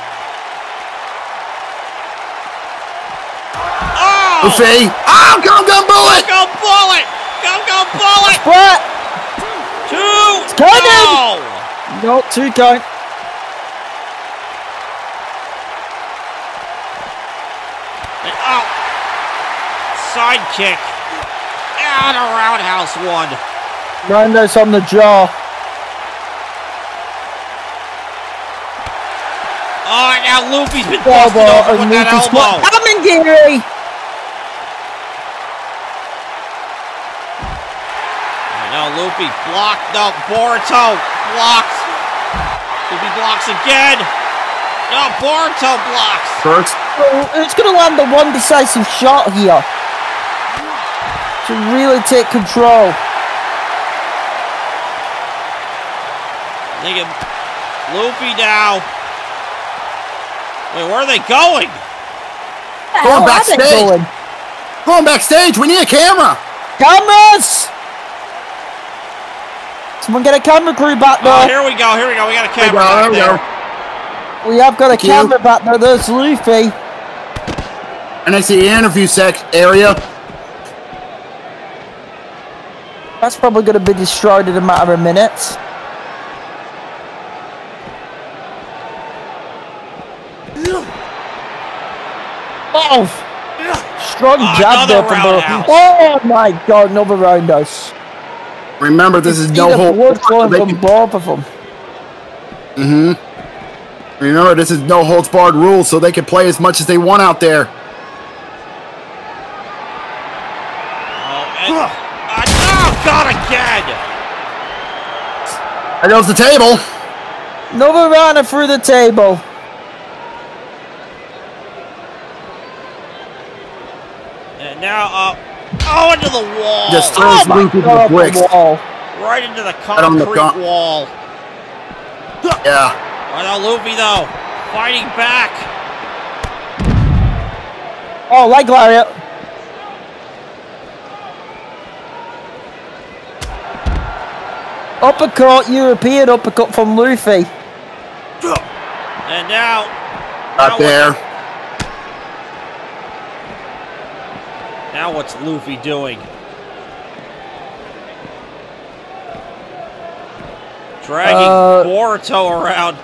oh! Luffy. Oh, go, go, bullet! Go bullet! Go, go bullet! But, Two! coming! No! no, two count. Oh! Side kick. And a roundhouse one. Roundhouse on the jaw. Oh, and now Luffy's been Elbow, busted over and with that Luffy's elbow. got- Coming, Gary! No, Luffy blocked. No, Boruto blocks. Luffy blocks again. No, Boruto blocks. First. So it's going to land the one decisive shot here to really take control. They get Luffy now. Wait, where are they going? Where the hell Going are they backstage. going? Going backstage. We need a camera. Cameras! Someone get a camera crew back Oh, there. here we go. Here we go. We got a There we camera go. back There we there. go. We have got a Thank you. camera back there. There's Luffy. And I see the interview sec area. That's probably going to be destroyed in a matter of minutes. Oh! Strong Oh, jab another there from Bo. roundhouse. Oh my god, another roundhouse. Remember, this is no Either hold. blood flowing They from can- both of them. Remember, this is no holds barred rules, so they can play as much as they want out there. Oh, and, uh, oh, God, again. There goes the table. Another runner through the table. And now, uh, oh, into the wall. Just Oh throws my Luffy to the god, the bricks. wall. Right into the on the concrete con- wall. Yeah. Oh, no, Luffy, though, fighting back. Oh, leg lariat. Uppercut, European uppercut from Luffy. And now, Out now there. What, now what's Luffy doing? Dragging Uh, Boruto around.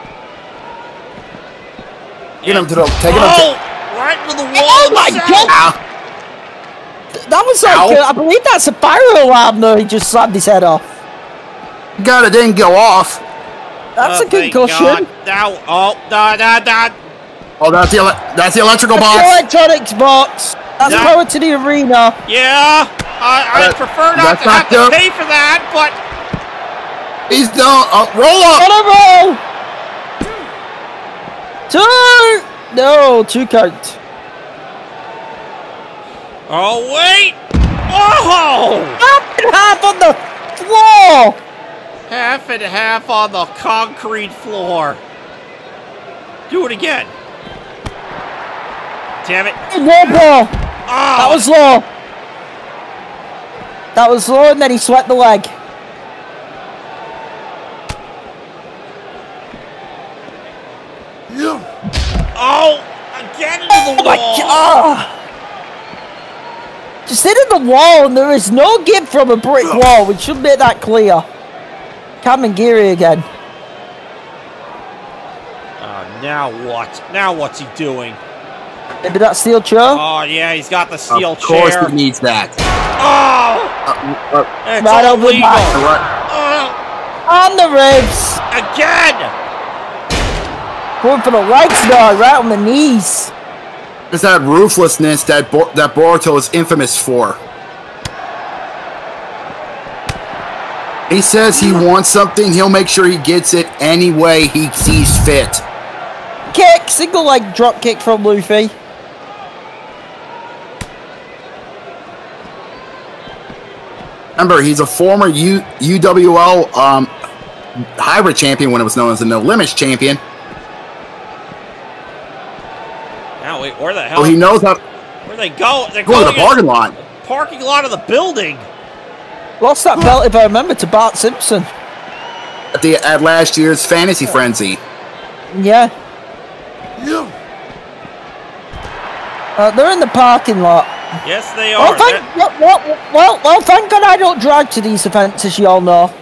Get him to the. Take him Oh, up right into the wall. Oh my himself. God. to. Ow. That was like, Ow. uh, I believe that's a fire alarm though. He just slammed his head off. God, it didn't go off. That's Oh, a thank concussion. God. Now, oh, da da da. Oh, that's the ele- that's the electrical That's the box. electronics box. That's That- power to the arena. Yeah. I Uh, prefer not that's to not have to dope. pay for that, but He's done. Uh, roll up. On a roll. Two. No, two count. oh wait! Oh! Half and half on the floor. Half and half on the concrete floor. Do it again. Damn it! Low ball. Oh, That was low. That was low, and then he swept the leg. oh again into Oh the my wall. god! Just hit the wall, and there is no give from a brick wall. We should make that clear. Kamagiri again. Oh, now what? Now what's he doing? Maybe that steel chair. Oh yeah, he's got the steel Of course chair. he needs that. Oh, Uh, uh, it's Right all over the legal. back. right. Oh, On the ribs. again. Going for the legs now, right on the knees. It's that ruthlessness that Bo that Boruto is infamous for. He says he wants something, he'll make sure he gets it any way he sees fit. Kick, single leg drop kick from Luffy. Remember, he's a former U UWL um, hybrid champion when it was known as the No Limits champion. Now wait, where the hell? So he knows how to Where they go? They're go to going the bargain lot. in- parking lot of the building. Lost that belt, if I remember, to Bart Simpson. At, the, at last year's Fantasy Frenzy. Yeah. Uh, they're in the parking lot. Yes, they Well, are. thank, They're- well, well, well, well, thank God I don't drive to these events, as you all know.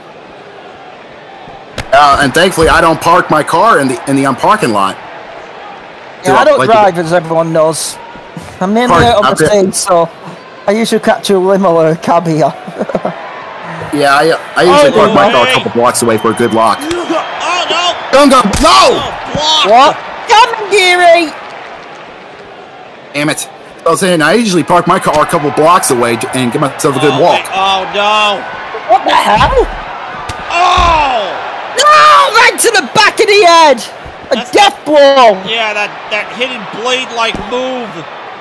Uh, and thankfully, I don't park my car in the in the um, parking lot. Yeah, I don't Like- drive, as everyone knows. I'm mainly Park- out on the okay. stage, so I usually catch a limo or a cab here. Yeah, I, I usually Oh, park my car a hey. couple blocks away for a good lock. Oh no! Don't go! No! Oh, blocked. What? Kamagiri! Damn it! I was saying I usually park my car a couple blocks away to- and give myself a good oh, walk. wait. Oh no! What the hell? Oh! No! Right to the back of the head! A That's death blow! Yeah, that that hidden blade-like move.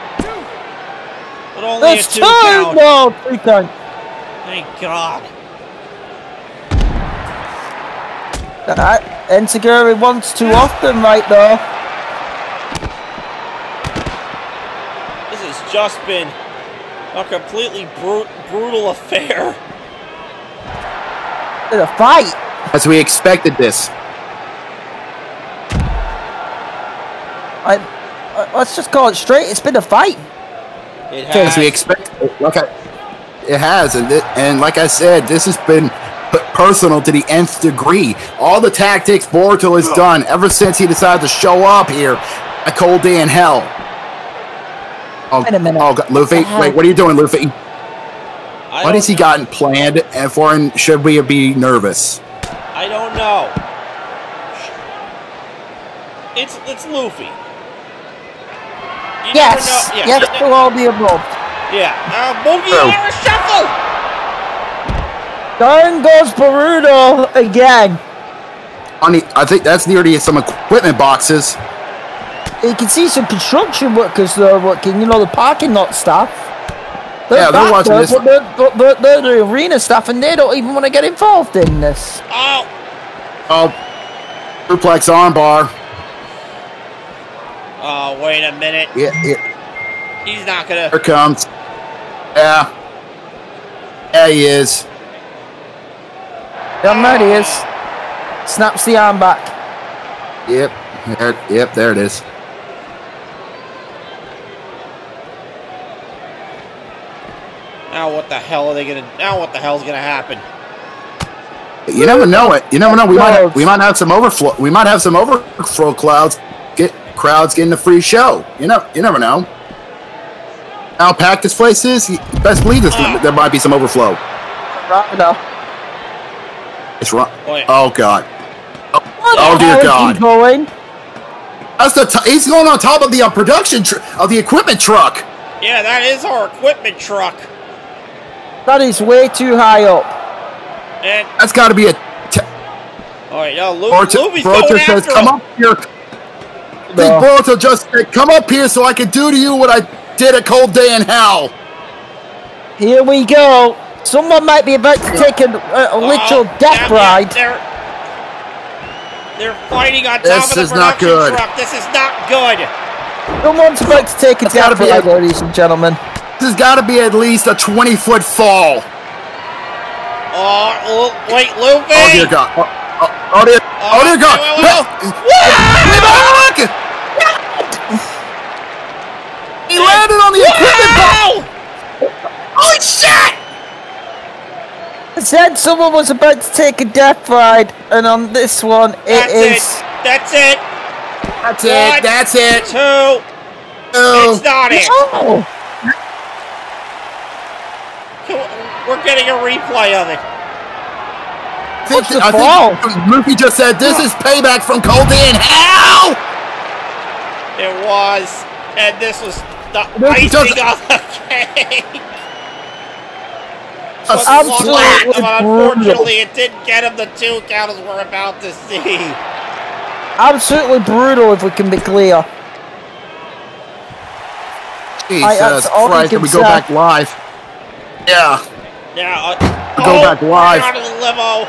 But only That's a two! two count. No, three count. Thank God. That Enzuigiri wants too often right there. This has just been a completely brut brutal affair. In a fight. As we expected this. I, I, let's just call it straight. It's been a fight. It As we has. expect, like I, it has, and it, and like I said, this has been p- personal to the nth degree. All the tactics Boruto has done ever since he decided to show up here a cold day in hell. Oh, Wait a minute. oh God, Luffy! What the hell? Wait, what are you doing, Luffy? I What don't has he know. gotten planned and for? And should we be nervous? I don't know. It's it's Luffy. You Yes. never know. Yeah, Yes you to ne- all the above. yeah. Uh, Boogie True. Irish Shuffle. Down goes Boruto again. On the, I think that's near the some equipment boxes. You can see some construction workers there working, you know, the parking lot staff. Yeah, they're back watching there, this. But they're, but they're, they're the arena staff, and they don't even want to get involved in this. Oh. Oh, duplex armbar. Oh, wait a minute. Yeah, yeah. He's not gonna. Here comes. Yeah. Yeah, he is. Damn right he is. Snaps the arm back. Yep. There, yep, there it is. Now what the hell are they gonna? Now what the hell's gonna happen? You never know it. You never know. We might Clouds. we might have some overflow. We might have some overflow clouds. Get crowds getting the free show. You know. You never know. How packed this place is. You best believe this. Ah. There might be some overflow. Right now. It's wrong. Wait. Oh God. What Oh, the dear hell is God. he going? That's the. T he's going on top of the uh, production tr of the equipment truck. Yeah, that is our equipment truck. That is way too high up. And That's got to be a. T- all right, now Lu- Boruto, Luffy's Boruto going says, after "Come him. up here." I think Boruto just said, "Come up here so I can do to you what I did a cold day in hell." Here we go. Someone might be about to take a, a, a literal Oh, death yeah, ride. They're, they're fighting on top This of the is not production good. truck. This is not good. Someone's about to take a That's gotta death be ride, a- ladies and gentlemen. This has got to be at least a twenty-foot fall. Oh, Lu- wait, Luffy. Oh dear God! Oh, oh, oh dear! Oh, dear God! wait, wait, wait. Way back! He landed on the equipment box. Wow! Holy shit! I said someone was about to take a death ride, and on this one, it That's is. it. That's it. That's One, it. That's it. Two. Oh. It's not it. Oh, We're getting a replay of it. I think, What's the I fall? think Luffy just said this is payback from Cold Day in Hell. It was, and this was the Luffy icing just- on the cake. A But absolutely luckily- but unfortunately, brutal. it didn't get him the two counters we're about to see. Absolutely brutal, if we can be clear. Jesus that's all we Christ! can Did we go say. back live? Yeah. Now, uh, We'll go oh, back live. Out of the limo.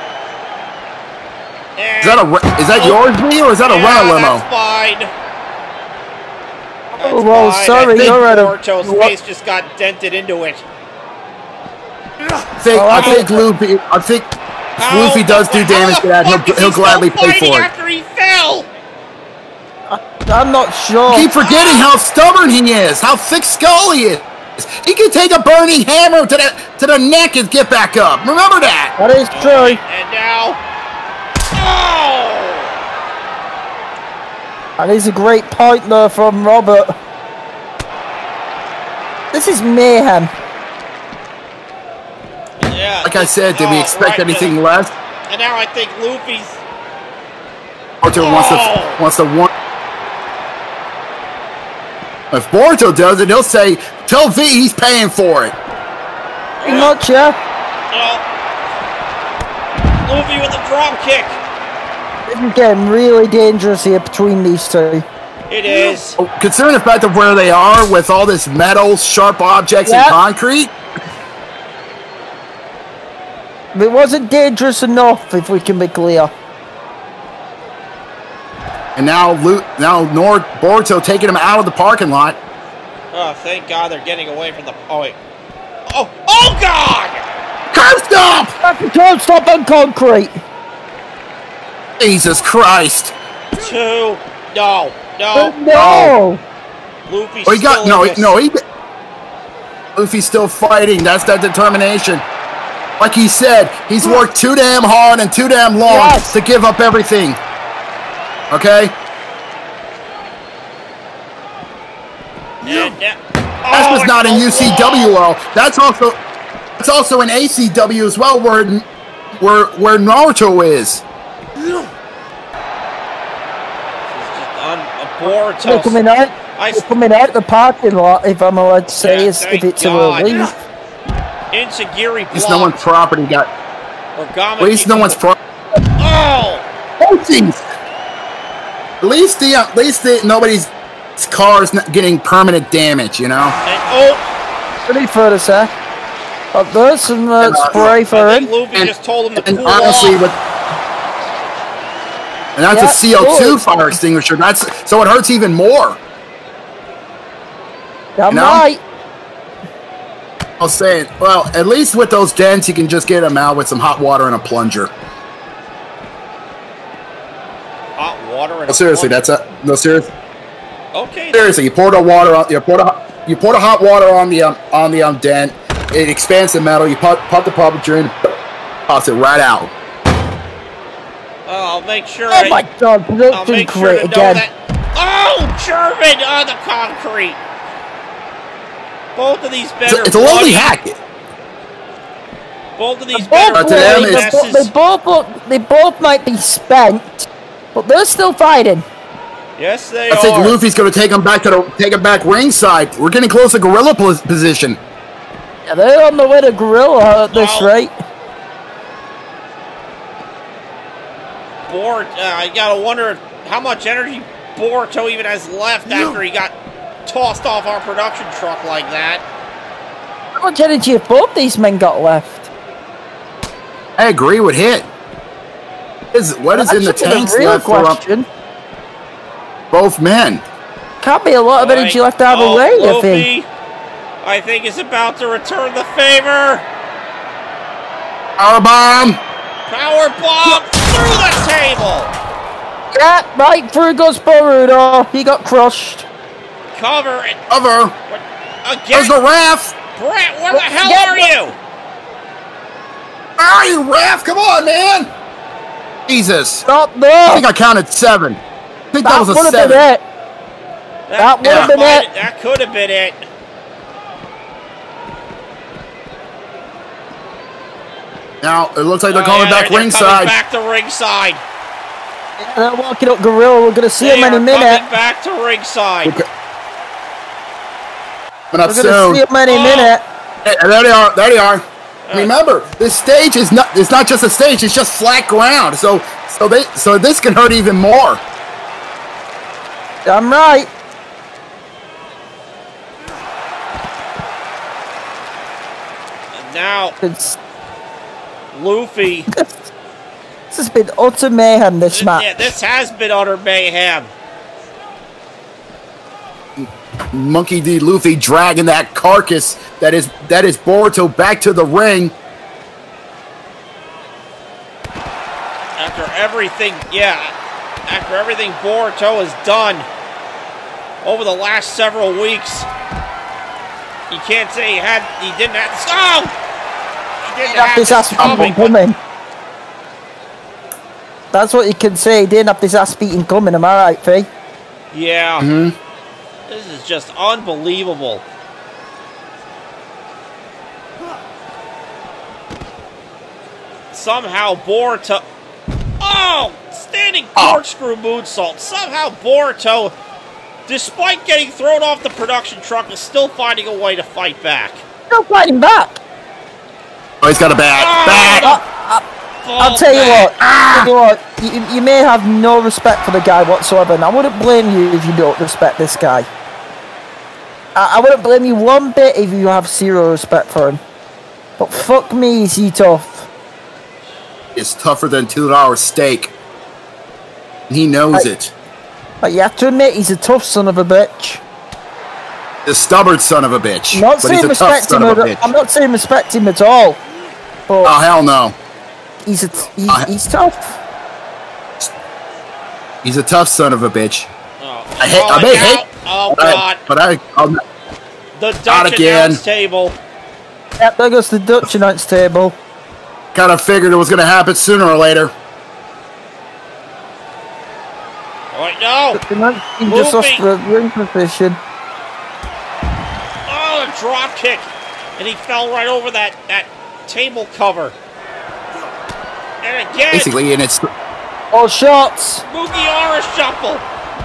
And, Is that a re- is that oh, yours, B, or is that a yeah, rental limo? That's fine. That's Oh, well, fine. sorry, I think you're at a- Boruto's face just got dented into it. I think Oh, I I think think- Luffy I think How Luffy does do the- damage how to the that. fuck He'll, is he'll he still gladly pay fighting for it. after he fell. I'm not sure. Keep forgetting how stubborn he is, how thick skull he is. He can take a burning hammer to the to the neck and get back up. Remember that. That is true. And now, oh! That is a great point there from Robert. This is mayhem. Yeah. Like I said, did we oh, expect right, anything less? And now I think Luffy's. Boruto wants Oh. to wants to one. If Boruto does it, he'll say, "Tell V he's paying for it." Pretty much, yeah. Oh. Luffy with a drop kick. This is getting really dangerous here between these two. It is. Considering the fact of where they are with all this metal, sharp objects, Yep. and concrete, It wasn't dangerous enough, if we can be clear. and now Lu- now Nord Boruto taking him out of the parking lot. Oh, thank God they're getting away from the. Oh wait. Oh, oh God! Curb stop! That's a turn stop on concrete. Jesus Christ! Two. No. Oh, No. no. Luffy's Oh, he got still no, in he, this. no, he. Luffy's still fighting. That's that determination. Like he said, he's worked too damn hard and too damn long Yes. to give up everything. Okay, And now- that oh, was it's not in a U C W wall. L. That's also that's also in A C W as well, where where where Naruto is. On a They're Boruto. coming out. I They're coming out the parking lot, if I'm allowed to say, Yeah, is- thank if it's God. a relief. Insigiri At least no one's blocked. property got. Origami At least no keeps- one's property. Oh! Oh, jeez. At least the at least the nobody's car is not getting permanent damage. You know. And oh! Pretty fair to say. Oh, there's some uh, And, uh, spray for I him. think Luffy And- just told him to And cool honestly, off. with and that's Yeah, a C O two good. fire extinguisher. That's so it hurts even more. Damn know? right. I'll say it. Well, at least with those dents, you can just get them out with some hot water and a plunger. Hot water and No, a seriously, plunge. that's a no serious. Okay. then. Seriously, you pour the water on. You pour the you pour the hot water on the um, on the um, dent. It expands the metal. You pop pop the puppetry in, pops it right out. Oh, I'll make sure. Oh I, my god, I'll production make sure great to know again. that. Oh, German on the concrete. Both of these It's better. a, it's a lovely bloody- hack. Both of these Both better. to them, bloody it's- they, bo- they messes. both look, they both might be spent, but they're still fighting. Yes, they I think are. Luffy's going to take him back to the take him back ringside. We're getting close to gorilla pos- position. Yeah, they're on the way to Gorilla at this Well, rate. Bort, uh, you gotta wonder how much energy Borto even has left after he got tossed off our production truck like that. How much energy have both these men got left? I agree with Hit. Is what is That in the should be tanks real left for um, question. both men? Can't be a lot of energy left either oh, way, I Luffy, think. I think is about to return the favor. Power bomb! Power bomb through the table. Yeah, right through goes Boruto. He got crushed. Cover it. Cover! Again. There's the ref! Brett, where the hell Get are the- you? Where are you, ref? Come on, man! Jesus. Stop I there. think I counted seven. I think that, That was would a have seven. been it. That would have been might- it. That could have been it. Now, it looks like they're Oh, coming yeah, back they're ringside. Coming back to ringside. They're walking up Gorilla. We're going to see They him any are minute. coming back to ringside. Okay. Coming up We're going to see soon. him any Oh. minute. Hey, there they are. There they are. Remember, this stage is not it's not just a stage, it's just flat ground. So so they so this can hurt even more. I'm right. And now, It's, Luffy. this has been utter mayhem, this match. Yeah, this has been utter mayhem. Monkey D. Luffy dragging that carcass that is that is Boruto back to the ring. After everything, yeah, after everything Boruto has done over the last several weeks, you can't say he had, he didn't have, oh! He didn't have This this ass coming, beating but- coming. That's what you can say. He didn't have this ass beating coming. Am I right, Fee? Yeah. Mm-hmm. This is just unbelievable. Somehow Boruto... Oh! Standing corkscrew moonsault. Somehow Boruto, despite getting thrown off the production truck, is still finding a way to fight back. Still fighting back. Oh, he's got a bat. Oh, Bat. the I'll full tell you back. what. I'll tell you what. You, you may have no respect for the guy whatsoever, and I wouldn't blame you if you don't respect this guy. I, I wouldn't blame you one bit if you have zero respect for him. But fuck me, is he tough? It's tougher than two dollar steak. And he knows I- it. But you have to admit, he's a tough son of a bitch. The stubborn son of a bitch. I'm not but he's saying a tough respect son him. of a At, bitch. I'm not saying respect him at all. But Oh hell no. he's a, he's, I- he's tough. He's a tough son of a bitch. Oh, I hate. oh, I may now- hate. Oh, but I- God. But I. I'll, The Not Dutch again. announce table. Yep, there goes the Dutch announce table. kind of figured it was going to happen sooner or later. Oh, wait, no. The announce team just lost Moving. the ring position. Oh, a drop kick. And he fell right over that, that table cover. And again, Basically, and it's All shots. Mugiwara shuffle.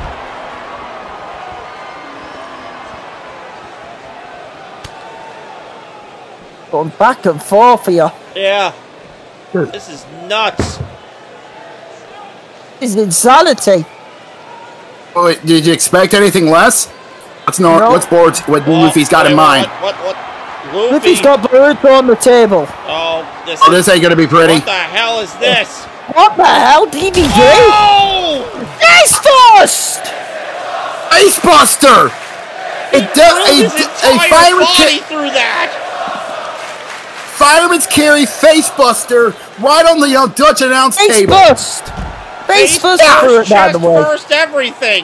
Going back and forth here. Yeah. This is nuts. This is insanity. Oh, wait, did you expect anything less? What's no, No. what's board? What Oh, Luffy's got wait, in wait, mind? What? What? what? Luffy. Luffy's got Boruto on the table. Oh, this. Oh, is, this ain't gonna be pretty. What the hell is this? What the hell? D V D? Oh! Face first! Face Buster! A, de- a, His de- a entire fireman body ca- through that. fireman's carry Face Buster right on the uh, Dutch announce Face table. first! Face first for it, by the chest way. first, everything.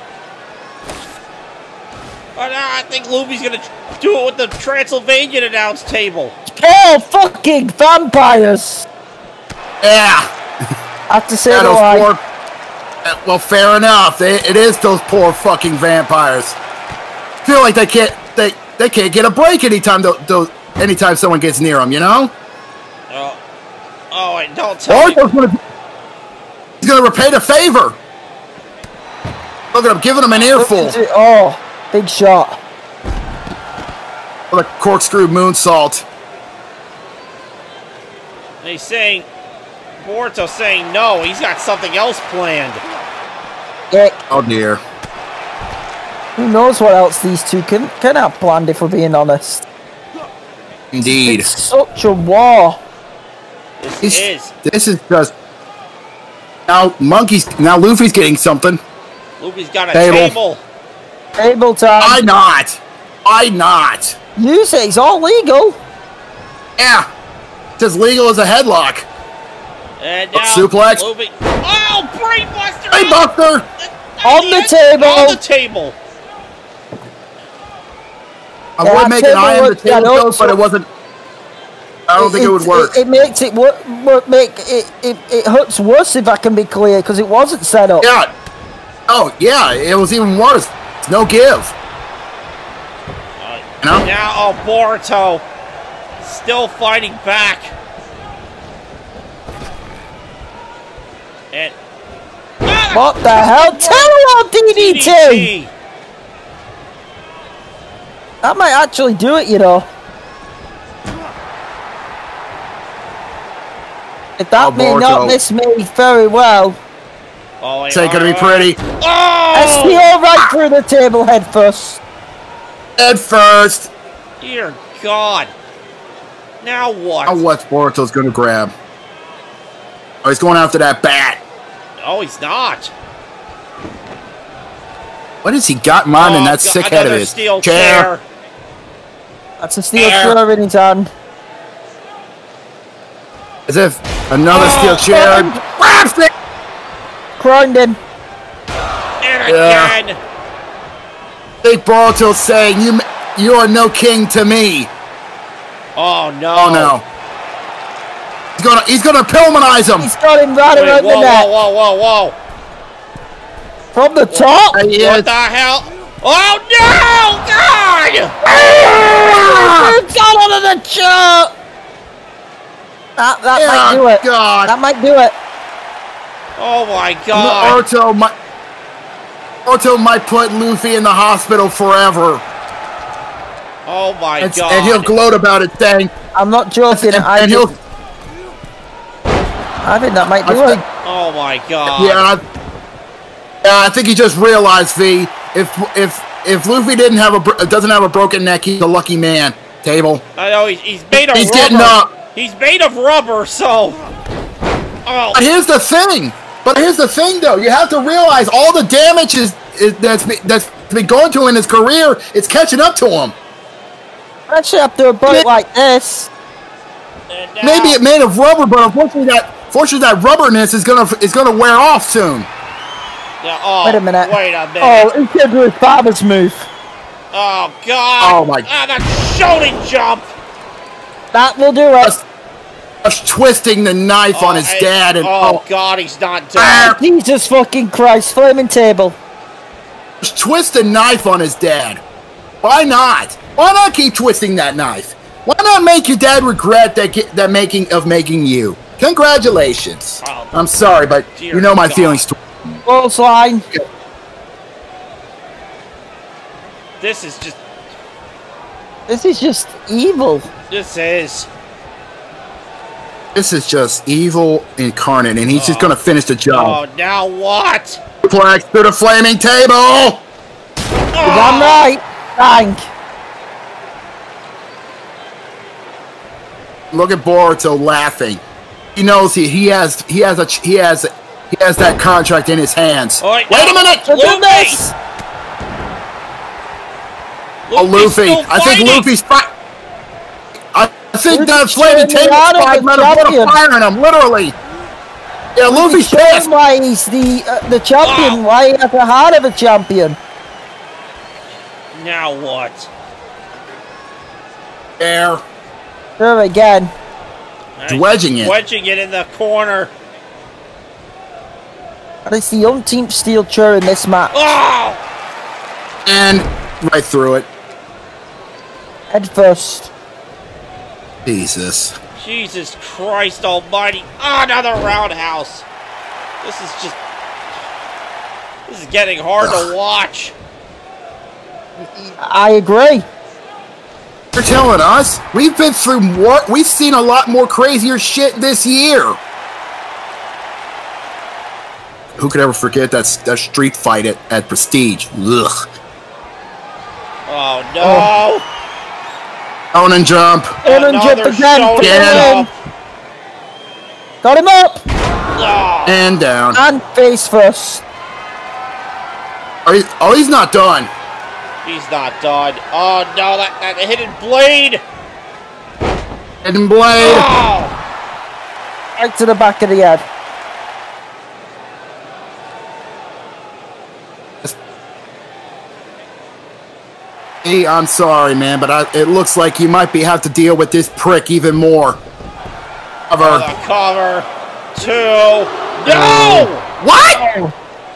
Oh, now I think Luffy's gonna tr- do it with the Transylvanian announce table. Oh, fucking vampires! Yeah. I have to say Yeah, no, those I, poor, uh, well, fair enough. They, it is those poor fucking vampires. Feel like they can't they they can't get a break anytime those, those anytime someone gets near them. You know. Oh, oh, wait, don't tell me. Boruto's gonna he's gonna repay the favor. Look at him giving him an earful. Oh, big shot. With a corkscrew moonsault. And he's saying, Boruto's saying no, he's got something else planned. Yeah. Oh dear. Who knows what else these two can, can have planned, if we're being honest. Indeed. It's such a war. This This, is. this is just... Now, Monkey's... Now, Luffy's getting something. Luffy's got a Table. table. Table time. Why not? Why not? You say it's all legal. Yeah. It's as legal as a headlock. And now, Suplex. Luffy. Oh, brainbuster! Hey, Buster! On the table. On the table. I Yeah, would make an table eye on the would- yeah, table, no, though, so- but it wasn't... I don't think it would work. It, it makes it work. work make it, it. It hurts worse, if I can be clear, because it wasn't set up. Yeah. Oh, yeah. It was even worse. It's no give. Uh, No? Now, oh, Boruto. Still fighting back. And... Ah, What the hell? Terror D D T! D D T. That might actually do it, you know. If that Oh, may Boruto. not miss me very well. Oh, wait, This ain't gonna be all right. pretty. S T Oh! O right through the table head first. Head first. Dear God. Now what? Now what's Boruto's gonna grab? Oh, he's going after that bat. Oh, he's not. What has he got in mind in Oh, that sick head of another his? steel Chair. chair. That's a steel Air. chair in his hand. As if another Oh, steel chair. oh. Grabs it! Crowned him. And Yeah. again. Big Boruto saying, "You, you are no king to me." Oh, no. Oh no! He's gonna, he's gonna Pillmanize him. He's got him right Wait, around whoa, the neck. whoa, whoa, whoa, whoa. From the top. There he What is. the hell? Oh, no! God! It's got onto the chair. That, that might do Oh, it. God. That might do it. Oh, my God. Boruto might, Boruto might put Luffy in the hospital forever, Oh, my and, God. and he'll gloat about it, saying, I'm not joking. and, I, and he'll, think, I think that might do I it. think, Oh, my God. yeah, I, yeah, I think he just realized, V, if if if Luffy didn't have a bro- doesn't have a broken neck, he's a lucky man. Table. I know, he's, he's made of He's rubber. getting up. He's made of rubber, so... Oh, But here's the thing. But here's the thing, though. You have to realize all the damage is, is that's been, that's been going to in his career. It's catching up to him. Actually, after a boat like this, and now- Maybe it made of rubber, but unfortunately, that fortunately that rubberness is gonna is gonna wear off soon. Yeah, oh, wait a minute. Wait a minute. Oh, he could do his father's move. Oh, God. Oh, my- Ah, that shouting jump. That will do it. Just, just twisting the knife on Oh, his hey, dad, and Oh, oh, God, he's not Ah. done. Jesus fucking Christ! Flaming table. just twist the knife on his dad. Why not? Why not keep twisting that knife? Why not make your dad regret that get, that making of making you? Congratulations. Oh, I'm sorry, but dear you know my God. feelings. Tw- Clothesline. This is just... This is just evil. This is... This is just evil incarnate, and he's just gonna finish the job. Oh, now what? Suplex to the flaming table. I'm right. Thank. Look at Boruto laughing. He knows he he has he has a he has he has that contract in his hands. Oh, wait, Wait no. a minute, Look at Luffy! this. Oh, Luffy! still I think fighting. Luffy's fight. I I think that Luffy's flaming showing table the honor of spike the might have put a champion. fire in him, literally. Yeah, Luffy's Show him pissed. why he's the uh, the champion. Wow. Why he has the heart of a champion. Now what? There, There again. wedging it. Wedging it in the corner. And it's the umpteenth steel chair in this match. Oh! And right through it. Head first. Jesus. Jesus Christ almighty. Oh, another roundhouse. This is just... This is getting hard to watch. I agree. You're telling us? We've been through more. We've seen a lot more crazier shit this year. Who could ever forget that, that street fight at, at Prestige? Ugh. Oh, no. Oh. On and jump. On and jump again. Again. Got him up. Oh. And down. And face first. Oh, he, oh, he's not done. He's not done. Oh, no, that, that hidden blade. Hidden blade. Oh. Right to the back of the head. Hey, I'm sorry, man, but I, it looks like you might be have to deal with this prick even more. Cover. Oh, the cover. Two. No! What? Oh.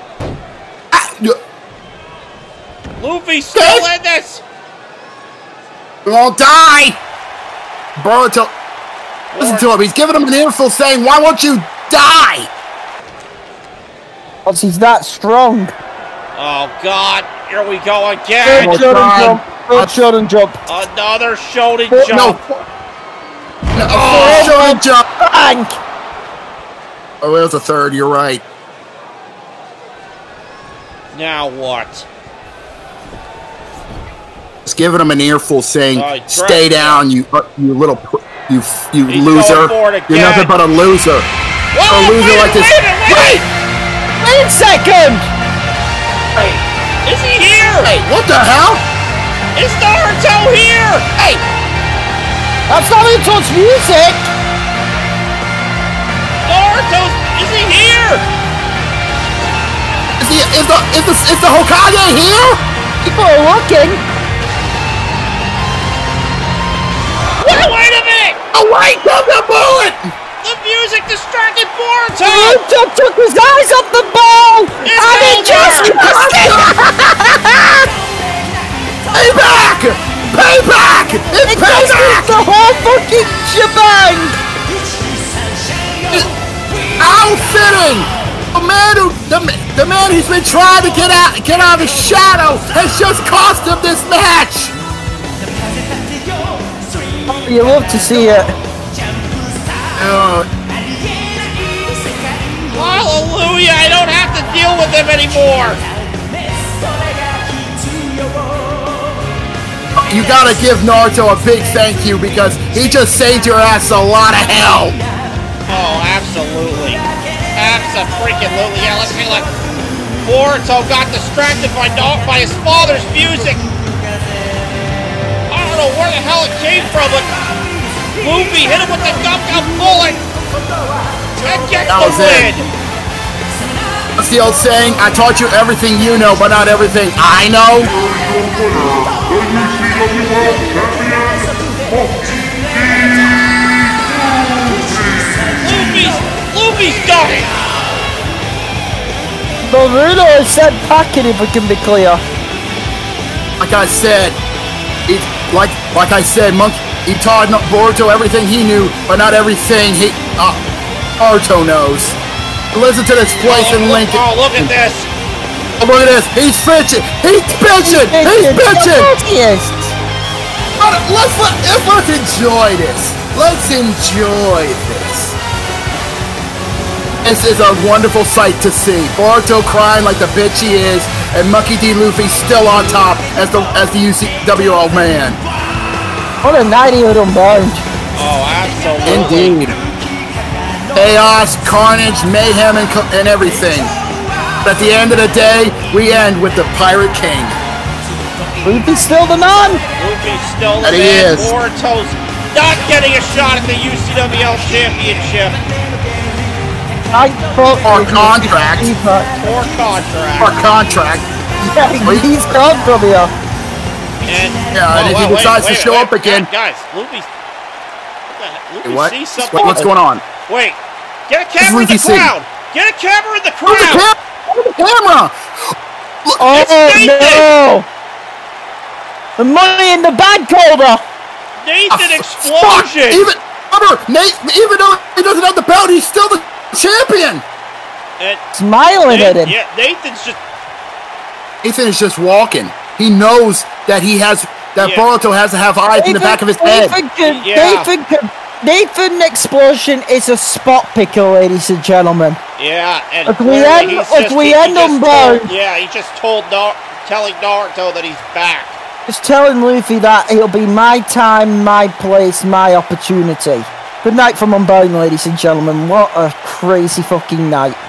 Luffy's still in this. You won't die. Boruto, listen to him. He's giving him an earful saying, "Why won't you die?" Because he's that strong. Oh, God. Here we go again. Good shot and jump. Good shot and jump. Another shonen Oh, jump. No. no oh, shonen jump. Bang. Oh, it was a third. You're right. Now what? Just giving him an earful saying, Oh, "Stay down, you uh, you little pr you you He's loser. going for it You're nothing again. but a loser. Whoa, a loser wait, like this." wait, wait, wait. Wait a second. Is he here? Hey, what the hell? Is Naruto here? Hey, That's not Naruto's music. Naruto, is he here? is the is the is the is the Hokage here? People are looking. Wait, wait a minute! Oh wait, grab the bullet! The music distracted Boruto! Naruto took his eyes off the ball. It's and it over. just missed it. Payback! Payback! It's It just payback! missed the whole fucking shebang. Outfitting! The man who the, the man who's been trying to get out get out of his shadow has just cost him this match! You love to see it. Uh, Hallelujah! I don't have to deal with him anymore! you gotta give Naruto a big thank you because he just saved your ass a lot of hell! Oh, absolutely. Abso-freaking-lutely. Yeah, look, hey, look. Boruto got distracted by, by his father's music. I don't know where the hell it came from, but Luffy hit him with the gum gum bullet and gets That the was it. win. That's the old saying, I taught you everything you know, but not everything I know. The U C W L Champion, Luffy's, Luffy's got it. Naruto is sent packing if we can be clear. Like I said, it, like like I said, Monkey, he taught Boruto everything he knew, but not everything he uh, Naruto knows. Listen to this place Oh, in look, Lincoln. oh, look at this. Oh, look at this. He's bitching. He's bitching. He's bitching. Yes. But let's let let's enjoy this. Let's enjoy this. This is a wonderful sight to see. Boruto crying like the bitch he is, and Monkey D. Luffy still on top as the as the U C W L man. What a night he would Unbound. Oh, absolutely. Indeed. Chaos, carnage, mayhem, and, co- and everything. But at the end of the day, we end with the Pirate King. Luffy's still the man. Luffy's still the That he man. is. Boruto's not getting a shot at the U C W L Championship. I thought Or contract. Or contract. Or contract. Yeah, he's gone from here. And, Yeah, and if he wait, decides wait, to show wait, up again- Guys, Luffy's... What the heck? Luffy What? sees something. What- What's going on? Wait. Get a camera in the Luffy see? crowd. Get a camera in the Where's the, crowd. cam- Where's the camera? Oh Nathan! no! The money in the bank holder. Nathan Ah, explosion. Fuck! Even, remember, Nate, even though he doesn't have the belt, he's still the champion! And Smiling at him. Yeah, Nathan's just... Nathan is just walking. He knows that he has that Yeah. Boruto has to have eyes in the back of his head. Nathan, can, Yeah. Nathan, can, Nathan Explosion is a spot picker, ladies and gentlemen. Yeah, and If we clearly end- he's if just, we he, he end just Unbound- told, yeah, he just told Nar- telling Naruto that he's back. Just telling Luffy that it'll be my time, my place, my opportunity. Good night from Unbound, ladies and gentlemen. What a crazy fucking night.